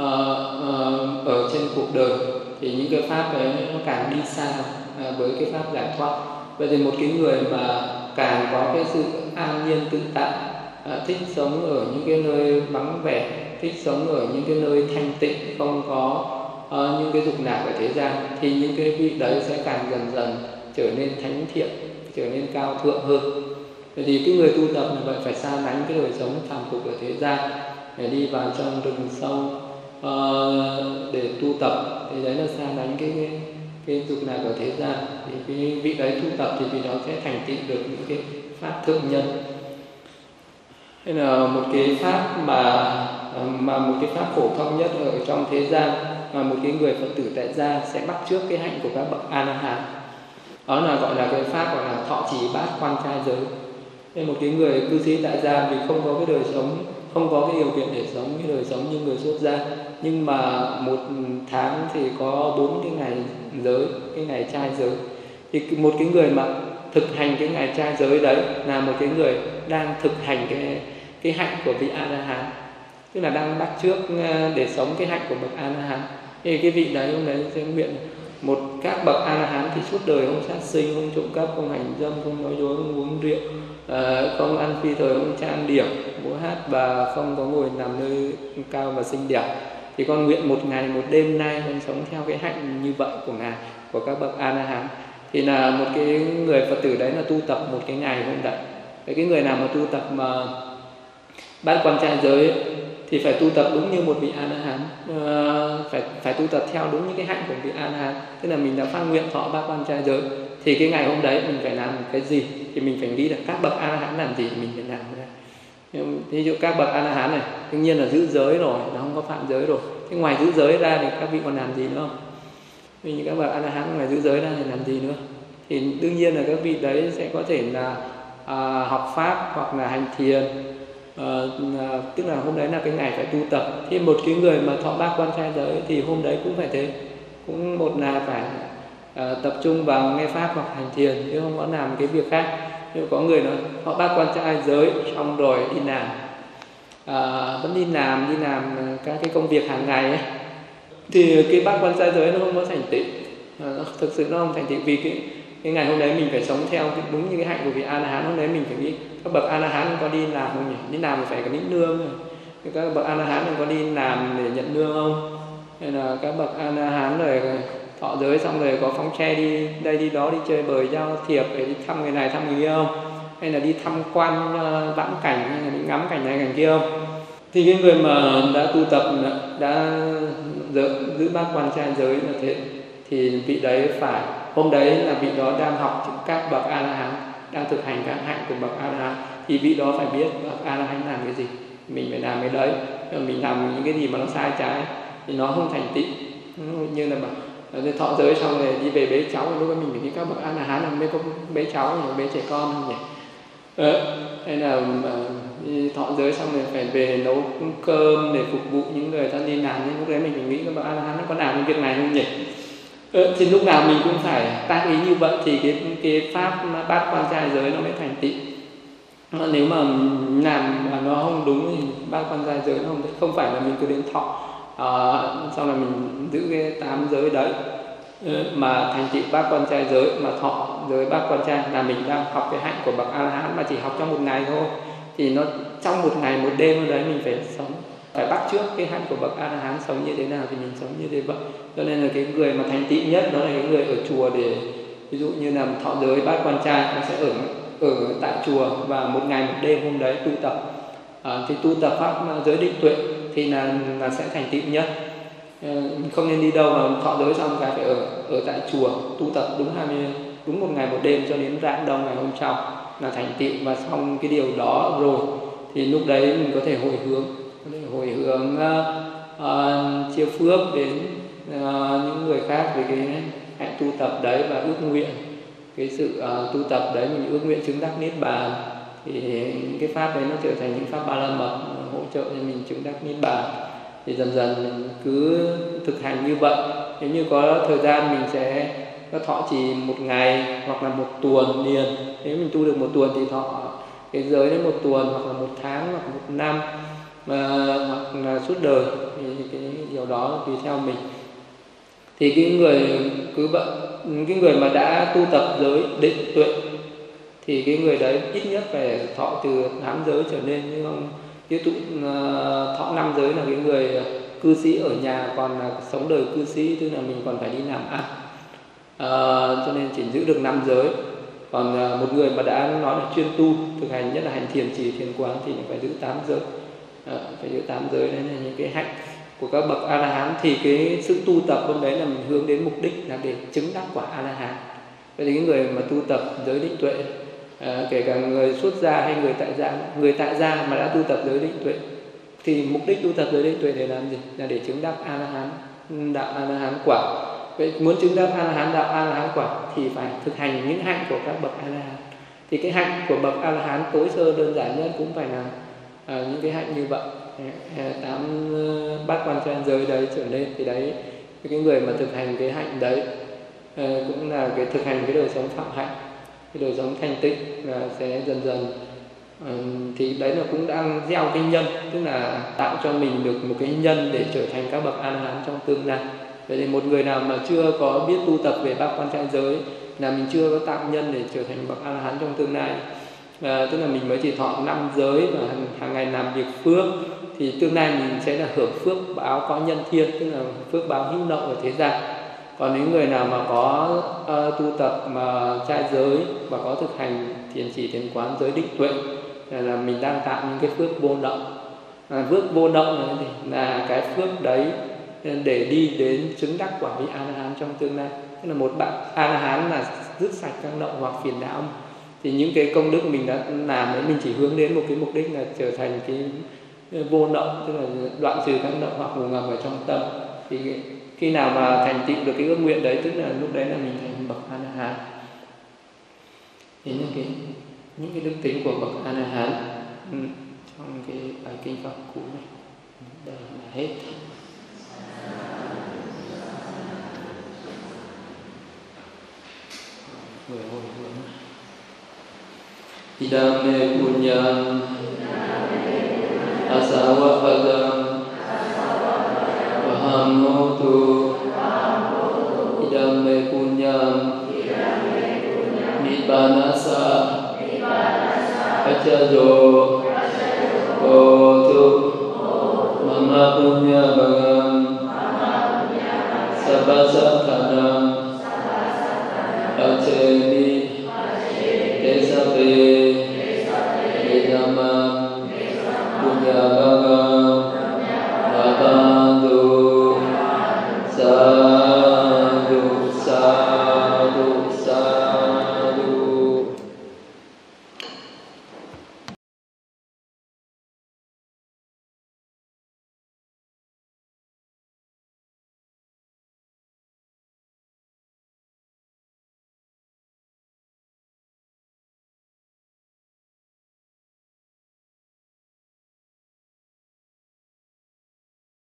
ở trên cuộc đời thì những cái pháp đấy nó càng đi xa với cái pháp giải thoát. Vậy thì một cái người mà càng có cái sự an nhiên tự tại, thích sống ở những cái nơi vắng vẻ, thích sống ở những cái nơi thanh tịnh, không có những cái dục lạc ở thế gian, thì những cái vị đấy sẽ càng dần dần trở nên thánh thiện, trở nên cao thượng hơn. Vậy thì cái người tu tập như vậy phải xa lánh cái đời sống phàm tục ở thế gian, để đi vào trong rừng sâu để tu tập, thì đấy là xa lánh cái dục lạc ở thế gian. Thì cái vị đấy tu tập thì vị đó sẽ thành tựu được những cái pháp thượng nhân. Đây là một cái pháp mà một cái pháp phổ thông nhất ở trong thế gian mà một cái người Phật tử tại gia sẽ bắt chước cái hạnh của các bậc A La Hán. Đó là gọi là cái pháp gọi là thọ trì bát quan trai giới. Nên một cái người cư sĩ tại gia vì không có cái đời sống, không có cái điều kiện để sống cái đời sống như người xuất gia, nhưng mà một tháng thì có 4 cái ngày giới, cái ngày trai giới, thì một cái người mà thực hành cái ngày trai giới đấy là một cái người đang thực hành cái hạnh của vị A La Hán, tức là đang bắt chước để sống cái hạnh của bậc A La Hán. Thì cái vị đấy ông đấy sẽ nguyện một các bậc A La Hán thì suốt đời không sát sinh, không trộm cắp, không hành dâm, không nói dối, không uống rượu, không ăn phi thời, không trang điểm, múa hát và không có ngồi nằm nơi cao và xinh đẹp. Thì con nguyện một ngày một đêm nay con sống theo cái hạnh như vậy của ngài, của các bậc A La Hán. Thì là một cái người Phật tử đấy là tu tập một cái ngày hôm đấy. Cái người nào mà tu tập mà bát quan trai giới ấy, thì phải tu tập đúng như một vị A La Hán, phải tu tập theo đúng những cái hạnh của vị A La Hán. Tức là mình đã phát nguyện thọ bát quan trai giới, thì cái ngày hôm đấy mình phải làm cái gì thì mình phải nghĩ là các bậc A La Hán làm gì thì mình phải làm ra. Ví dụ các bậc A La Hán này đương nhiên là giữ giới rồi, nó không có phạm giới rồi. Thế ngoài giữ giới ra thì các vị còn làm gì nữa không? Vì các bậc A La Hán ngoài giữ giới ra thì làm gì nữa? Thì đương nhiên là các vị đấy sẽ có thể là học pháp hoặc là hành thiền. Tức là hôm đấy là cái ngày phải tu tập. Thì một cái người mà thọ bát quan trai giới thì hôm đấy cũng phải thế, cũng một là phải tập trung vào nghe pháp hoặc hành thiền, chứ không có làm cái việc khác. Nhưng có người nói họ bác quan trai giới xong rồi đi làm, vẫn đi làm các cái công việc hàng ngày ấy, thì cái bác quan trai giới nó không có thành tựu, thực sự nó không thành tựu. Vì cái ngày hôm đấy mình phải sống theo đúng như cái hạnh của vị A La Hán. Hôm đấy mình phải nghĩ các bậc A La Hán có đi làm không nhỉ? Đi làm thì phải có lĩnh lương rồi. Các bậc A La Hán có đi làm để nhận lương không? Hay là các bậc A La Hán rồi thọ giới xong rồi có phóng xe đi đây đi đó, đi chơi bời giao thiệp, để đi thăm người này thăm người kia không? Hay là đi tham quan vãn cảnh, hay là đi ngắm cảnh này cảnh kia không? Thì cái người mà đã tu tập, đã giữ bát quan trai giới là thế, thì vị đấy phải, hôm đấy là vị đó đang học các bậc A La Hán, đang thực hành các hạnh của bậc A La Hán, thì vị đó phải biết bậc A La Hán làm cái gì, mình phải làm cái đấy. Mình làm những cái gì mà nó sai trái thì nó không thành tựu. Như là thọ giới xong rồi đi về bế cháu, lúc đó mình phải nghĩ các bậc A La Hán là mới có bế cháu, bế trẻ con không nhỉ? Hay là đi thọ giới xong rồi phải về nấu cơm để phục vụ những người ta đi làm, nhưng lúc đấy mình phải nghĩ các bậc A La Hán có làm cái việc này không nhỉ? Thì lúc nào mình cũng phải tác ý như vậy thì cái pháp bát quan trai giới nó mới thành tựu. Nếu mà làm mà nó không đúng thì bát quan trai giới nó không phải là mình cứ đến thọ xong là mình giữ cái 8 giới đấy mà thành tựu bát quan trai giới, mà thọ giới bác quan trai là mình đang học cái hạnh của bậc A La Hán mà chỉ học trong một ngày thôi, thì nó trong một ngày một đêm đấy mình phải sống, phải bắt chước cái hạnh của bậc A La Hán sống như thế nào thì mình sống như thế vậy. Cho nên là cái người mà thành tựu nhất đó là cái người ở chùa, để ví dụ như là thọ giới bát quan trai, nó sẽ ở tại chùa và một ngày một đêm hôm đấy tu tập, thì tu tập pháp giới định tuệ thì là sẽ thành tựu nhất. Không nên đi đâu mà thọ giới xong cái phải ở tại chùa tu tập đúng một ngày một đêm cho đến rạng đông ngày hôm sau là thành tựu. Và xong cái điều đó rồi thì lúc đấy mình có thể hồi hướng chia phước đến những người khác về cái hạnh tu tập đấy, và ước nguyện cái sự tu tập đấy mình ước nguyện chứng đắc niết bàn, thì cái pháp đấy nó trở thành những pháp ba la mật hỗ trợ cho mình chứng đắc niết bàn. Thì dần dần mình cứ thực hành như vậy. Nếu như có thời gian mình sẽ có thọ trì một ngày hoặc là một tuần liền. Nếu mình tu được một tuần thì thọ cái giới đến một tuần, hoặc là một tháng, hoặc một năm, hoặc là suốt đời, thì cái điều đó tùy theo mình. Thì cái người mà đã tu tập giới định tuệ thì cái người đấy ít nhất phải thọ từ 8 giới trở lên, chứ không thọ 5 giới là cái người cư sĩ ở nhà, còn là sống đời cư sĩ, tức là mình còn phải đi làm ăn, cho nên chỉ giữ được 5 giới. Còn một người mà đã nói là chuyên tu thực hành, nhất là hành thiền trì thiền quán, thì phải giữ 8 giới. Phải giữ 8 giới, đấy là những cái hạnh của các bậc A La Hán. Thì cái sự tu tập hôm đấy là mình hướng đến mục đích là để chứng đắc quả A La Hán. Vậy thì cái người mà tu tập giới định tuệ, kể cả người xuất gia hay người tại gia mà đã tu tập giới định tuệ, thì mục đích tu tập giới định tuệ để làm gì? Là để chứng đắc A La Hán, đạo A La Hán quả. Vậy muốn chứng đắc A La Hán, đạo A La Hán quả thì phải thực hành những hạnh của các bậc A La Hán. Thì cái hạnh của bậc A La Hán tối sơ đơn giản nhất cũng phải là những cái hạnh như vậy, 8 bát quan trai giới đấy trở lên. Thì đấy, cái người mà thực hành cái hạnh đấy cũng là cái thực hành cái đời sống phạm hạnh, cái đời sống thanh tịnh, là sẽ dần dần thì đấy là cũng đang gieo cái nhân, tức là tạo cho mình được một cái nhân để trở thành các bậc A La Hán trong tương lai. Vậy thì một người nào mà chưa có biết tu tập về bát quan trai giới, là mình chưa có tạo nhân để trở thành bậc A La Hán trong tương lai, tức là mình mới chỉ thọ 5 giới và hàng ngày làm việc phước, thì tương lai mình sẽ là hưởng phước báo có nhân thiên, tức là phước báo hữu nậu ở thế gian. Còn những người nào mà có tu tập mà trai giới và có thực hành thiền chỉ thiền quán giới định tuệ, là mình đang tạo những cái phước vô động. Phước vô động là cái phước đấy để đi đến chứng đắc quả vị A La Hán trong tương lai. Tức là một bạn A La Hán là dứt sạch các lậu hoặc phiền não, thì những cái công đức mình đã làm đấy, mình chỉ hướng đến một cái mục đích là trở thành cái vô lậu, tức là đoạn trừ các lậu hoặc ngủ ngầm ở trong tâm. Thì khi nào mà thành tựu được cái ước nguyện đấy, tức là lúc đấy là mình thành bậc A La Hán. Thì những cái đức tính của bậc A La Hán trong cái bài kinh Pháp Cú này đây là hết. Người hồi hướng Idame punyam asawapagam vaham hotu Idame punyam Nibbanasa Acayo Hotu Mama punya bagam Sabasattanam Acemi